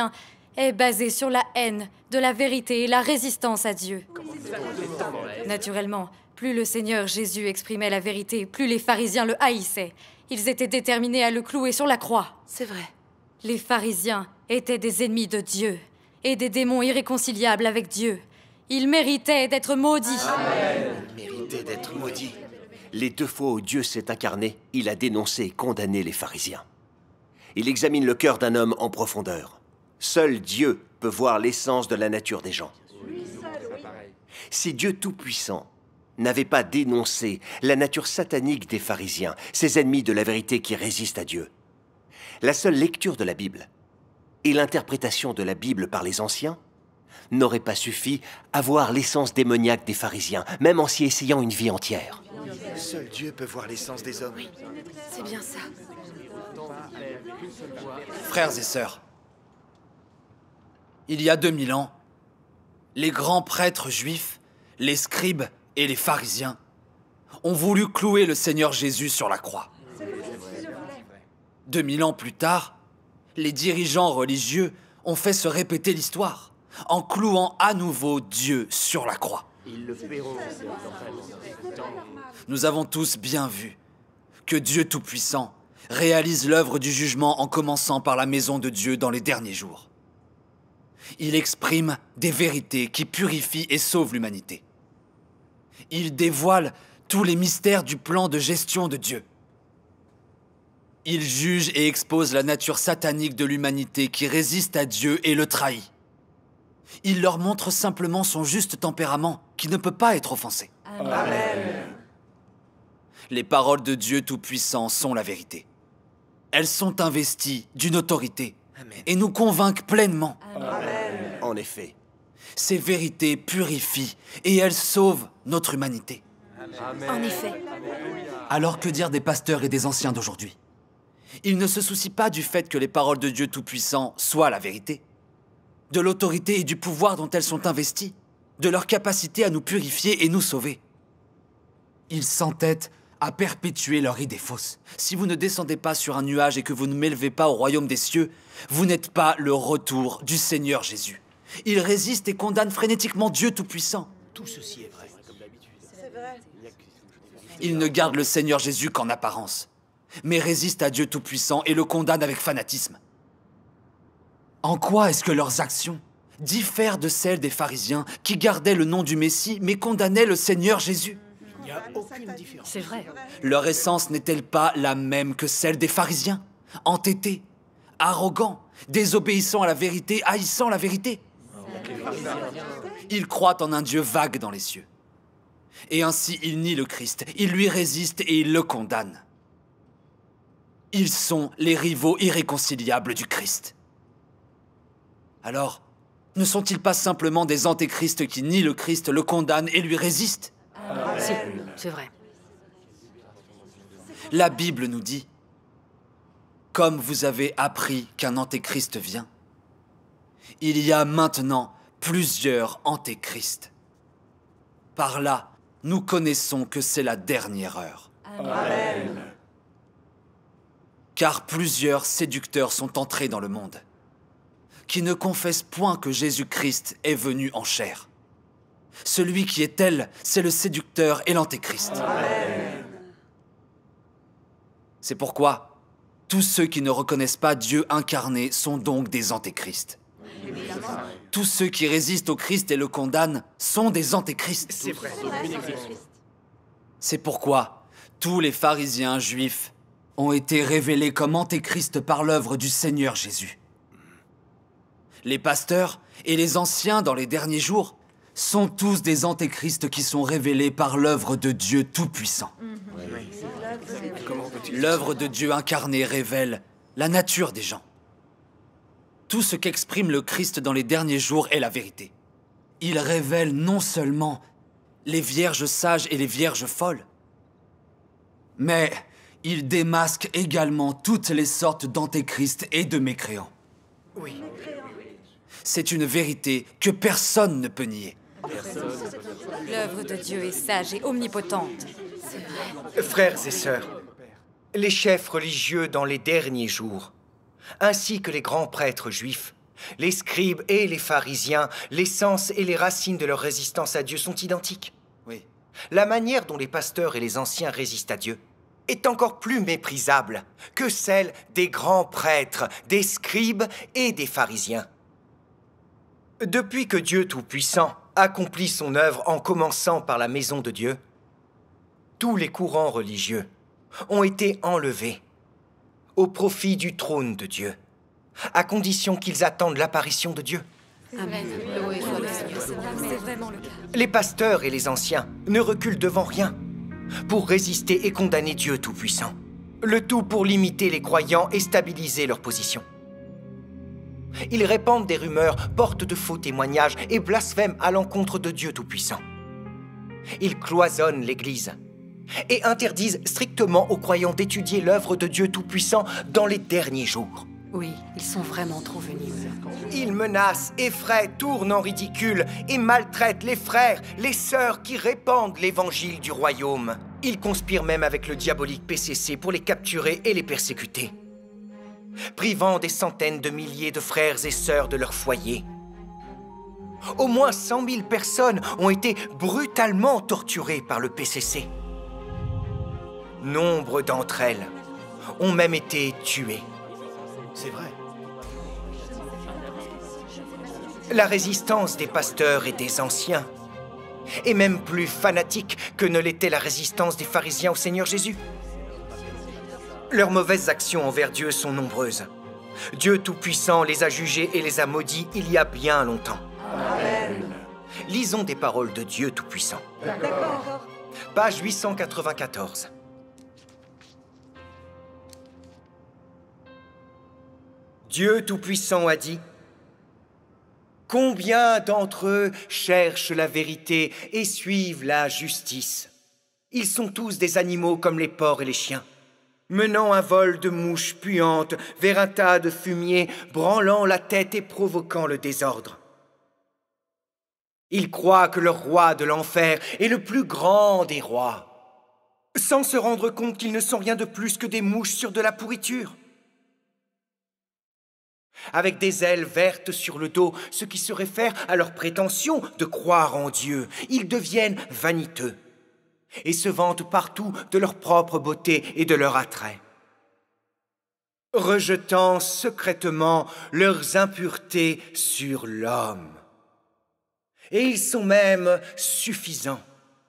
est basée sur la haine de la vérité et la résistance à Dieu. Naturellement, plus le Seigneur Jésus exprimait la vérité, plus les pharisiens le haïssaient. Ils étaient déterminés à le clouer sur la croix. C'est vrai. Les pharisiens étaient des ennemis de Dieu et des démons irréconciliables avec Dieu. Ils méritaient d'être maudits. Amen. Ils méritaient d'être maudits. Les deux fois où Dieu s'est incarné, il a dénoncé et condamné les pharisiens. Il examine le cœur d'un homme en profondeur. Seul Dieu peut voir l'essence de la nature des gens. Si Dieu Tout-Puissant n'avait pas dénoncé la nature satanique des pharisiens, ces ennemis de la vérité qui résistent à Dieu, la seule lecture de la Bible et l'interprétation de la Bible par les anciens n'auraient pas suffi à voir l'essence démoniaque des pharisiens, même en s'y essayant une vie entière. Seul Dieu peut voir l'essence des hommes. Oui, c'est bien ça. Frères et sœurs, il y a deux mille ans, les grands prêtres juifs, les scribes et les pharisiens ont voulu clouer le Seigneur Jésus sur la croix. Deux mille ans plus tard, les dirigeants religieux ont fait se répéter l'histoire en clouant à nouveau Dieu sur la croix. Nous avons tous bien vu que Dieu Tout-Puissant réalise l'œuvre du jugement en commençant par la maison de Dieu dans les derniers jours. Il exprime des vérités qui purifient et sauvent l'humanité. Il dévoile tous les mystères du plan de gestion de Dieu. Il juge et expose la nature satanique de l'humanité qui résiste à Dieu et le trahit. Il leur montre simplement son juste tempérament qui ne peut pas être offensé. Amen. Les paroles de Dieu Tout-Puissant sont la vérité. Elles sont investies d'une autorité et nous convainquent pleinement. Amen. En effet. Ces vérités purifient et elles sauvent notre humanité. Amen. En effet. Alors que dire des pasteurs et des anciens d'aujourd'hui? Ils ne se soucient pas du fait que les paroles de Dieu Tout-Puissant soient la vérité, de l'autorité et du pouvoir dont elles sont investies, de leur capacité à nous purifier et nous sauver. Ils s'entêtent à perpétuer leur idée fausse. Si vous ne descendez pas sur un nuage et que vous ne m'élevez pas au royaume des cieux, vous n'êtes pas le retour du Seigneur Jésus. Il résiste et condamne frénétiquement Dieu Tout-Puissant. Tout ceci est vrai. Il ne garde le Seigneur Jésus qu'en apparence, mais résiste à Dieu Tout-Puissant et le condamne avec fanatisme. En quoi est-ce que leurs actions diffèrent de celles des pharisiens qui gardaient le nom du Messie mais condamnaient le Seigneur Jésus? Il n'y a aucune différence. C'est vrai. Leur essence n'est-elle pas la même que celle des pharisiens? Entêtés, arrogants, désobéissant à la vérité, haïssant la vérité. Ils croient en un Dieu vague dans les cieux. Et ainsi ils nient le Christ, ils lui résistent et ils le condamnent. Ils sont les rivaux irréconciliables du Christ. Alors, ne sont-ils pas simplement des antéchrists qui nient le Christ, le condamnent et lui résistent? Si, c'est vrai. La Bible nous dit « Comme vous avez appris qu'un antéchrist vient, il y a maintenant plusieurs antéchrists. Par là, nous connaissons que c'est la dernière heure. Amen. Car plusieurs séducteurs sont entrés dans le monde, qui ne confessent point que Jésus-Christ est venu en chair. Celui qui est tel, c'est le séducteur et l'antéchrist. Amen. C'est pourquoi tous ceux qui ne reconnaissent pas Dieu incarné sont donc des antéchrists. Tous ceux qui résistent au Christ et le condamnent sont des antéchrists. C'est vrai. C'est pourquoi tous les pharisiens juifs ont été révélés comme antéchrists par l'œuvre du Seigneur Jésus. Les pasteurs et les anciens dans les derniers jours sont tous des antéchrists qui sont révélés par l'œuvre de Dieu Tout-Puissant. L'œuvre de Dieu incarné révèle la nature des gens. Tout ce qu'exprime le Christ dans les derniers jours est la vérité. Il révèle non seulement les vierges sages et les vierges folles, mais il démasque également toutes les sortes d'antéchrists et de mécréants. Oui. C'est une vérité que personne ne peut nier. L'œuvre de Dieu est sage et omnipotente. C'est vrai. Frères et sœurs, les chefs religieux dans les derniers jours, ainsi que les grands prêtres juifs, Les scribes et les pharisiens, l'essence et les racines de leur résistance à Dieu sont identiques. Oui. La manière dont les pasteurs et les anciens résistent à Dieu est encore plus méprisable que celle des grands prêtres, des scribes et des pharisiens. Depuis que Dieu Tout-Puissant accomplit son œuvre en commençant par la maison de Dieu, tous les courants religieux ont été enlevés au profit du trône de Dieu, à condition qu'ils attendent l'apparition de Dieu. Amen. C'est vraiment le cas. Les pasteurs et les anciens ne reculent devant rien pour résister et condamner Dieu Tout-Puissant. Le tout pour limiter les croyants et stabiliser leur position. Ils répandent des rumeurs, portent de faux témoignages et blasphèment à l'encontre de Dieu Tout-Puissant. Ils cloisonnent l'Église et interdisent strictement aux croyants d'étudier l'œuvre de Dieu Tout-Puissant dans les derniers jours. Oui, ils sont vraiment trop venimeux. Ils menacent, effraient, tournent en ridicule et maltraitent les frères, les sœurs qui répandent l'évangile du royaume. Ils conspirent même avec le diabolique P C C pour les capturer et les persécuter, privant des centaines de milliers de frères et sœurs de leur foyer. Au moins cent mille personnes ont été brutalement torturées par le P C C. Nombre d'entre elles ont même été tuées. C'est vrai. La résistance des pasteurs et des anciens est même plus fanatique que ne l'était la résistance des pharisiens au Seigneur Jésus. Leurs mauvaises actions envers Dieu sont nombreuses. Dieu Tout-Puissant les a jugés et les a maudits il y a bien longtemps. Amen. Lisons des paroles de Dieu Tout-Puissant. D'accord. Page huit cent quatre-vingt-quatorze. Dieu Tout-Puissant a dit: « Combien d'entre eux cherchent la vérité et suivent la justice? Ils sont tous des animaux comme les porcs et les chiens, menant un vol de mouches puantes vers un tas de fumier, branlant la tête et provoquant le désordre. Ils croient que leur roi de l'enfer est le plus grand des rois, sans se rendre compte qu'ils ne sont rien de plus que des mouches sur de la pourriture. Avec des ailes vertes sur le dos, ce qui se réfère à leur prétention de croire en Dieu, ils deviennent vaniteux et se vantent partout de leur propre beauté et de leur attrait, rejetant secrètement leurs impuretés sur l'homme. Et ils sont même suffisants,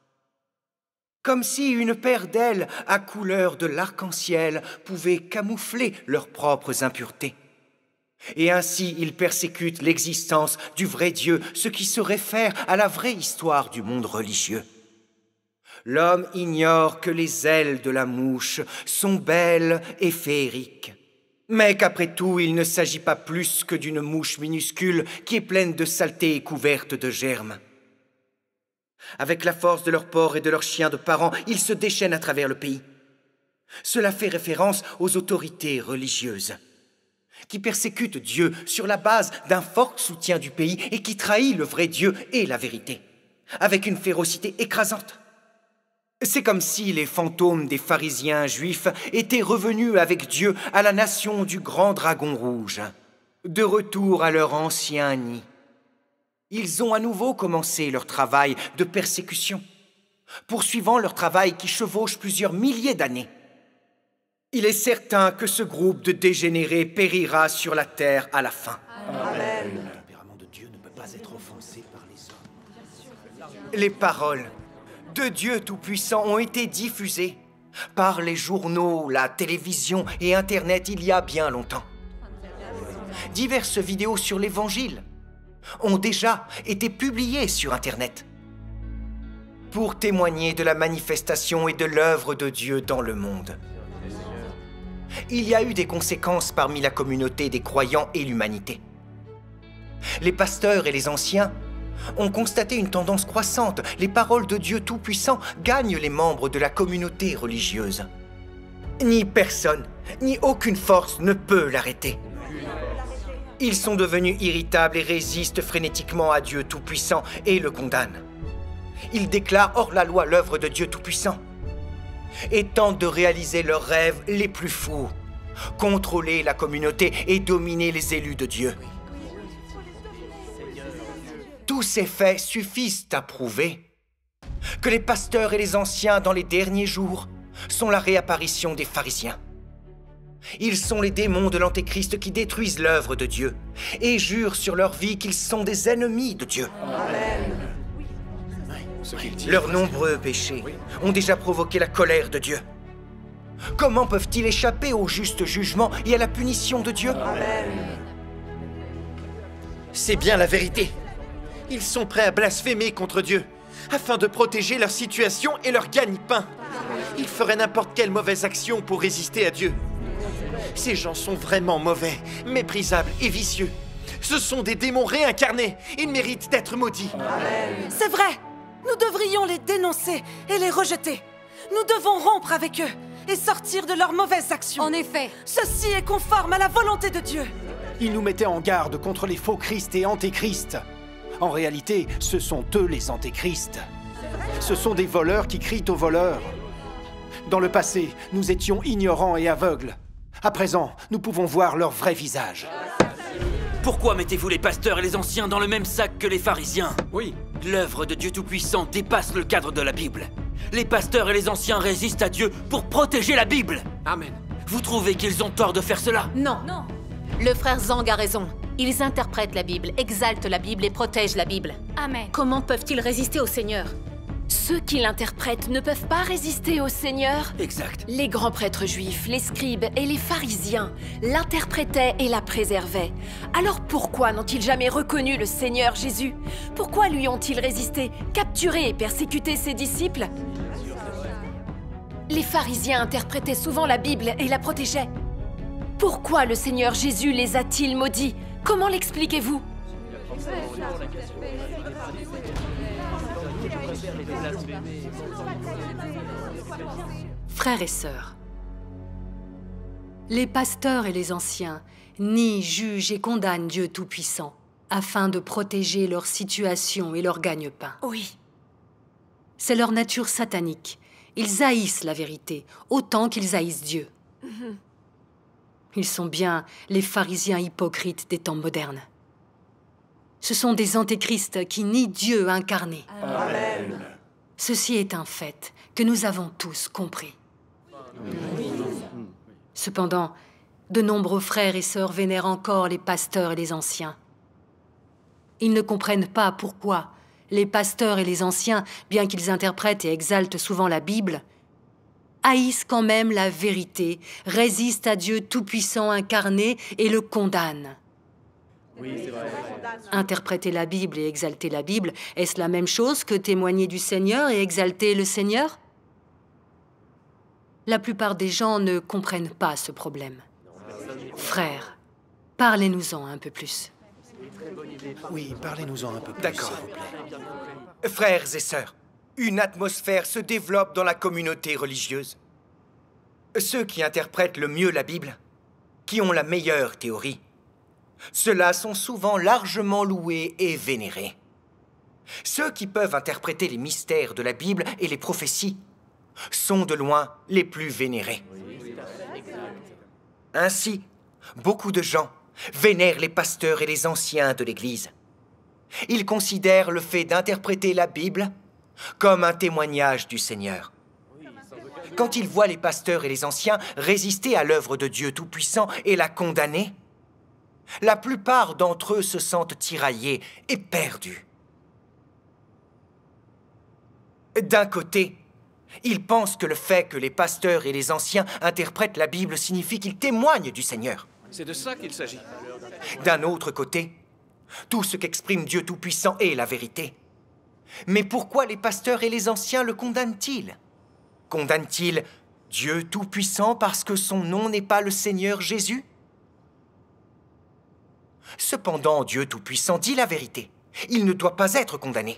comme si une paire d'ailes à couleur de l'arc-en-ciel pouvait camoufler leurs propres impuretés. Et ainsi, ils persécutent l'existence du vrai Dieu, ce qui se réfère à la vraie histoire du monde religieux. L'homme ignore que les ailes de la mouche sont belles et féeriques, mais qu'après tout, il ne s'agit pas plus que d'une mouche minuscule qui est pleine de saleté et couverte de germes. Avec la force de leurs porcs et de leurs chiens de parents, ils se déchaînent à travers le pays. Cela fait référence aux autorités religieuses qui persécutent Dieu sur la base d'un fort soutien du pays et qui trahit le vrai Dieu et la vérité, avec une férocité écrasante. C'est comme si les fantômes des pharisiens juifs étaient revenus avec Dieu à la nation du grand dragon rouge, de retour à leur ancien nid. Ils ont à nouveau commencé leur travail de persécution, poursuivant leur travail qui chevauche plusieurs milliers d'années. Il est certain que ce groupe de dégénérés périra sur la terre à la fin. Amen. Le tempérament de Dieu ne peut pas être offensé par les hommes. Les paroles de Dieu Tout-Puissant ont été diffusées par les journaux, la télévision et Internet il y a bien longtemps. Diverses vidéos sur l'Évangile ont déjà été publiées sur Internet pour témoigner de la manifestation et de l'œuvre de Dieu dans le monde. Il y a eu des conséquences parmi la communauté des croyants et l'humanité. Les pasteurs et les anciens ont constaté une tendance croissante. Les paroles de Dieu Tout-Puissant gagnent les membres de la communauté religieuse. Ni personne, ni aucune force ne peut l'arrêter. Ils sont devenus irritables et résistent frénétiquement à Dieu Tout-Puissant et le condamnent. Ils déclarent hors la loi l'œuvre de Dieu Tout-Puissant et tentent de réaliser leurs rêves les plus fous, contrôler la communauté et dominer les élus de Dieu. Tous ces faits suffisent à prouver que les pasteurs et les anciens dans les derniers jours sont la réapparition des pharisiens. Ils sont les démons de l'Antéchrist qui détruisent l'œuvre de Dieu et jurent sur leur vie qu'ils sont des ennemis de Dieu. Leurs nombreux péchés ont déjà provoqué la colère de Dieu. Comment peuvent-ils échapper au juste jugement et à la punition de Dieu? C'est bien la vérité. Ils sont prêts à blasphémer contre Dieu afin de protéger leur situation et leur gagne-pain. Ils feraient n'importe quelle mauvaise action pour résister à Dieu. Ces gens sont vraiment mauvais, méprisables et vicieux. Ce sont des démons réincarnés. Ils méritent d'être maudits. C'est vrai. Nous devrions les dénoncer et les rejeter. Nous devons rompre avec eux et sortir de leurs mauvaises actions. En effet. Ceci est conforme à la volonté de Dieu. Ils nous mettaient en garde contre les faux Christ et antéchrist. En réalité, ce sont eux les antéchrists. Ce sont des voleurs qui crient aux voleurs. Dans le passé, nous étions ignorants et aveugles. À présent, nous pouvons voir leur vrai visage. Pourquoi mettez-vous les pasteurs et les anciens dans le même sac que les pharisiens? Oui. L'œuvre de Dieu Tout-Puissant dépasse le cadre de la Bible. Les pasteurs et les anciens résistent à Dieu pour protéger la Bible. Amen. Vous trouvez qu'ils ont tort de faire cela? Non. Non. Le frère Zhang a raison. Ils interprètent la Bible, exaltent la Bible et protègent la Bible. Amen. Comment peuvent-ils résister au Seigneur? Ceux qui l'interprètent ne peuvent pas résister au Seigneur. Exact. Les grands prêtres juifs, les scribes et les pharisiens l'interprétaient et la préservaient. Alors pourquoi n'ont-ils jamais reconnu le Seigneur Jésus? Pourquoi lui ont-ils résisté, capturé et persécuté ses disciples? Les pharisiens interprétaient souvent la Bible et la protégeaient. Pourquoi le Seigneur Jésus les a-t-il maudits? Comment l'expliquez-vous? Frères et sœurs, les pasteurs et les anciens nient, jugent et condamnent Dieu Tout-Puissant afin de protéger leur situation et leur gagne-pain. Oui. C'est leur nature satanique. Ils haïssent la vérité autant qu'ils haïssent Dieu. Mm-hmm. Ils sont bien les pharisiens hypocrites des temps modernes. Ce sont des antéchrists qui nient Dieu incarné. Amen. Ceci est un fait que nous avons tous compris. Cependant, de nombreux frères et sœurs vénèrent encore les pasteurs et les anciens. Ils ne comprennent pas pourquoi les pasteurs et les anciens, bien qu'ils interprètent et exaltent souvent la Bible, haïssent quand même la vérité, résistent à Dieu Tout-Puissant incarné et le condamnent. Oui, c'est vrai. Interpréter la Bible et exalter la Bible, est-ce la même chose que témoigner du Seigneur et exalter le Seigneur? La plupart des gens ne comprennent pas ce problème. Frères, parlez-nous-en un peu plus. Oui, parlez-nous-en un peu plus, D'accord. s'il vous plaît. Frères et sœurs, une atmosphère se développe dans la communauté religieuse. Ceux qui interprètent le mieux la Bible, qui ont la meilleure théorie, ceux-là sont souvent largement loués et vénérés. Ceux qui peuvent interpréter les mystères de la Bible et les prophéties sont de loin les plus vénérés. Ainsi, beaucoup de gens vénèrent les pasteurs et les anciens de l'Église. Ils considèrent le fait d'interpréter la Bible comme un témoignage du Seigneur. Quand ils voient les pasteurs et les anciens résister à l'œuvre de Dieu Tout-Puissant et la condamner, la plupart d'entre eux se sentent tiraillés et perdus. D'un côté, ils pensent que le fait que les pasteurs et les anciens interprètent la Bible signifie qu'ils témoignent du Seigneur. C'est de ça qu'il s'agit. D'un autre côté, tout ce qu'exprime Dieu Tout-Puissant est la vérité. Mais pourquoi les pasteurs et les anciens le condamnent-ils? Condamnent-ils Dieu Tout-Puissant parce que son nom n'est pas le Seigneur Jésus? Cependant, Dieu Tout-Puissant dit la vérité. Il ne doit pas être condamné.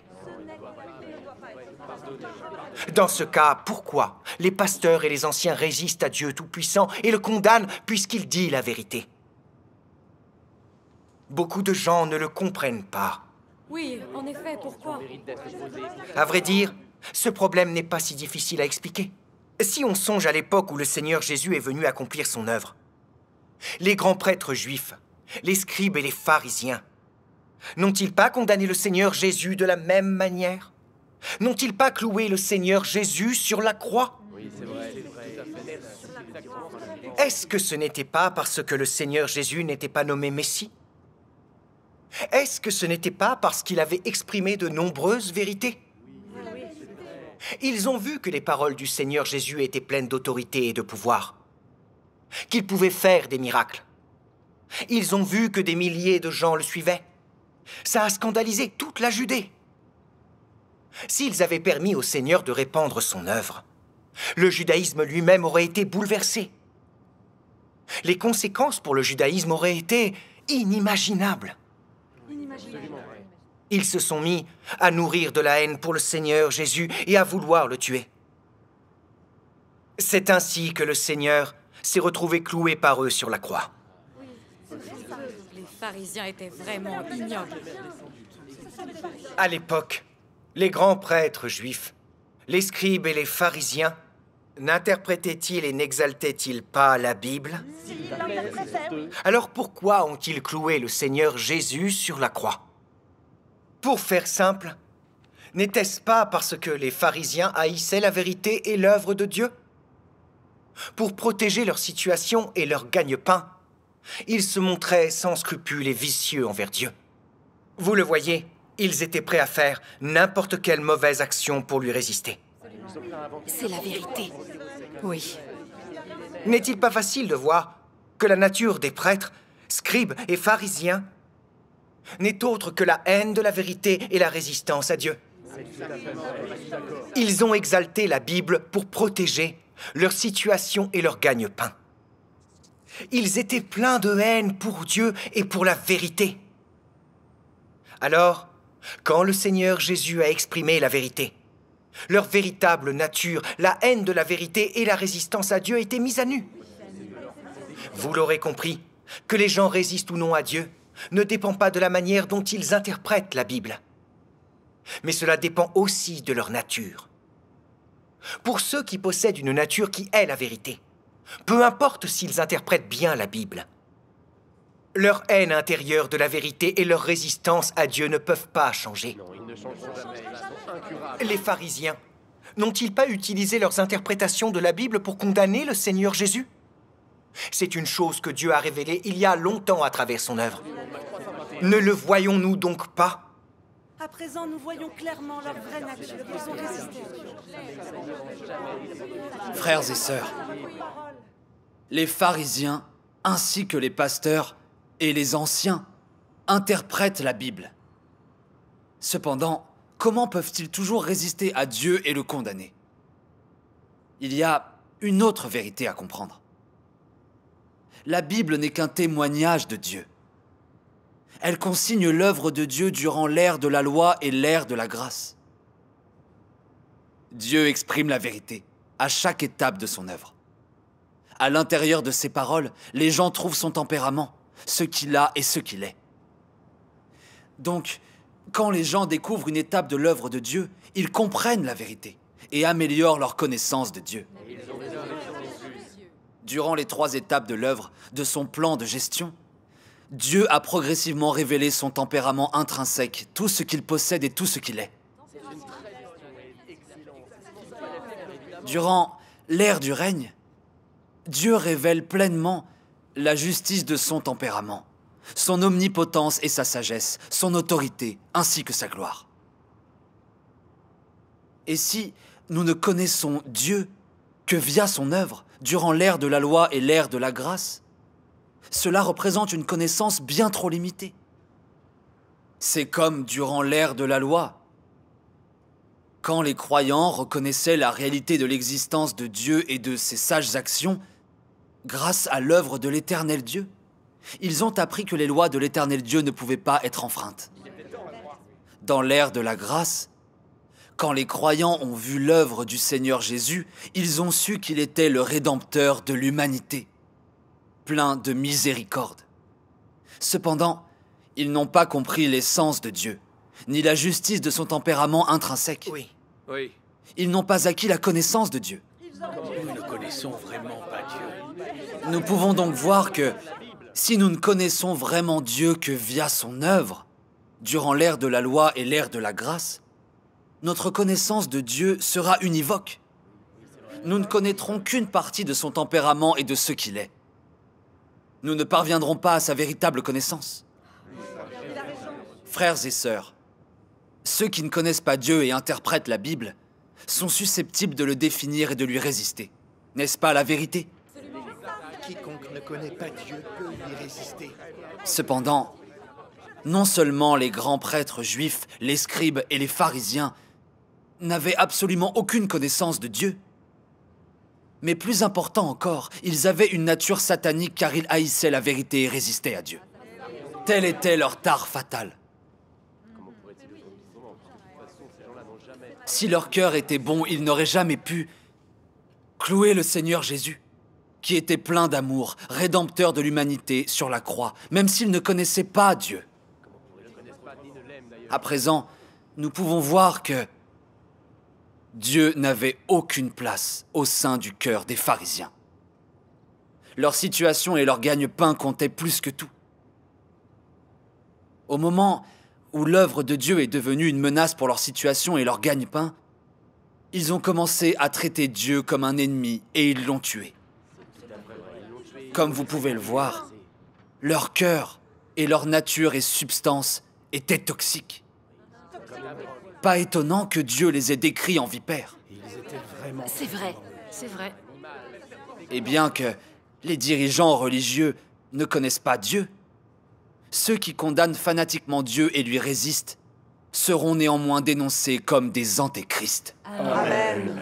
Dans ce cas, pourquoi les pasteurs et les anciens résistent à Dieu Tout-Puissant et le condamnent puisqu'il dit la vérité? Beaucoup de gens ne le comprennent pas. Oui, en effet, pourquoi? À vrai dire, ce problème n'est pas si difficile à expliquer. Si on songe à l'époque où le Seigneur Jésus est venu accomplir son œuvre, les grands prêtres juifs, les scribes et les pharisiens N'ont-ils pas condamné le Seigneur Jésus de la même manière? N'ont-ils pas cloué le Seigneur Jésus sur la croix? Oui, c'est vrai. Est-ce que ce n'était pas parce que le Seigneur Jésus n'était pas nommé Messie? Est-ce que ce n'était pas parce qu'il avait exprimé de nombreuses vérités? Ils ont vu que les paroles du Seigneur Jésus étaient pleines d'autorité et de pouvoir, qu'il pouvait faire des miracles. Ils ont vu que des milliers de gens le suivaient. Ça a scandalisé toute la Judée. S'ils avaient permis au Seigneur de répandre son œuvre, le judaïsme lui-même aurait été bouleversé. Les conséquences pour le judaïsme auraient été inimaginables. Ils se sont mis à nourrir de la haine pour le Seigneur Jésus et à vouloir le tuer. C'est ainsi que le Seigneur s'est retrouvé cloué par eux sur la croix. Les pharisiens étaient vraiment ignobles. À l'époque, les grands prêtres juifs, les scribes et les pharisiens, n'interprétaient-ils et n'exaltaient-ils pas la Bible? Alors pourquoi ont-ils cloué le Seigneur Jésus sur la croix? Pour faire simple, n'était-ce pas parce que les pharisiens haïssaient la vérité et l'œuvre de Dieu? Pour protéger leur situation et leur gagne-pain, ils se montraient sans scrupule et vicieux envers Dieu. Vous le voyez, ils étaient prêts à faire n'importe quelle mauvaise action pour lui résister. C'est la vérité. Oui. N'est-il pas facile de voir que la nature des prêtres, scribes et pharisiens n'est autre que la haine de la vérité et la résistance à Dieu? Ils ont exalté la Bible pour protéger leur situation et leur gagne-pain. Ils étaient pleins de haine pour Dieu et pour la vérité. Alors, quand le Seigneur Jésus a exprimé la vérité, leur véritable nature, la haine de la vérité et la résistance à Dieu étaient mises à nu. Vous l'aurez compris, que les gens résistent ou non à Dieu ne dépend pas de la manière dont ils interprètent la Bible. Mais cela dépend aussi de leur nature. Pour ceux qui possèdent une nature qui est la vérité, peu importe s'ils interprètent bien la Bible, leur haine intérieure de la vérité et leur résistance à Dieu ne peuvent pas changer. Les pharisiens n'ont-ils pas utilisé leurs interprétations de la Bible pour condamner le Seigneur Jésus? C'est une chose que Dieu a révélée il y a longtemps à travers son œuvre. Ne le voyons-nous donc pas? À présent, nous voyons clairement leur vraie nature. Ils ont résisté. Frères et sœurs, les pharisiens ainsi que les pasteurs et les anciens interprètent la Bible. Cependant, comment peuvent-ils toujours résister à Dieu et le condamner? Il y a une autre vérité à comprendre. La Bible n'est qu'un témoignage de Dieu. Elle consigne l'œuvre de Dieu durant l'ère de la loi et l'ère de la grâce. Dieu exprime la vérité à chaque étape de son œuvre. À l'intérieur de ses paroles, les gens trouvent son tempérament, ce qu'il a et ce qu'il est. Donc, quand les gens découvrent une étape de l'œuvre de Dieu, ils comprennent la vérité et améliorent leur connaissance de Dieu. Durant les trois étapes de l'œuvre, de son plan de gestion, Dieu a progressivement révélé son tempérament intrinsèque, tout ce qu'il possède et tout ce qu'il est. Durant l'ère du règne, Dieu révèle pleinement la justice de son tempérament, son omnipotence et sa sagesse, son autorité, ainsi que sa gloire. Et si nous ne connaissons Dieu que via son œuvre, durant l'ère de la loi et l'ère de la grâce, cela représente une connaissance bien trop limitée. C'est comme durant l'ère de la loi. Quand les croyants reconnaissaient la réalité de l'existence de Dieu et de ses sages actions, grâce à l'œuvre de l'Éternel Dieu, ils ont appris que les lois de l'Éternel Dieu ne pouvaient pas être enfreintes. Dans l'ère de la grâce, quand les croyants ont vu l'œuvre du Seigneur Jésus, ils ont su qu'il était le Rédempteur de l'humanité, plein de miséricorde. Cependant, ils n'ont pas compris l'essence de Dieu, ni la justice de son tempérament intrinsèque. Oui. Oui. Ils n'ont pas acquis la connaissance de Dieu. Nous ne connaissons vraiment pas Dieu. Nous pouvons donc voir que, si nous ne connaissons vraiment Dieu que via son œuvre, durant l'ère de la loi et l'ère de la grâce, notre connaissance de Dieu sera univoque. Nous ne connaîtrons qu'une partie de son tempérament et de ce qu'il est. Nous ne parviendrons pas à sa véritable connaissance. Frères et sœurs, ceux qui ne connaissent pas Dieu et interprètent la Bible sont susceptibles de le définir et de lui résister. N'est-ce pas la vérité? Quiconque ne connaît pas Dieu peut lui résister. Cependant, non seulement les grands prêtres juifs, les scribes et les pharisiens n'avaient absolument aucune connaissance de Dieu, mais plus important encore, ils avaient une nature satanique car ils haïssaient la vérité et résistaient à Dieu. Tel était leur tare fatal. Si leur cœur était bon, ils n'auraient jamais pu clouer le Seigneur Jésus, qui était plein d'amour, rédempteur de l'humanité sur la croix, même s'ils ne connaissaient pas Dieu. À présent, nous pouvons voir que Dieu n'avait aucune place au sein du cœur des pharisiens. Leur situation et leur gagne-pain comptaient plus que tout. Au moment où l'œuvre de Dieu est devenue une menace pour leur situation et leur gagne-pain, ils ont commencé à traiter Dieu comme un ennemi et ils l'ont tué. Comme vous pouvez le voir, leur cœur et leur nature et substance étaient toxiques. Pas étonnant que Dieu les ait décrits en vipères. C'est vrai, c'est vrai. Et bien que les dirigeants religieux ne connaissent pas Dieu, ceux qui condamnent fanatiquement Dieu et lui résistent seront néanmoins dénoncés comme des antéchrists. Amen.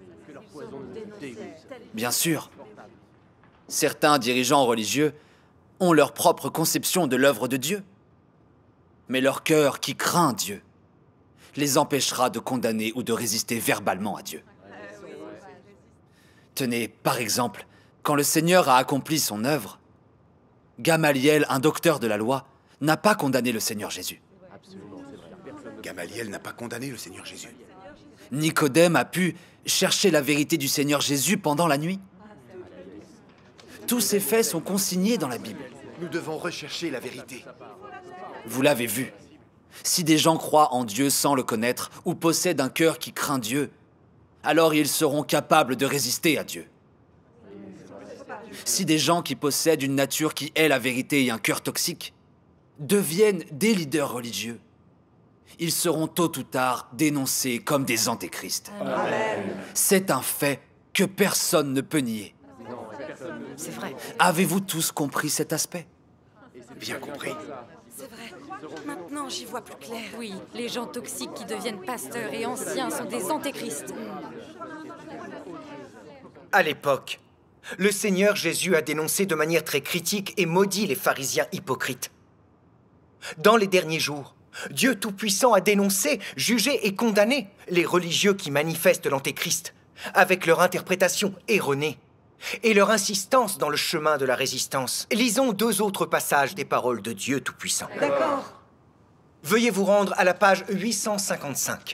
Bien sûr, certains dirigeants religieux ont leur propre conception de l'œuvre de Dieu, mais leur cœur qui craint Dieu les empêchera de condamner ou de résister verbalement à Dieu. Tenez, par exemple, quand le Seigneur a accompli son œuvre, Gamaliel, un docteur de la loi, n'a pas condamné le Seigneur Jésus. Gamaliel n'a pas condamné le Seigneur Jésus. Nicodème a pu chercher la vérité du Seigneur Jésus pendant la nuit. Tous ces faits sont consignés dans la Bible. Nous devons rechercher la vérité. Vous l'avez vu. Si des gens croient en Dieu sans le connaître ou possèdent un cœur qui craint Dieu, alors ils seront capables de résister à Dieu. Si des gens qui possèdent une nature qui hait la vérité et un cœur toxique deviennent des leaders religieux, ils seront tôt ou tard dénoncés comme des antéchrists. C'est un fait que personne ne peut nier. C'est vrai. Avez-vous tous compris cet aspect? Bien compris. C'est vrai. Maintenant, j'y vois plus clair. Oui, les gens toxiques qui deviennent pasteurs et anciens sont des antéchrists. À l'époque, le Seigneur Jésus a dénoncé de manière très critique et maudit les pharisiens hypocrites. Dans les derniers jours, Dieu Tout-Puissant a dénoncé, jugé et condamné les religieux qui manifestent l'antéchrist, avec leur interprétation erronée et leur insistance dans le chemin de la résistance. Lisons deux autres passages des paroles de Dieu Tout-Puissant. D'accord. Veuillez vous rendre à la page huit cent cinquante-cinq.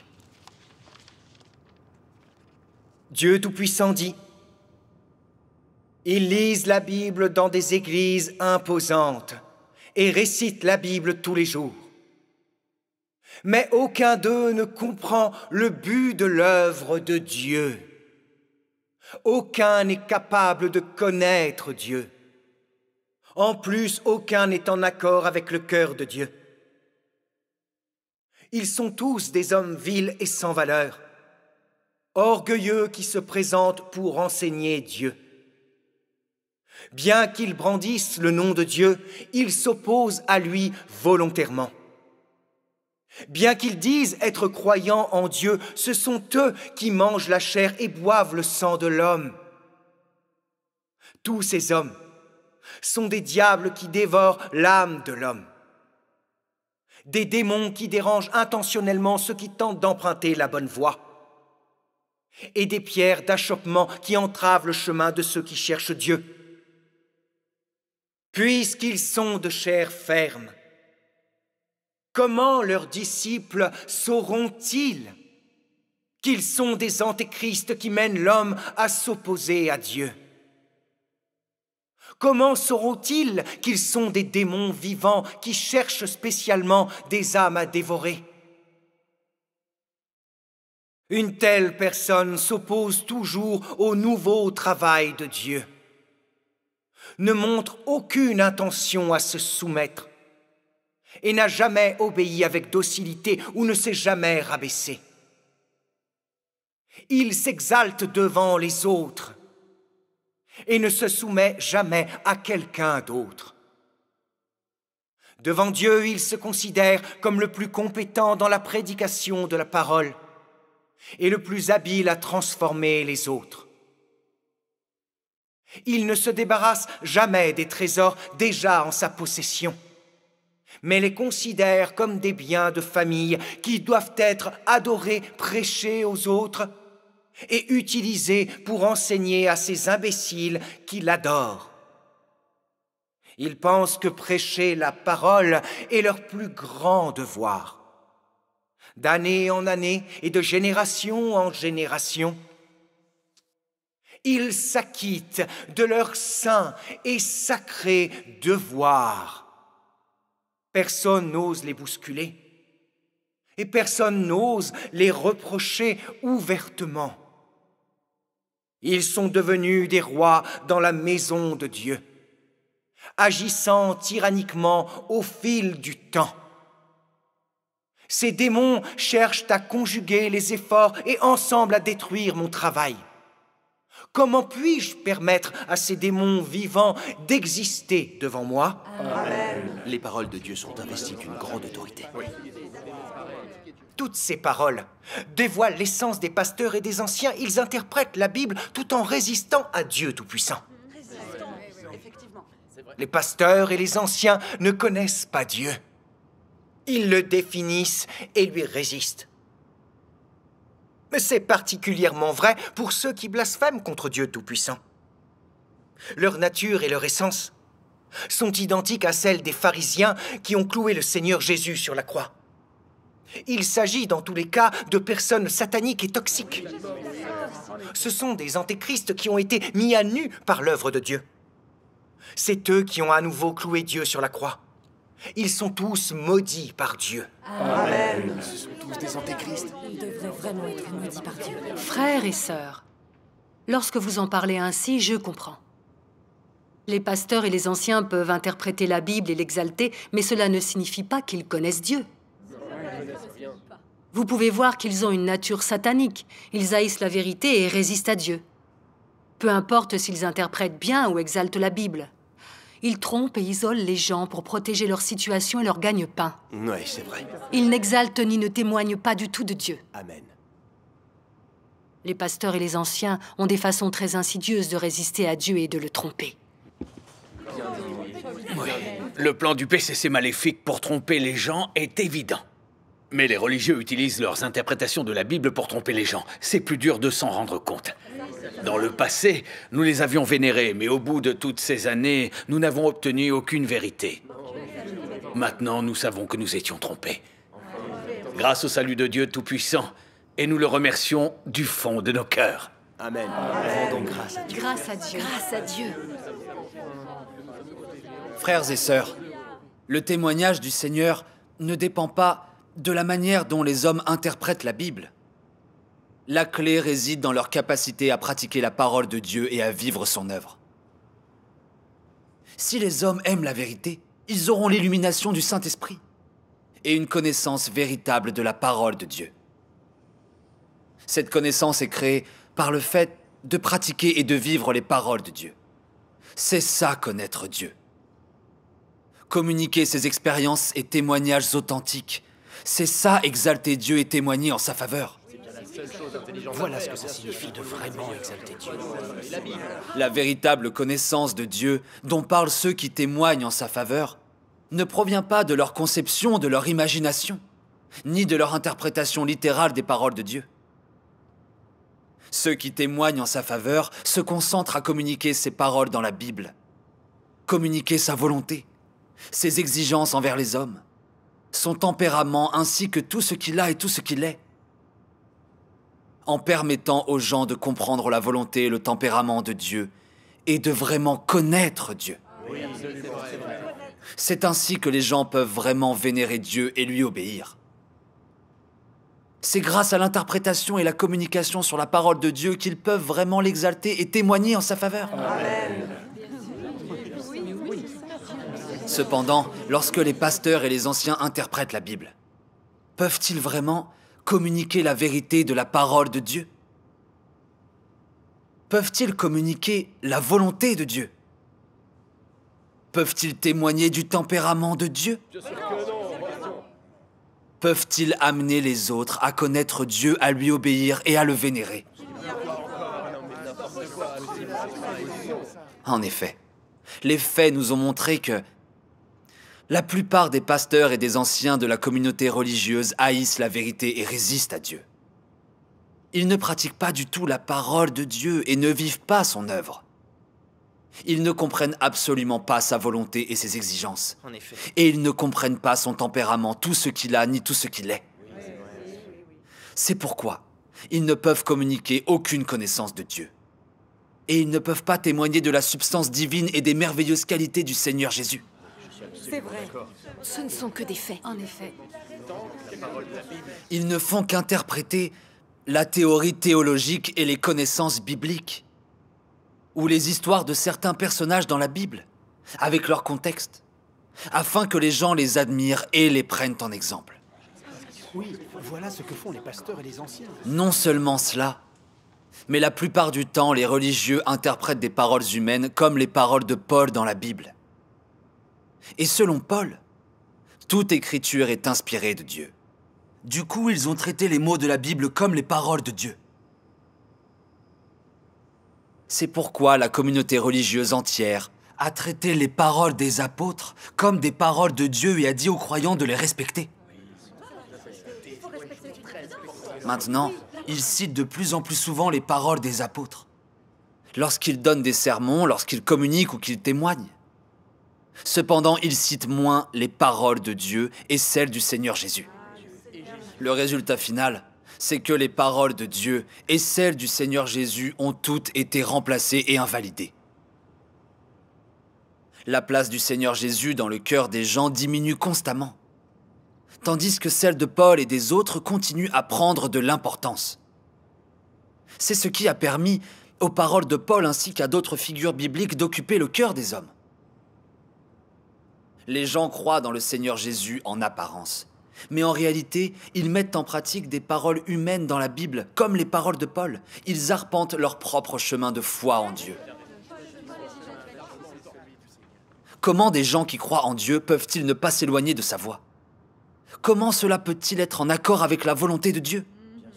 Dieu Tout-Puissant dit: ils lisent la Bible dans des églises imposantes et récitent la Bible tous les jours. Mais aucun d'eux ne comprend le but de l'œuvre de Dieu. Aucun n'est capable de connaître Dieu. En plus, aucun n'est en accord avec le cœur de Dieu. Ils sont tous des hommes vils et sans valeur, orgueilleux qui se présentent pour enseigner Dieu. Bien qu'ils brandissent le nom de Dieu, ils s'opposent à lui volontairement. Bien qu'ils disent être croyants en Dieu, ce sont eux qui mangent la chair et boivent le sang de l'homme. Tous ces hommes sont des diables qui dévorent l'âme de l'homme, des démons qui dérangent intentionnellement ceux qui tentent d'emprunter la bonne voie, et des pierres d'achoppement qui entravent le chemin de ceux qui cherchent Dieu. Puisqu'ils sont de chair ferme, comment leurs disciples sauront-ils qu'ils sont des antéchrists qui mènent l'homme à s'opposer à Dieu? Comment sauront-ils qu'ils sont des démons vivants qui cherchent spécialement des âmes à dévorer? Une telle personne s'oppose toujours au nouveau travail de Dieu, ne montre aucune intention à se soumettre et n'a jamais obéi avec docilité ou ne s'est jamais rabaissé. Il s'exalte devant les autres et ne se soumet jamais à quelqu'un d'autre. Devant Dieu, il se considère comme le plus compétent dans la prédication de la parole et le plus habile à transformer les autres. Il ne se débarrasse jamais des trésors déjà en sa possession, mais les considère comme des biens de famille qui doivent être adorés, prêchés aux autres et utilisés pour enseigner à ces imbéciles qui l'adorent. Ils pensent que prêcher la parole est leur plus grand devoir. D'année en année et de génération en génération, ils s'acquittent de leur saint et sacré devoir. Personne n'ose les bousculer et personne n'ose les reprocher ouvertement. Ils sont devenus des rois dans la maison de Dieu, agissant tyranniquement au fil du temps. Ces démons cherchent à conjuguer les efforts et ensemble à détruire mon travail. Comment puis-je permettre à ces démons vivants d'exister devant moi? Amen. Les paroles de Dieu sont investies d'une grande autorité. Oui. Toutes ces paroles dévoilent l'essence des pasteurs et des anciens. Ils interprètent la Bible tout en résistant à Dieu Tout-Puissant. Les pasteurs et les anciens ne connaissent pas Dieu. Ils le définissent et lui résistent. Mais c'est particulièrement vrai pour ceux qui blasphèment contre Dieu Tout-Puissant. Leur nature et leur essence sont identiques à celles des pharisiens qui ont cloué le Seigneur Jésus sur la croix. Il s'agit dans tous les cas de personnes sataniques et toxiques. Ce sont des antéchrists qui ont été mis à nu par l'œuvre de Dieu. C'est eux qui ont à nouveau cloué Dieu sur la croix. Ils sont tous maudits par Dieu. Amen. Ce sont tous des antéchrists. Ils devraient vraiment être maudits par Dieu. Frères et sœurs, lorsque vous en parlez ainsi, je comprends. Les pasteurs et les anciens peuvent interpréter la Bible et l'exalter, mais cela ne signifie pas qu'ils connaissent Dieu. Vous pouvez voir qu'ils ont une nature satanique. Ils haïssent la vérité et résistent à Dieu. Peu importe s'ils interprètent bien ou exaltent la Bible. Ils trompent et isolent les gens pour protéger leur situation et leur gagne-pain. Oui, c'est vrai. Ils n'exaltent ni ne témoignent pas du tout de Dieu. Amen. Les pasteurs et les anciens ont des façons très insidieuses de résister à Dieu et de le tromper. Oui. Le plan du P C C maléfique pour tromper les gens est évident. Mais les religieux utilisent leurs interprétations de la Bible pour tromper les gens. C'est plus dur de s'en rendre compte. Dans le passé, nous les avions vénérés, mais au bout de toutes ces années, nous n'avons obtenu aucune vérité. Maintenant, nous savons que nous étions trompés. Grâce au salut de Dieu Tout-Puissant, et nous le remercions du fond de nos cœurs. Amen. Rendons grâce à Dieu. Grâce à Dieu. Grâce à Dieu. Frères et sœurs, le témoignage du Seigneur ne dépend pas de la manière dont les hommes interprètent la Bible. La clé réside dans leur capacité à pratiquer la parole de Dieu et à vivre son œuvre. Si les hommes aiment la vérité, ils auront l'illumination du Saint-Esprit et une connaissance véritable de la parole de Dieu. Cette connaissance est créée par le fait de pratiquer et de vivre les paroles de Dieu. C'est ça connaître Dieu. Communiquer ses expériences et témoignages authentiques, c'est ça exalter Dieu et témoigner en sa faveur. Voilà ce que ça signifie de vraiment exalter Dieu. La véritable connaissance de Dieu, dont parlent ceux qui témoignent en sa faveur, ne provient pas de leur conception, de leur imagination, ni de leur interprétation littérale des paroles de Dieu. Ceux qui témoignent en sa faveur se concentrent à communiquer ses paroles dans la Bible, communiquer sa volonté, ses exigences envers les hommes, son tempérament ainsi que tout ce qu'il a et tout ce qu'il est. En permettant aux gens de comprendre la volonté et le tempérament de Dieu et de vraiment connaître Dieu. C'est ainsi que les gens peuvent vraiment vénérer Dieu et lui obéir. C'est grâce à l'interprétation et la communication sur la parole de Dieu qu'ils peuvent vraiment l'exalter et témoigner en sa faveur. Amen. Cependant, lorsque les pasteurs et les anciens interprètent la Bible, peuvent-ils vraiment communiquer la vérité de la parole de Dieu? Peuvent-ils communiquer la volonté de Dieu? Peuvent-ils témoigner du tempérament de Dieu? Peuvent-ils amener les autres à connaître Dieu, à lui obéir et à le vénérer? En effet, les faits nous ont montré que la plupart des pasteurs et des anciens de la communauté religieuse haïssent la vérité et résistent à Dieu. Ils ne pratiquent pas du tout la parole de Dieu et ne vivent pas son œuvre. Ils ne comprennent absolument pas sa volonté et ses exigences. En effet. Et ils ne comprennent pas son tempérament, tout ce qu'il a, ni tout ce qu'il est. C'est pourquoi ils ne peuvent communiquer aucune connaissance de Dieu. Et ils ne peuvent pas témoigner de la substance divine et des merveilleuses qualités du Seigneur Jésus. C'est vrai. Ce ne sont que des faits. En effet. Ils ne font qu'interpréter la théorie théologique et les connaissances bibliques, ou les histoires de certains personnages dans la Bible, avec leur contexte, afin que les gens les admirent et les prennent en exemple. Oui, voilà ce que font les pasteurs et les anciens. Non seulement cela, mais la plupart du temps, les religieux interprètent des paroles humaines comme les paroles de Paul dans la Bible. Et selon Paul, toute écriture est inspirée de Dieu. Du coup, ils ont traité les mots de la Bible comme les paroles de Dieu. C'est pourquoi la communauté religieuse entière a traité les paroles des apôtres comme des paroles de Dieu et a dit aux croyants de les respecter. Maintenant, ils citent de plus en plus souvent les paroles des apôtres, lorsqu'ils donnent des sermons, lorsqu'ils communiquent ou qu'ils témoignent. Cependant, ils citent moins les paroles de Dieu et celles du Seigneur Jésus. Le résultat final, c'est que les paroles de Dieu et celles du Seigneur Jésus ont toutes été remplacées et invalidées. La place du Seigneur Jésus dans le cœur des gens diminue constamment, tandis que celle de Paul et des autres continue à prendre de l'importance. C'est ce qui a permis aux paroles de Paul ainsi qu'à d'autres figures bibliques d'occuper le cœur des hommes. Les gens croient dans le Seigneur Jésus en apparence, mais en réalité, ils mettent en pratique des paroles humaines dans la Bible, comme les paroles de Paul. Ils arpentent leur propre chemin de foi en Dieu. Comment des gens qui croient en Dieu peuvent-ils ne pas s'éloigner de sa voie? Comment cela peut-il être en accord avec la volonté de Dieu?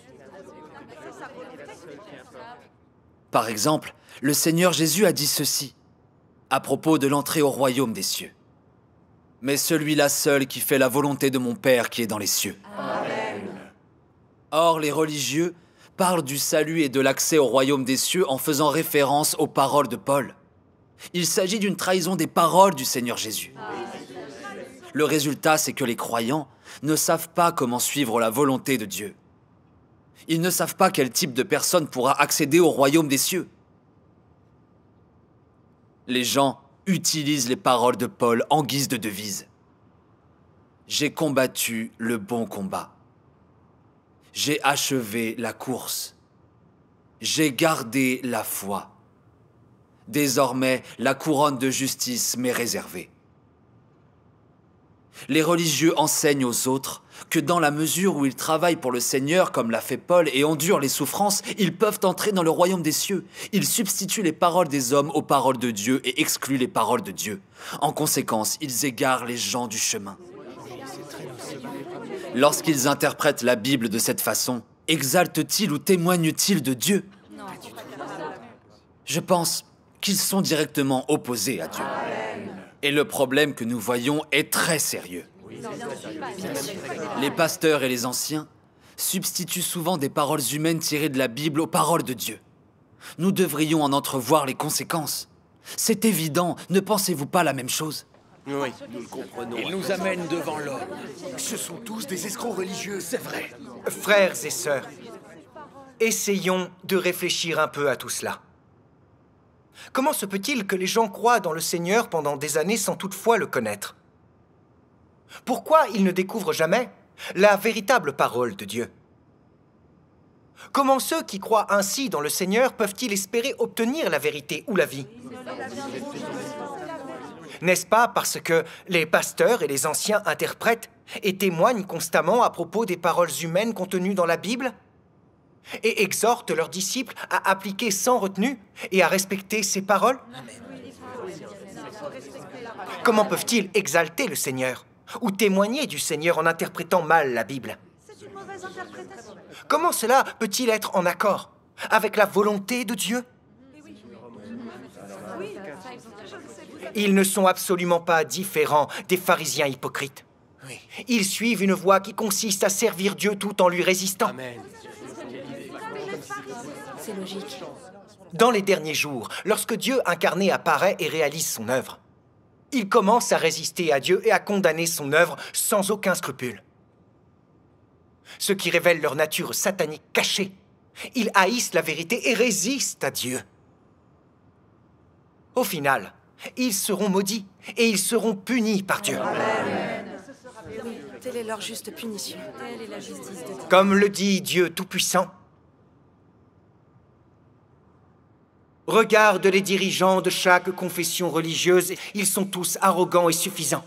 Par exemple, le Seigneur Jésus a dit ceci à propos de l'entrée au royaume des cieux. Mais celui-là seul qui fait la volonté de mon Père qui est dans les cieux. Amen. Or, les religieux parlent du salut et de l'accès au royaume des cieux en faisant référence aux paroles de Paul. Il s'agit d'une trahison des paroles du Seigneur Jésus. Le résultat, c'est que les croyants ne savent pas comment suivre la volonté de Dieu. Ils ne savent pas quel type de personne pourra accéder au royaume des cieux. Les gens utilise les paroles de Paul en guise de devise. J'ai combattu le bon combat. J'ai achevé la course. J'ai gardé la foi. Désormais, la couronne de justice m'est réservée. Les religieux enseignent aux autres que dans la mesure où ils travaillent pour le Seigneur, comme l'a fait Paul, et endurent les souffrances, ils peuvent entrer dans le royaume des cieux. Ils substituent les paroles des hommes aux paroles de Dieu et excluent les paroles de Dieu. En conséquence, ils égarent les gens du chemin. Lorsqu'ils interprètent la Bible de cette façon, exaltent-ils ou témoignent-ils de Dieu? Je pense qu'ils sont directement opposés à Dieu. Et le problème que nous voyons est très sérieux. Les pasteurs et les anciens substituent souvent des paroles humaines tirées de la Bible aux paroles de Dieu. Nous devrions en entrevoir les conséquences. C'est évident, ne pensez-vous pas la même chose? Oui, nous le comprenons. Ils nous amènent devant l'homme. Ce sont tous des escrocs religieux, c'est vrai. Frères et sœurs, essayons de réfléchir un peu à tout cela. Comment se peut-il que les gens croient dans le Seigneur pendant des années sans toutefois le connaître? Pourquoi ils ne découvrent jamais la véritable parole de Dieu? Comment ceux qui croient ainsi dans le Seigneur peuvent-ils espérer obtenir la vérité ou la vie? N'est-ce pas parce que les pasteurs et les anciens interprètent et témoignent constamment à propos des paroles humaines contenues dans la Bible et exhortent leurs disciples à appliquer sans retenue et à respecter ces paroles? Comment peuvent-ils exalter le Seigneur ou témoigner du Seigneur en interprétant mal la Bible? Comment cela peut-il être en accord avec la volonté de Dieu? Ils ne sont absolument pas différents des pharisiens hypocrites. Ils suivent une voie qui consiste à servir Dieu tout en lui résistant. C'est logique. Dans les derniers jours, lorsque Dieu incarné apparaît et réalise son œuvre, ils commencent à résister à Dieu et à condamner son œuvre sans aucun scrupule. Ce qui révèle leur nature satanique cachée. Ils haïssent la vérité et résistent à Dieu. Au final, ils seront maudits et ils seront punis par Dieu. Amen. Oui, telle est leur juste punition. Telle est la justice de Dieu. Comme le dit Dieu Tout-Puissant, regarde les dirigeants de chaque confession religieuse, ils sont tous arrogants et suffisants.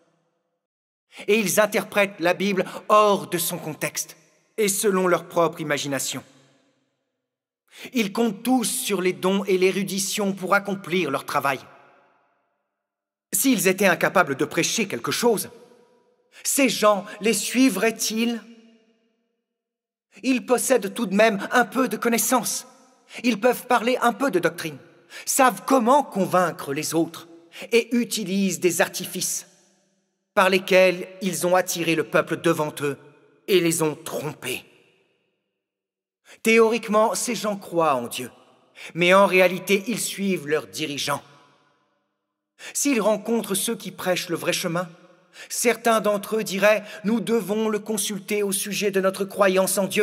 Et ils interprètent la Bible hors de son contexte et selon leur propre imagination. Ils comptent tous sur les dons et l'érudition pour accomplir leur travail. S'ils étaient incapables de prêcher quelque chose, ces gens les suivraient-ils? Ils possèdent tout de même un peu de connaissances. Ils peuvent parler un peu de doctrine, savent comment convaincre les autres et utilisent des artifices par lesquels ils ont attiré le peuple devant eux et les ont trompés. Théoriquement, ces gens croient en Dieu, mais en réalité, ils suivent leurs dirigeants. S'ils rencontrent ceux qui prêchent le vrai chemin, certains d'entre eux diraient « Nous devons le consulter au sujet de notre croyance en Dieu ».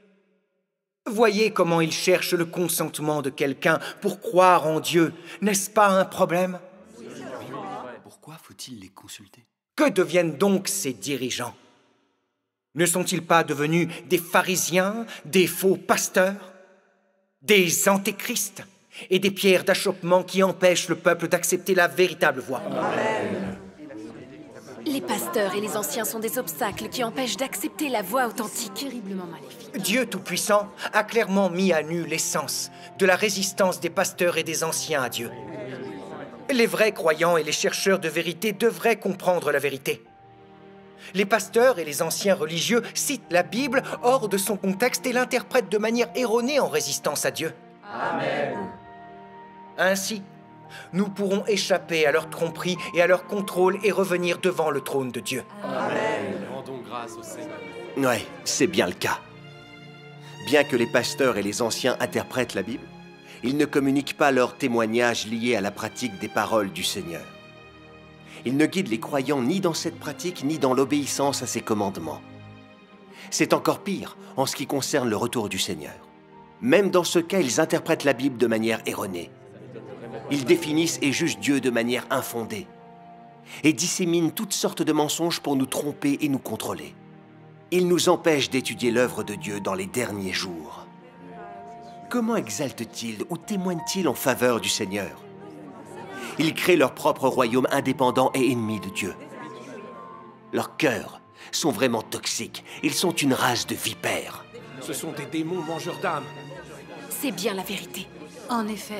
Voyez comment ils cherchent le consentement de quelqu'un pour croire en Dieu. N'est-ce pas un problème? Pourquoi faut-il les consulter? Que deviennent donc ces dirigeants? Ne sont-ils pas devenus des pharisiens, des faux pasteurs, des antéchrists et des pierres d'achoppement qui empêchent le peuple d'accepter la véritable voie? Amen. Les pasteurs et les anciens sont des obstacles qui empêchent d'accepter la voie authentique. Terriblement maléfique. Dieu Tout-Puissant a clairement mis à nu l'essence de la résistance des pasteurs et des anciens à Dieu. Les vrais croyants et les chercheurs de vérité devraient comprendre la vérité. Les pasteurs et les anciens religieux citent la Bible hors de son contexte et l'interprètent de manière erronée en résistance à Dieu. Amen. Ainsi, nous pourrons échapper à leur tromperie et à leur contrôle et revenir devant le trône de Dieu. Amen. Rendons grâce au Seigneur. Ouais, c'est bien le cas. Bien que les pasteurs et les anciens interprètent la Bible, ils ne communiquent pas leurs témoignages liés à la pratique des paroles du Seigneur. Ils ne guident les croyants ni dans cette pratique, ni dans l'obéissance à ses commandements. C'est encore pire en ce qui concerne le retour du Seigneur. Même dans ce cas, ils interprètent la Bible de manière erronée. Ils définissent et jugent Dieu de manière infondée et disséminent toutes sortes de mensonges pour nous tromper et nous contrôler. Ils nous empêchent d'étudier l'œuvre de Dieu dans les derniers jours. Comment exaltent-ils ou témoignent-ils en faveur du Seigneur? Ils créent leur propre royaume indépendant et ennemi de Dieu. Leurs cœurs sont vraiment toxiques. Ils sont une race de vipères. Ce sont des démons mangeurs d'âmes. C'est bien la vérité. En effet.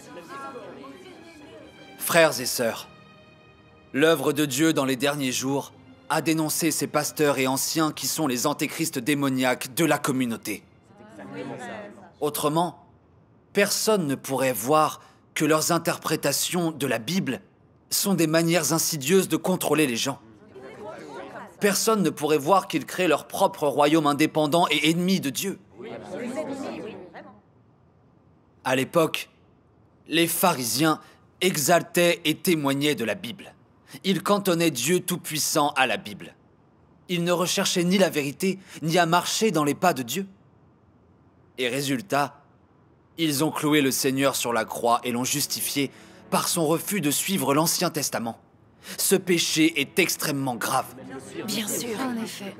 Frères et sœurs, l'œuvre de Dieu dans les derniers jours a dénoncé ces pasteurs et anciens qui sont les antéchrists démoniaques de la communauté. Autrement, personne ne pourrait voir que leurs interprétations de la Bible sont des manières insidieuses de contrôler les gens. Personne ne pourrait voir qu'ils créent leur propre royaume indépendant et ennemi de Dieu. À l'époque, les pharisiens exaltaient et témoignaient de la Bible. Ils cantonnaient Dieu Tout-Puissant à la Bible. Ils ne recherchaient ni la vérité, ni à marcher dans les pas de Dieu. Et résultat, Ils ont cloué le Seigneur sur la croix et l'ont justifié par son refus de suivre l'Ancien Testament. Ce péché est extrêmement grave. Bien sûr. En effet.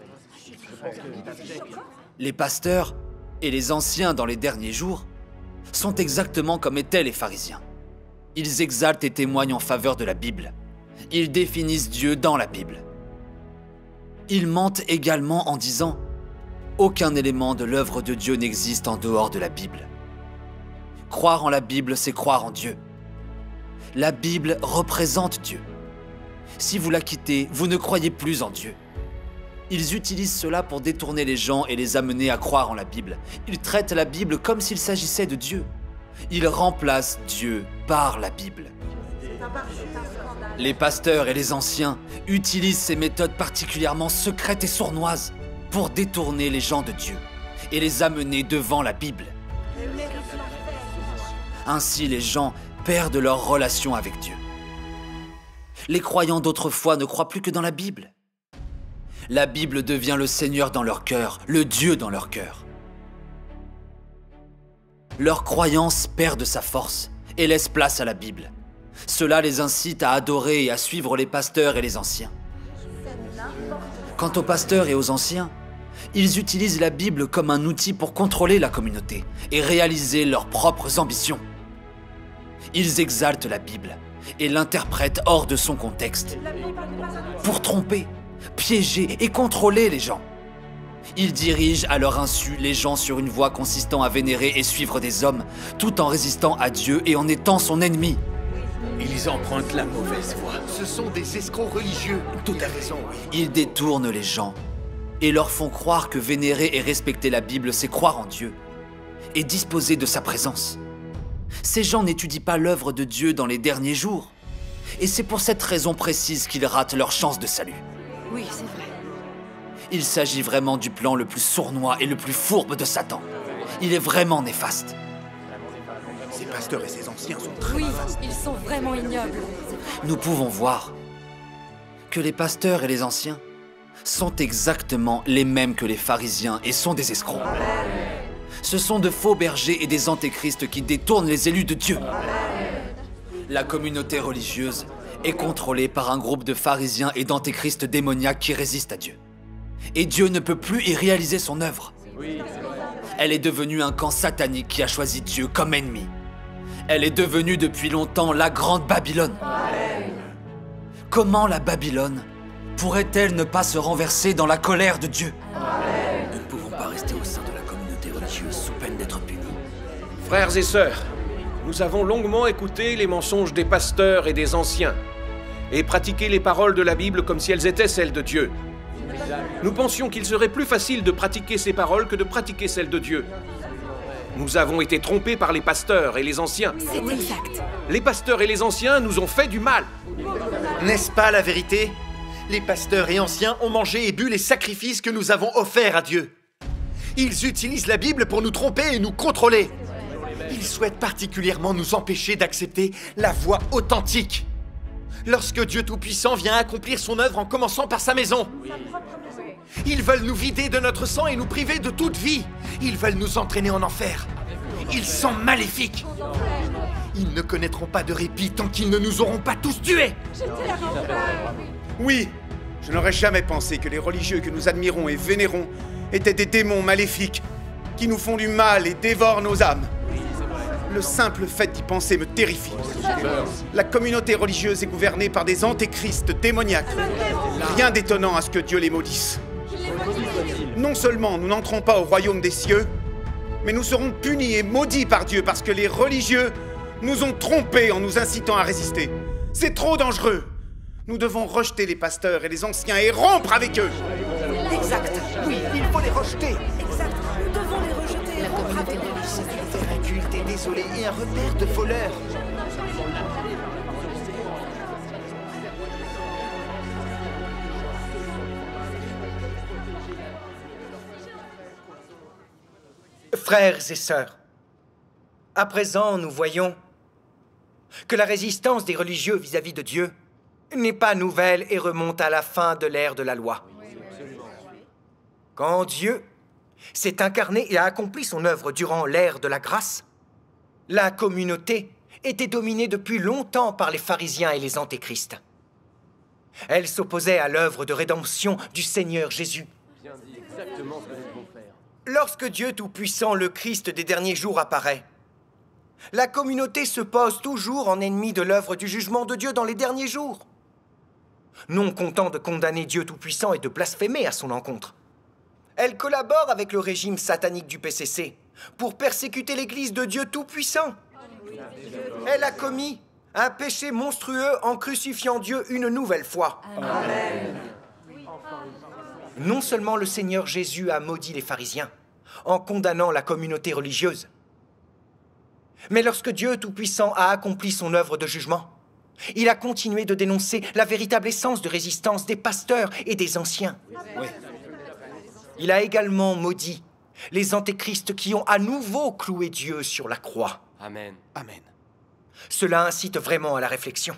Les pasteurs et les anciens dans les derniers jours sont exactement comme étaient les pharisiens. Ils exaltent et témoignent en faveur de la Bible. Ils définissent Dieu dans la Bible. Ils mentent également en disant « Aucun élément de l'œuvre de Dieu n'existe en dehors de la Bible. » Croire en la Bible, c'est croire en Dieu. La Bible représente Dieu. Si vous la quittez, vous ne croyez plus en Dieu. Ils utilisent cela pour détourner les gens et les amener à croire en la Bible. Ils traitent la Bible comme s'il s'agissait de Dieu. Ils remplacent Dieu par la Bible. Les pasteurs et les anciens utilisent ces méthodes particulièrement secrètes et sournoises pour détourner les gens de Dieu et les amener devant la Bible. Ainsi, les gens perdent leur relation avec Dieu. Les croyants d'autrefois ne croient plus que dans la Bible. La Bible devient le Seigneur dans leur cœur, le Dieu dans leur cœur. Leur croyance perd de sa force et laisse place à la Bible. Cela les incite à adorer et à suivre les pasteurs et les anciens. Quant aux pasteurs et aux anciens, ils utilisent la Bible comme un outil pour contrôler la communauté et réaliser leurs propres ambitions. Ils exaltent la Bible et l'interprètent hors de son contexte pour tromper, piéger et contrôler les gens. Ils dirigent à leur insu les gens sur une voie consistant à vénérer et suivre des hommes, tout en résistant à Dieu et en étant son ennemi. Ils empruntent la mauvaise voie. Ce sont des escrocs religieux. Tout à raison, oui. Ils détournent les gens et leur font croire que vénérer et respecter la Bible, c'est croire en Dieu et disposer de sa présence. Ces gens n'étudient pas l'œuvre de Dieu dans les derniers jours. Et c'est pour cette raison précise qu'ils ratent leur chance de salut. Oui, c'est vrai. Il s'agit vraiment du plan le plus sournois et le plus fourbe de Satan. Il est vraiment néfaste. Ces pasteurs et ces anciens sont très Oui, néfastes. ils sont vraiment ignobles. Nous pouvons voir que les pasteurs et les anciens sont exactement les mêmes que les pharisiens et sont des escrocs. Ce sont de faux bergers et des antéchrists qui détournent les élus de Dieu. La communauté religieuse est contrôlée par un groupe de pharisiens et d'antéchrists démoniaques qui résistent à Dieu. Et Dieu ne peut plus y réaliser son œuvre. Elle est devenue un camp satanique qui a choisi Dieu comme ennemi. Elle est devenue depuis longtemps la grande Babylone. Comment la Babylone pourrait-elle ne pas se renverser dans la colère de Dieu? Nous ne pouvons pas rester au sein de la communauté religieuse sous peine d'être punis. Frères et sœurs, nous avons longuement écouté les mensonges des pasteurs et des anciens et pratiqué les paroles de la Bible comme si elles étaient celles de Dieu. Nous pensions qu'il serait plus facile de pratiquer ces paroles que de pratiquer celles de Dieu. Nous avons été trompés par les pasteurs et les anciens. C'est exact. Les pasteurs et les anciens nous ont fait du mal. N'est-ce pas la vérité? Les pasteurs et anciens ont mangé et bu les sacrifices que nous avons offerts à Dieu. Ils utilisent la Bible pour nous tromper et nous contrôler. Ils souhaitent particulièrement nous empêcher d'accepter la voie authentique. Lorsque Dieu Tout-Puissant vient accomplir son œuvre en commençant par sa maison. Ils veulent nous vider de notre sang et nous priver de toute vie. Ils veulent nous entraîner en enfer. Ils sont maléfiques. Ils ne connaîtront pas de répit tant qu'ils ne nous auront pas tous tués. Oui, je n'aurais jamais pensé que les religieux que nous admirons et vénérons étaient des démons maléfiques qui nous font du mal et dévorent nos âmes. Le simple fait d'y penser me terrifie. La communauté religieuse est gouvernée par des antéchrists démoniaques. Rien d'étonnant à ce que Dieu les maudisse. Non seulement nous n'entrons pas au royaume des cieux, mais nous serons punis et maudits par Dieu parce que les religieux nous ont trompés en nous incitant à résister. C'est trop dangereux. Nous devons rejeter les pasteurs et les anciens et rompre avec eux. Exact. Oui, il faut les rejeter. Exact. Nous devons les rejeter et rompre avec eux. C'est un culte est désolé et un repère de voleurs. Frères et sœurs, à présent nous voyons que la résistance des religieux vis-à-vis de Dieu n'est pas nouvelle et remonte à la fin de l'ère de la loi. Quand Dieu s'est incarné et a accompli son œuvre durant l'ère de la grâce, La communauté était dominée depuis longtemps par les pharisiens et les antéchrists. Elle s'opposait à l'œuvre de rédemption du Seigneur Jésus. Lorsque Dieu Tout-Puissant, le Christ des derniers jours, apparaît, la communauté se pose toujours en ennemi de l'œuvre du jugement de Dieu dans les derniers jours. Non content de condamner Dieu Tout-Puissant et de blasphémer à son encontre, elle collabore avec le régime satanique du P C C pour persécuter l'Église de Dieu Tout-Puissant. Elle a commis un péché monstrueux en crucifiant Dieu une nouvelle fois. Amen. Non seulement le Seigneur Jésus a maudit les pharisiens en condamnant la communauté religieuse, mais lorsque Dieu Tout-Puissant a accompli son œuvre de jugement, il a continué de dénoncer la véritable essence de résistance des pasteurs et des anciens. Oui. Il a également maudit les antéchrists qui ont à nouveau cloué Dieu sur la croix. Amen. Amen. Cela incite vraiment à la réflexion.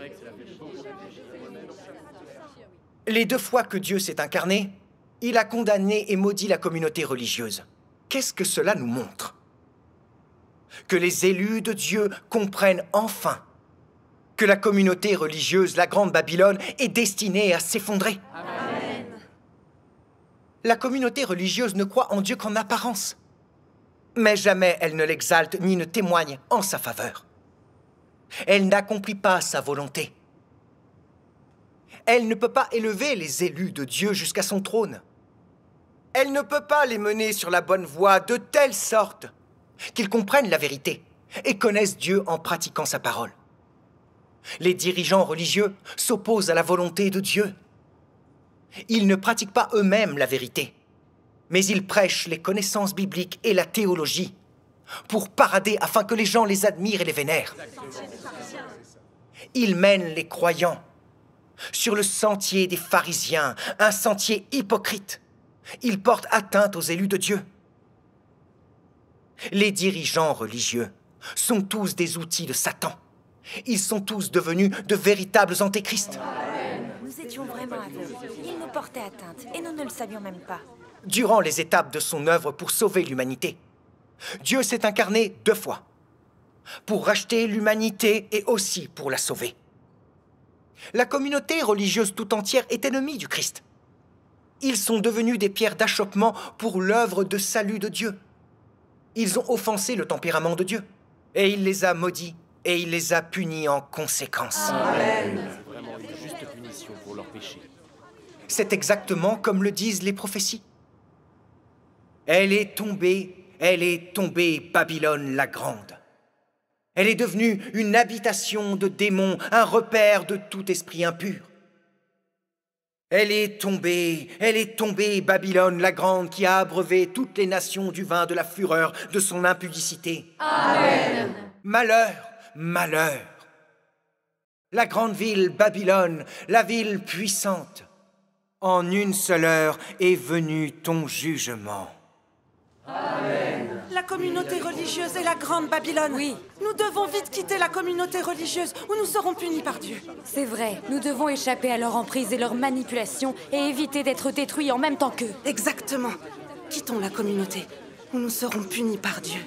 Les deux fois que Dieu s'est incarné, il a condamné et maudit la communauté religieuse. Qu'est-ce que cela nous montre? Que les élus de Dieu comprennent enfin que la communauté religieuse, la Grande Babylone, est destinée à s'effondrer. Amen. La communauté religieuse ne croit en Dieu qu'en apparence, mais jamais elle ne l'exalte ni ne témoigne en sa faveur. Elle n'accomplit pas sa volonté. Elle ne peut pas élever les élus de Dieu jusqu'à son trône. Elle ne peut pas les mener sur la bonne voie de telle sorte qu'ils comprennent la vérité et connaissent Dieu en pratiquant sa parole. Les dirigeants religieux s'opposent à la volonté de Dieu. Ils ne pratiquent pas eux-mêmes la vérité, mais ils prêchent les connaissances bibliques et la théologie pour parader afin que les gens les admirent et les vénèrent. Ils mènent les croyants sur le sentier des pharisiens, un sentier hypocrite. Ils portent atteinte aux élus de Dieu. Les dirigeants religieux sont tous des outils de Satan. Ils sont tous devenus de véritables antéchrists. Nous étions vraiment aveugles. Il nous portait atteinte et nous ne le savions même pas. Durant les étapes de son œuvre pour sauver l'humanité, Dieu s'est incarné deux fois, pour racheter l'humanité et aussi pour la sauver. La communauté religieuse tout entière est ennemie du Christ. Ils sont devenus des pierres d'achoppement pour l'œuvre de salut de Dieu. Ils ont offensé le tempérament de Dieu, et il les a maudits, et il les a punis en conséquence. Amen. C'est vraiment une juste punition pour leurs péchés. C'est exactement comme le disent les prophéties. Elle est tombée, elle est tombée, Babylone la grande. Elle est devenue une habitation de démons, un repère de tout esprit impur. Elle est tombée, elle est tombée, Babylone la grande, qui a abreuvé toutes les nations du vin de la fureur de son impudicité. Amen. Malheur, malheur. La grande ville Babylone, la ville puissante, en une seule heure est venu ton jugement. Amen. La communauté religieuse est la grande Babylone. Oui. Nous devons vite quitter la communauté religieuse ou nous serons punis par Dieu. C'est vrai. Nous devons échapper à leur emprise et leur manipulation et éviter d'être détruits en même temps qu'eux. Exactement. Quittons la communauté ou nous serons punis par Dieu.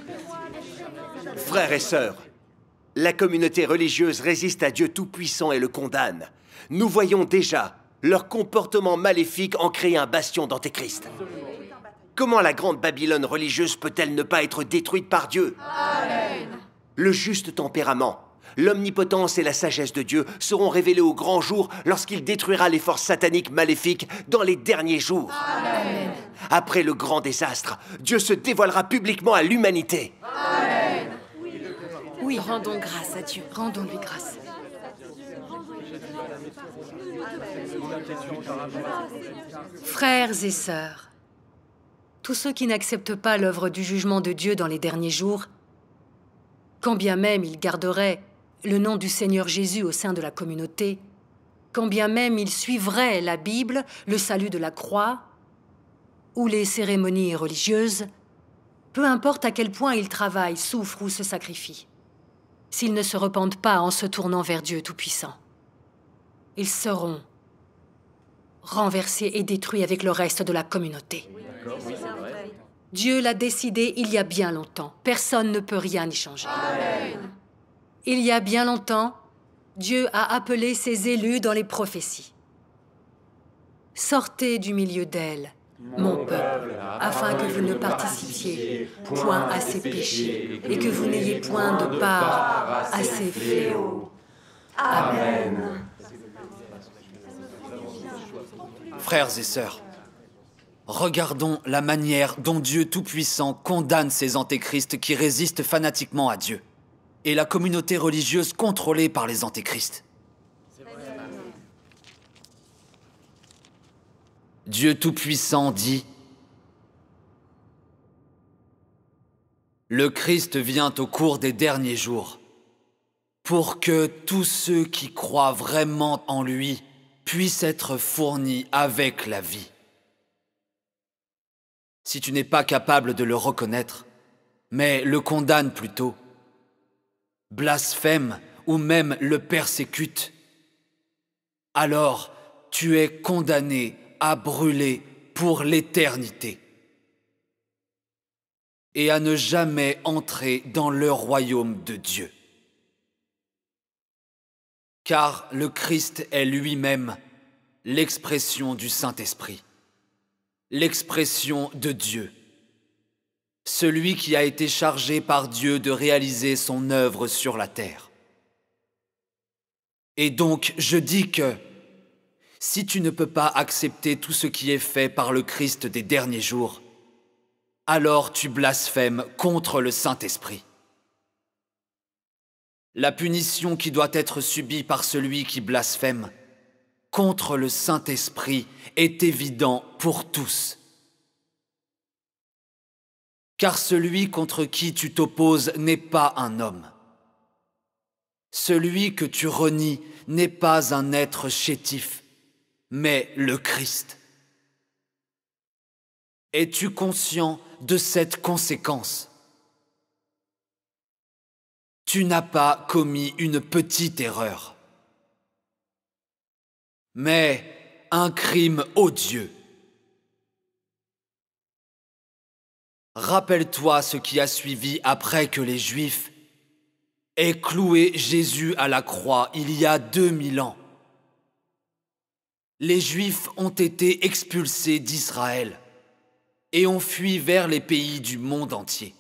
Frères et sœurs, la communauté religieuse résiste à Dieu Tout-Puissant et le condamne. Nous voyons déjà leur comportement maléfique en créer un bastion d'antéchrist. Comment la grande Babylone religieuse peut-elle ne pas être détruite par Dieu? Amen. Le juste tempérament, l'omnipotence et la sagesse de Dieu seront révélés au grand jour lorsqu'il détruira les forces sataniques maléfiques dans les derniers jours. Amen. Après le grand désastre, Dieu se dévoilera publiquement à l'humanité. Amen. Oui, rendons grâce à Dieu. Rendons-lui grâce. Frères et sœurs, tous ceux qui n'acceptent pas l'œuvre du jugement de Dieu dans les derniers jours, quand bien même ils garderaient le nom du Seigneur Jésus au sein de la communauté, quand bien même ils suivraient la Bible, le salut de la croix ou les cérémonies religieuses, peu importe à quel point ils travaillent, souffrent ou se sacrifient, s'ils ne se repentent pas en se tournant vers Dieu Tout-Puissant, ils seront renversés et détruits avec le reste de la communauté. Oui, c'est vrai. Dieu l'a décidé il y a bien longtemps. Personne ne peut rien y changer. Amen. Il y a bien longtemps, Dieu a appelé ses élus dans les prophéties. Sortez du milieu d'elle, mon peuple, afin que vous ne participiez point à ses péchés et que vous n'ayez point de part à ses fléaux. Amen. Frères et sœurs, regardons la manière dont Dieu Tout-Puissant condamne ces antéchrists qui résistent fanatiquement à Dieu et la communauté religieuse contrôlée par les antéchrists. Dieu Tout-Puissant dit: Le Christ vient au cours des derniers jours pour que tous ceux qui croient vraiment en lui puissent être fournis avec la vie. Si tu n'es pas capable de le reconnaître, mais le condamne plutôt, blasphème ou même le persécute, alors tu es condamné à brûler pour l'éternité et à ne jamais entrer dans le royaume de Dieu. Car le Christ est lui-même l'expression du Saint-Esprit, l'expression de Dieu, celui qui a été chargé par Dieu de réaliser son œuvre sur la terre. Et donc, je dis que si tu ne peux pas accepter tout ce qui est fait par le Christ des derniers jours, alors tu blasphèmes contre le Saint-Esprit. La punition qui doit être subie par celui qui blasphème contre le Saint-Esprit est évident pour tous. Car celui contre qui tu t'opposes n'est pas un homme. Celui que tu renies n'est pas un être chétif, mais le Christ. Es-tu conscient de cette conséquence? Tu n'as pas commis une petite erreur, mais un crime odieux. Rappelle-toi ce qui a suivi après que les Juifs aient cloué Jésus à la croix il y a deux mille ans. Les Juifs ont été expulsés d'Israël et ont fui vers les pays du monde entier.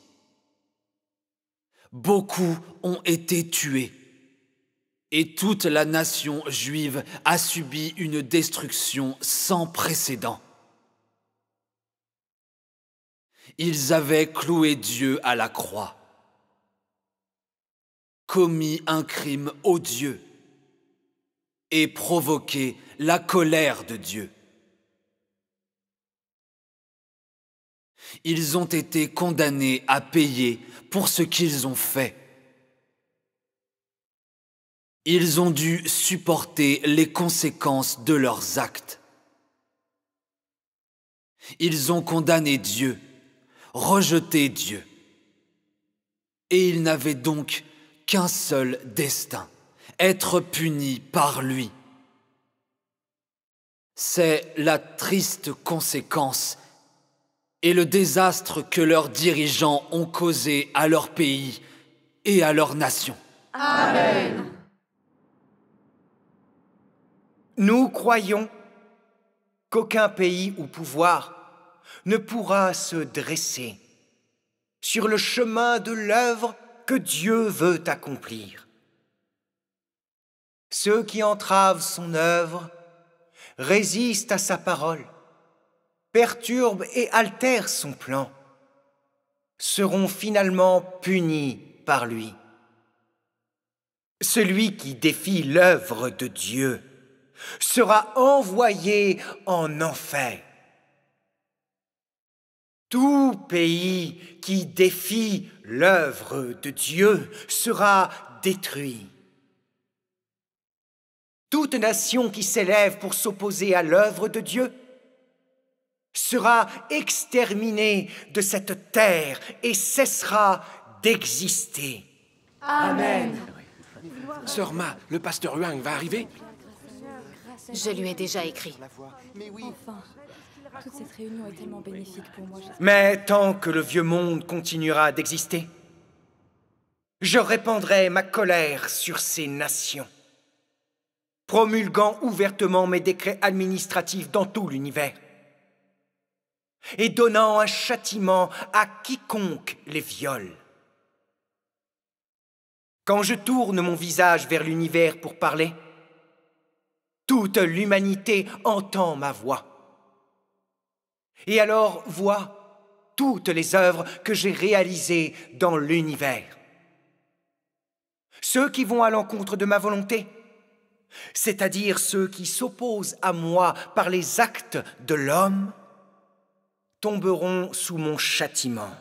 Beaucoup ont été tués et toute la nation juive a subi une destruction sans précédent. Ils avaient cloué Dieu à la croix, commis un crime odieux et provoqué la colère de Dieu. Ils ont été condamnés à payer pour ce qu'ils ont fait. Ils ont dû supporter les conséquences de leurs actes. Ils ont condamné Dieu, rejeté Dieu. Et ils n'avaient donc qu'un seul destin, être punis par lui. C'est la triste conséquence et le désastre que leurs dirigeants ont causé à leur pays et à leur nation. Amen. Nous croyons qu'aucun pays ou pouvoir ne pourra se dresser sur le chemin de l'œuvre que Dieu veut accomplir. Ceux qui entravent son œuvre résistent à sa parole, perturbent et altèrent son plan, seront finalement punis par lui. Celui qui défie l'œuvre de Dieu sera envoyé en enfer. Tout pays qui défie l'œuvre de Dieu sera détruit. Toute nation qui s'élève pour s'opposer à l'œuvre de Dieu sera exterminée de cette terre et cessera d'exister. Amen. Sœur Ma, le pasteur Huang va arriver? Je lui ai déjà écrit. Mais oui. Enfin, Toute cette réunion est tellement bénéfique pour moi. Mais tant que le vieux monde continuera d'exister, je répandrai ma colère sur ces nations, promulguant ouvertement mes décrets administratifs dans tout l'univers et donnant un châtiment à quiconque les viole. Quand je tourne mon visage vers l'univers pour parler, toute l'humanité entend ma voix. Et alors voit toutes les œuvres que j'ai réalisées dans l'univers. Ceux qui vont à l'encontre de ma volonté, c'est-à-dire ceux qui s'opposent à moi par les actes de l'homme, tomberont sous mon châtiment.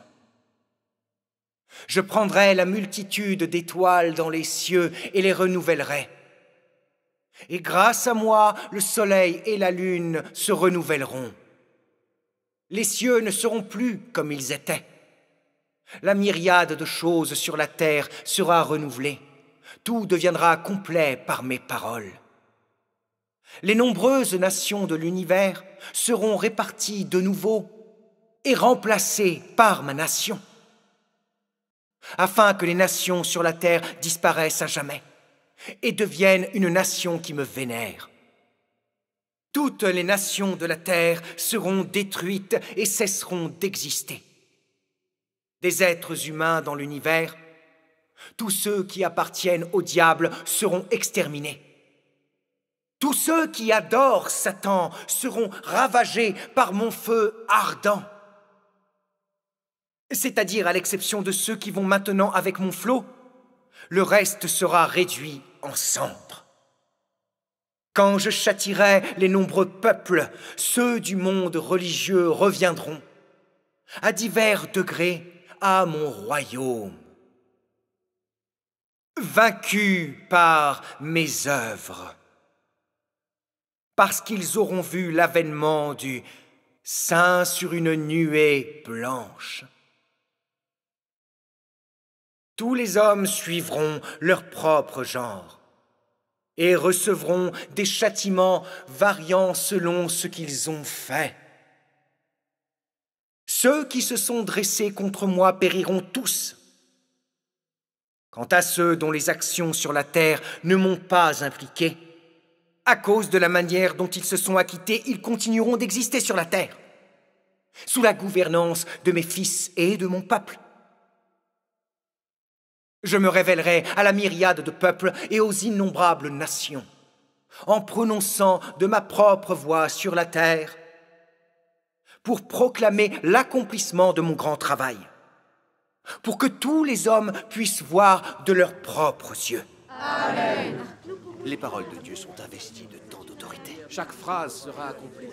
Je prendrai la multitude d'étoiles dans les cieux et les renouvellerai. Et grâce à moi, le soleil et la lune se renouvelleront. Les cieux ne seront plus comme ils étaient. La myriade de choses sur la terre sera renouvelée. Tout deviendra complet par mes paroles. Les nombreuses nations de l'univers seront réparties de nouveau et remplacées par ma nation, afin que les nations sur la terre disparaissent à jamais et deviennent une nation qui me vénère. Toutes les nations de la terre seront détruites et cesseront d'exister. Des êtres humains dans l'univers, tous ceux qui appartiennent au diable seront exterminés. Tous ceux qui adorent Satan seront ravagés par mon feu ardent. C'est-à-dire à l'exception de ceux qui vont maintenant avec mon flot, le reste sera réduit en cendres. Quand je châtierai les nombreux peuples, ceux du monde religieux reviendront, à divers degrés, à mon royaume. Vaincus par mes œuvres, parce qu'ils auront vu l'avènement du Saint sur une nuée blanche. Tous les hommes suivront leur propre genre et recevront des châtiments variant selon ce qu'ils ont fait. Ceux qui se sont dressés contre moi périront tous. Quant à ceux dont les actions sur la terre ne m'ont pas impliqué, à cause de la manière dont ils se sont acquittés, ils continueront d'exister sur la terre, sous la gouvernance de mes fils et de mon peuple. Je me révélerai à la myriade de peuples et aux innombrables nations, en prononçant de ma propre voix sur la terre, pour proclamer l'accomplissement de mon grand travail, pour que tous les hommes puissent voir de leurs propres yeux. Amen. Les paroles de Dieu sont investies de tant d'autorité. Chaque phrase sera accomplie.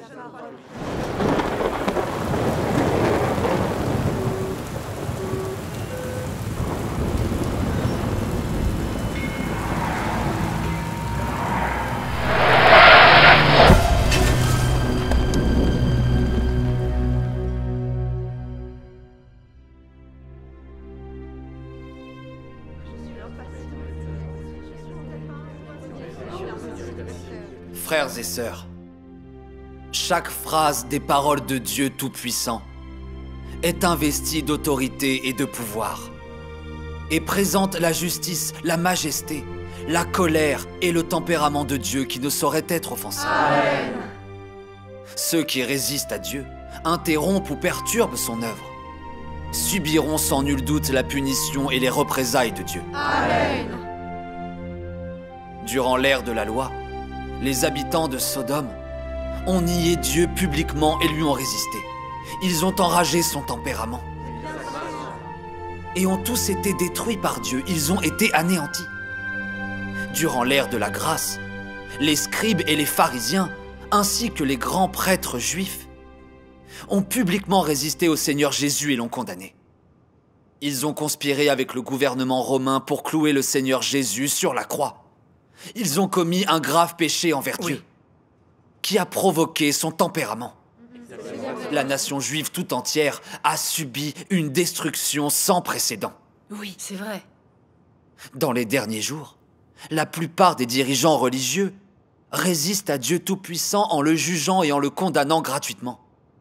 Frères et sœurs, chaque phrase des paroles de Dieu Tout-Puissant est investie d'autorité et de pouvoir et présente la justice, la majesté, la colère et le tempérament de Dieu qui ne saurait être offensé. Amen. Ceux qui résistent à Dieu, interrompent ou perturbent son œuvre, subiront sans nul doute la punition et les représailles de Dieu. Amen. Durant l'ère de la loi, les habitants de Sodome ont nié Dieu publiquement et lui ont résisté. Ils ont enragé son tempérament et ont tous été détruits par Dieu. Ils ont été anéantis. Durant l'ère de la grâce, les scribes et les pharisiens, ainsi que les grands prêtres juifs, ont publiquement résisté au Seigneur Jésus et l'ont condamné. Ils ont conspiré avec le gouvernement romain pour clouer le Seigneur Jésus sur la croix. Ils ont commis un grave péché envers Dieu, qui a provoqué son tempérament. La nation juive tout entière a subi une destruction sans précédent. Oui, c'est vrai. Dans les derniers jours, la plupart des dirigeants religieux résistent à Dieu Tout-Puissant en le jugeant et en le condamnant gratuitement.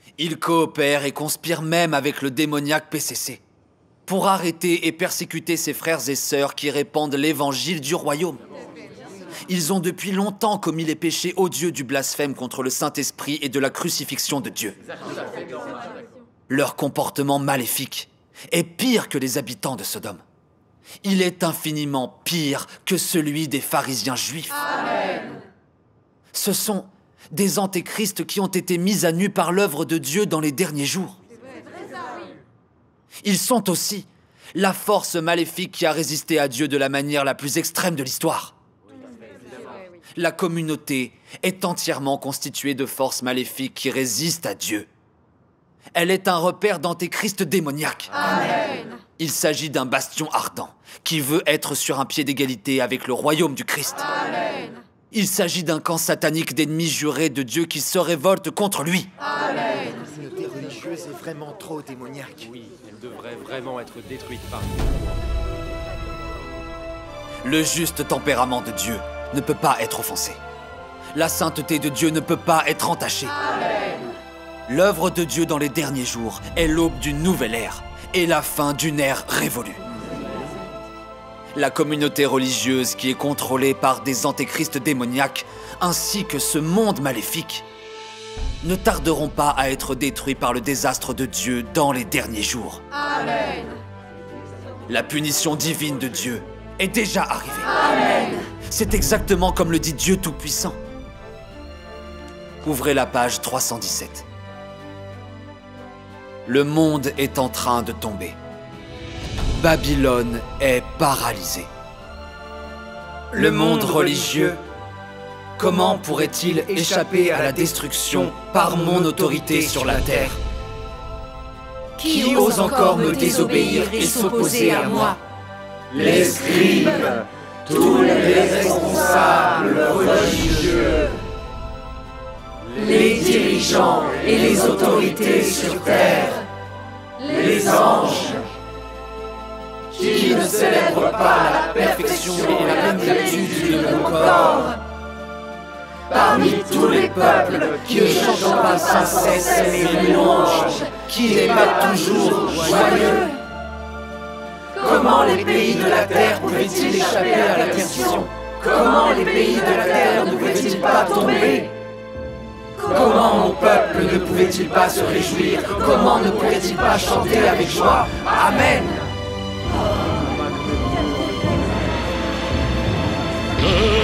Ils coopèrent et conspirent même avec le démoniaque P C C pour arrêter et persécuter ses frères et sœurs qui répandent l'évangile du royaume. Ils ont depuis longtemps commis les péchés odieux du blasphème contre le Saint-Esprit et de la crucifixion de Dieu. Leur comportement maléfique est pire que les habitants de Sodome. Il est infiniment pire que celui des pharisiens juifs. Amen. Ce sont des antéchrists qui ont été mis à nu par l'œuvre de Dieu dans les derniers jours. Ils sont aussi la force maléfique qui a résisté à Dieu de la manière la plus extrême de l'histoire. La communauté est entièrement constituée de forces maléfiques qui résistent à Dieu. Elle est un repère d'antéchrist démoniaque. Amen. Il s'agit d'un bastion ardent qui veut être sur un pied d'égalité avec le royaume du Christ. Amen. Il s'agit d'un camp satanique d'ennemis jurés de Dieu qui se révoltent contre lui. Amen. La communauté religieuse est vraiment trop démoniaque. Oui, elle devrait vraiment être détruite par nous. Le juste tempérament de Dieu ne peut pas être offensé. La sainteté de Dieu ne peut pas être entachée. Amen. L'œuvre de Dieu dans les derniers jours est l'aube d'une nouvelle ère et la fin d'une ère révolue. La communauté religieuse qui est contrôlée par des antéchrists démoniaques ainsi que ce monde maléfique ne tarderont pas à être détruits par le désastre de Dieu dans les derniers jours. Amen. La punition divine de Dieu est déjà arrivée. Amen. C'est exactement comme le dit Dieu Tout-Puissant. Ouvrez la page trois cent dix-sept. Le monde est en train de tomber. Babylone est paralysée. Le monde religieux, comment pourrait-il échapper à la destruction par mon autorité sur la terre? Qui ose encore me désobéir et s'opposer à moi? Les scribes, tous les responsables religieux, les dirigeants et les autorités sur terre, les anges, qui ne célèbrent pas la perfection et la plénitude de mon corps, parmi tous les peuples qui ne chantent pas sans cesse mes louanges, qui n'est pas toujours joyeux. Comment les pays de la terre pouvaient-ils échapper à la perdition? Comment les pays de la terre ne pouvaient-ils pas tomber? Comment mon peuple ne pouvait-il pas se réjouir? Comment ne pourrait-il pas chanter avec joie? Amen. Oh